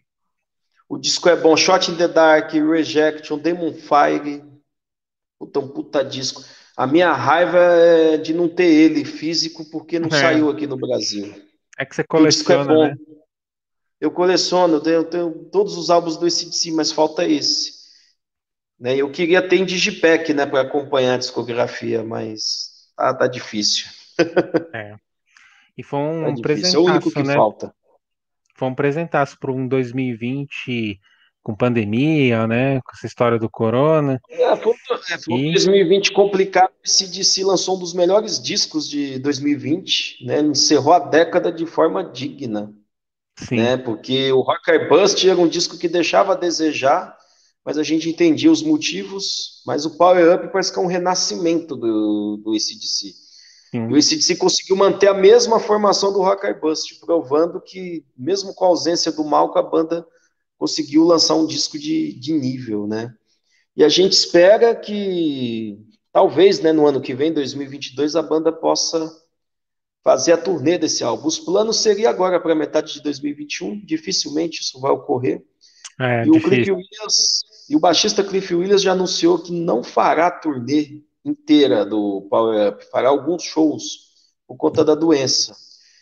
o disco é bom. Shot in the Dark, Rejection, Demon Fire. Puta, um puta disco. A minha raiva é de não ter ele físico porque não É, saiu aqui no Brasil. é que você Porque o disco é coleciona, né? bom. Eu coleciono, eu tenho, eu tenho todos os álbuns do A C D C, mas falta esse. Né? Eu queria ter em Digipack, né, para acompanhar a discografia, mas tá, tá difícil. É. E foi Tá um difícil. É o único presentaço, que né? falta. Foi um presentaço para um dois mil e vinte com pandemia, né? Com essa história do corona. É, foi, um- é, foi um E, dois mil e vinte complicado. O A C D C lançou um dos melhores discos de dois mil e vinte, né? Ele encerrou a década de forma digna, sim, né? Porque o Rocker Bust era um disco que deixava a desejar, mas a gente entendia os motivos. Mas o Power Up parece que é um renascimento do, do A C D C. E sim. o A C D C conseguiu manter a mesma formação do Rocker Bust, provando que, mesmo com a ausência do Malco, a banda conseguiu lançar um disco de, de nível, né? E a gente espera que, talvez, né, no ano que vem, dois mil e vinte e dois, a banda possa fazer a turnê desse álbum. Os planos seria agora para metade de dois mil e vinte e um, dificilmente isso vai ocorrer. É E o Cliff difícil. Williams, e o baixista Cliff Williams já anunciou que não fará a turnê inteira do Power Up, fará alguns shows por conta da doença.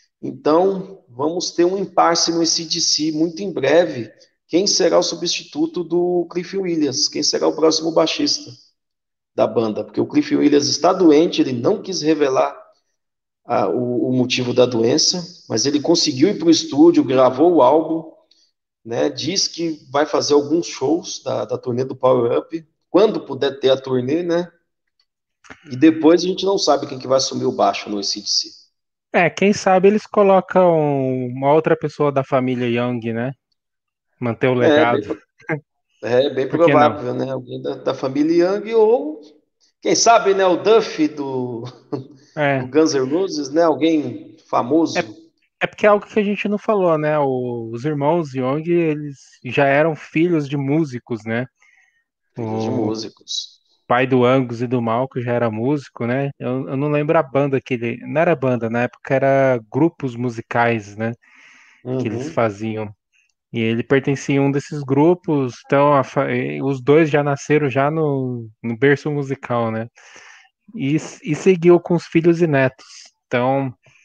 Então, vamos ter um impasse no A C D C muito em breve. Quem será o substituto do Cliff Williams? Quem será o próximo baixista da banda? Porque o Cliff Williams está doente, ele não quis revelar a, o, o motivo da doença, mas ele conseguiu ir para o estúdio, gravou o álbum, né? Diz que vai fazer alguns shows da, da turnê do Power Up, quando puder ter a turnê, né? E depois a gente não sabe quem que vai assumir o baixo no A C D C. É, quem sabe eles colocam uma outra pessoa da família Young, né? Manter o É, bem, legado. é bem Por que não? provável, né? Alguém da, da família Young ou, quem sabe, né? O Duff do, do É, Guns N' Roses, né? Alguém é, famoso, é porque é algo que a gente não falou, né? O- os irmãos Young, eles já eram filhos de músicos, né? filhos de O músicos. pai do Angus e do Malco já era músico, né? Eu, eu não lembro a banda que ele. Não era banda, na época era grupos musicais, né? Que eles Uhum. faziam. E ele pertencia a um desses grupos, então a fa- eh, os dois já nasceram já no, no berço musical, né? E, s- e seguiu com os filhos e netos. Então,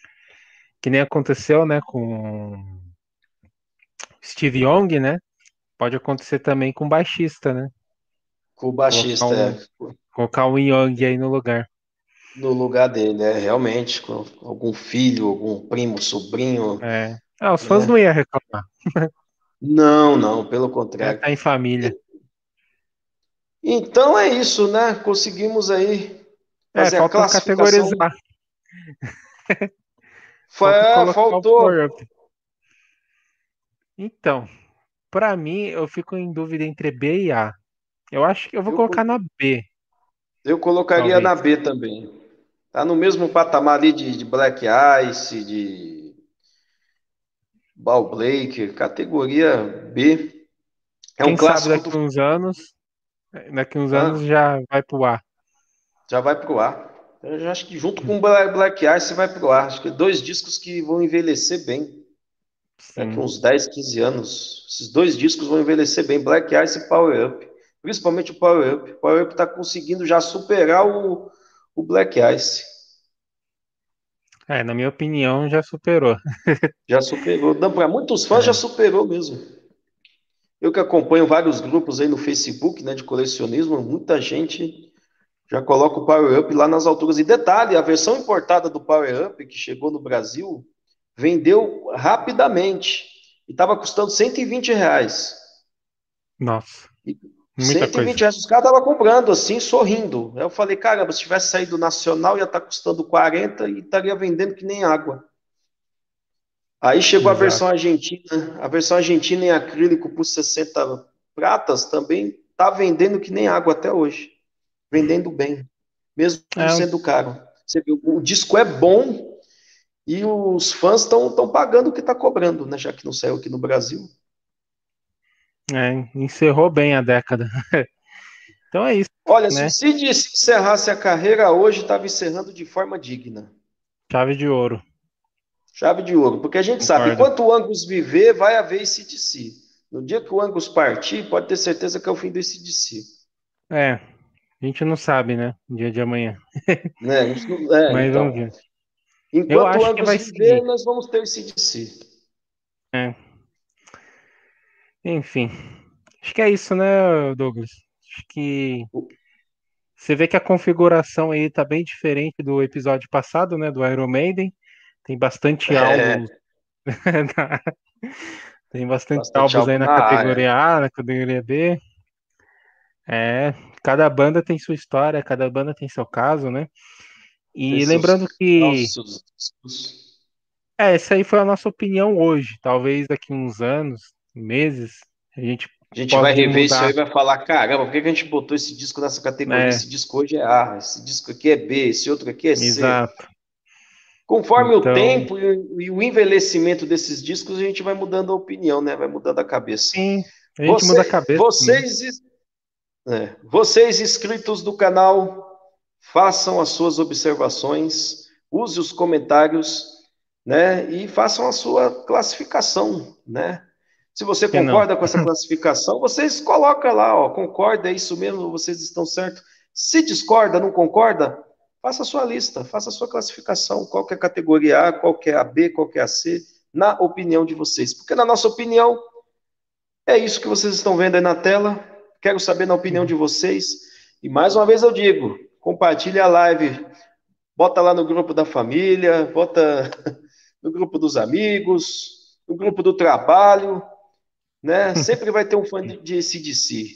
que nem aconteceu, né, com Steve Young, né? Pode acontecer também com baixista, né? Com o Colocar baixista, um, é, colocar um Young aí no lugar. no lugar dele, é, realmente, com algum filho, algum primo, sobrinho, É. Ah, os fãs não né? iam reclamar, Não, não, pelo né? contrário. Tá em família. E- Então é isso, né? Conseguimos aí É, fazer a falta classificação. categorizar, falta Fa- colocar o Faltou. Power Up. Então, pra mim, eu fico em dúvida entre B e A. Eu acho que eu vou Eu, colocar na B, eu colocaria talvez. na B também. Tá no mesmo patamar ali de, de Black Ice, de Ball Blake, categoria B. É um Quem sabe clássico do. daqui uns anos, daqui uns anos Ah, já vai pro A. já vai pro ar. Eu já acho que junto com o Bla- Black Ice vai pro ar. Acho que dois discos que vão envelhecer bem. Daqui Sim. uns dez, quinze anos. Esses dois discos vão envelhecer bem. Black Ice e Power Up. Principalmente o Power Up. O Power Up está conseguindo já superar o, o Black Ice. É, na minha opinião, já superou. Já superou. Para muitos fãs já É. superou mesmo. Eu que acompanho vários grupos aí no Facebook, né, de colecionismo, muita gente já coloca o Power Up lá nas alturas. E detalhe, a versão importada do Power Up que chegou no Brasil vendeu rapidamente e estava custando cento e vinte reais. Nossa, E muita cento e coisa. vinte reais os caras estavam comprando assim, sorrindo. Aí eu falei, caramba, se tivesse saído nacional ia estar custando quarenta e estaria vendendo que nem água. Aí chegou a versão Exato. argentina, a versão argentina em acrílico por sessenta pratas também está vendendo que nem água até hoje. Vendendo bem, mesmo É, sendo caro. Você viu, o disco é bom e os fãs estão estão pagando o que está cobrando, né? Já que não saiu aqui no Brasil. é, encerrou bem a década. Então é isso, Olha, se o né? Cid encerrasse a carreira hoje, estava encerrando de forma digna. Chave de ouro, Chave de ouro. Porque a gente sabe, concordo. enquanto o Angus viver, vai haver A C/D C. No dia que o Angus partir, pode ter certeza que é o fim do A C/D C. É, a gente não sabe, né? Dia de amanhã. Né? A gente não- É, Mas vamos então. ver. Eu Enquanto o acho que Angus vai viver, seguir. nós vamos ter A C/D C. É. Enfim. Acho que é isso, né, Douglas? Acho que você vê que a configuração aí tá bem diferente do episódio passado, né? Do Iron Maiden. Tem bastante álbuns. É, Tem bastante bastante álbuns aí álbum na na área. categoria A, na categoria B. É, cada banda tem sua história, cada banda tem seu caso, né? Tem E seus lembrando que, causos, seus- é, essa aí foi a nossa opinião hoje. Talvez daqui uns anos, meses, a gente A gente vai pode rever isso aí mudar, e vai falar, caramba, por que que a gente botou esse disco nessa categoria? né? Esse disco hoje é A, esse disco aqui é B, esse outro aqui é C. Exato. Conforme o Então, tempo e e o envelhecimento desses discos, a gente vai mudando a opinião, né? Vai mudando a cabeça. sim, a gente muda a Você, cabeça também. vocês, é, vocês inscritos do canal, façam as suas observações, use os comentários, né? E façam a sua classificação, né? Se você Que não? concorda com essa classificação, vocês colocam lá, ó, concorda, é isso mesmo, vocês estão certos. Se discorda, não concorda, faça a sua lista, faça a sua classificação, qual que é a categoria A, qual que é a B, qual que é a C, na opinião de vocês. Porque na nossa opinião, é isso que vocês estão vendo aí na tela. Quero saber na opinião de vocês. E mais uma vez eu digo, compartilhe a live, bota lá no grupo da família, bota no grupo dos amigos, no grupo do trabalho, né? Sempre vai ter um fã de A C/D C.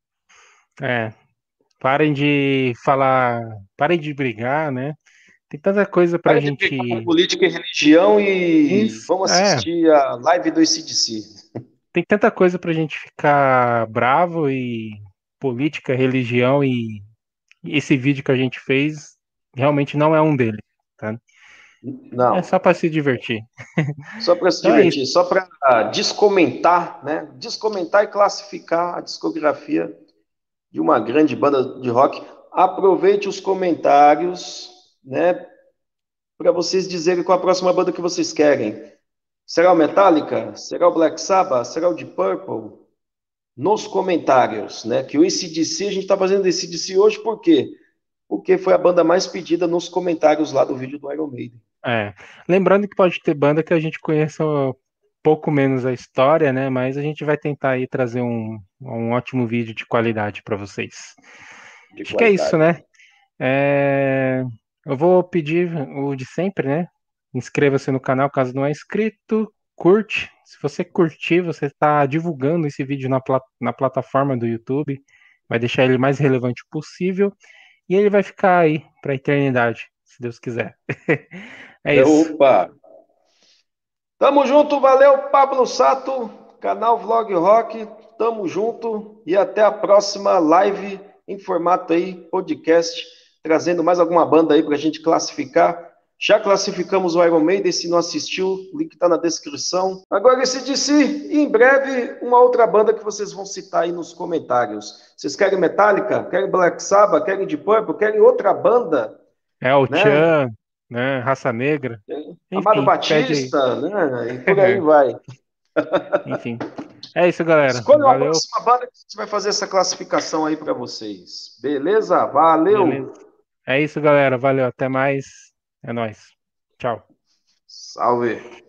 É, parem de falar, parem de brigar, né? Tem tanta coisa pra Para de brigar com gente. política e religião e Isso, vamos é, assistir a live do A C/D C. tem tanta coisa pra gente ficar bravo e política, religião e esse vídeo que a gente fez realmente não é um deles, tá? É Não, só pra se divertir. só para se Então é isso. divertir, só para descomentar, né? Descomentar e classificar a discografia de uma grande banda de rock. Aproveite os comentários, né, para vocês dizerem qual a próxima banda que vocês querem. Será o Metallica? Será o Black Sabbath? Será o Deep Purple? Nos comentários, né? Que o A C/D C, a gente está fazendo A C/D C hoje por quê? Porque foi a banda mais pedida nos comentários lá do vídeo do Iron Maiden. É. Lembrando que pode ter banda que a gente conheça um pouco menos a história, né? Mas a gente vai tentar aí trazer um, um ótimo vídeo de qualidade para vocês. De Acho que é isso, qualidade. né? É, Eu vou pedir o de sempre, né? Inscreva-se no canal caso não é inscrito, curte. Se você curtir, você está divulgando esse vídeo na, pla- na plataforma do YouTube, vai deixar ele mais relevante possível e ele vai ficar aí para a eternidade, se Deus quiser. É isso. Opa! Tamo junto, valeu, Pablo Sato, canal Vlog Rock. Tamo junto e até a próxima live em formato aí, podcast, trazendo mais alguma banda aí pra gente classificar. Já classificamos o Iron Maiden, se não assistiu, o link tá na descrição. Agora esse D C, e em breve uma outra banda que vocês vão citar aí nos comentários. Vocês querem Metallica? Querem Black Sabbath? Querem Deep Purple? Querem outra banda? É o Né? Tchan, né? Raça Negra. Amado Enfim, pede aí. Batista, né? E por aí vai. Enfim. É isso, galera. Escolha uma Valeu. próxima banda que a gente vai fazer essa classificação aí para vocês. Beleza? Valeu! Beleza. É isso, galera. Valeu. Até mais. É nóis. Tchau. Salve!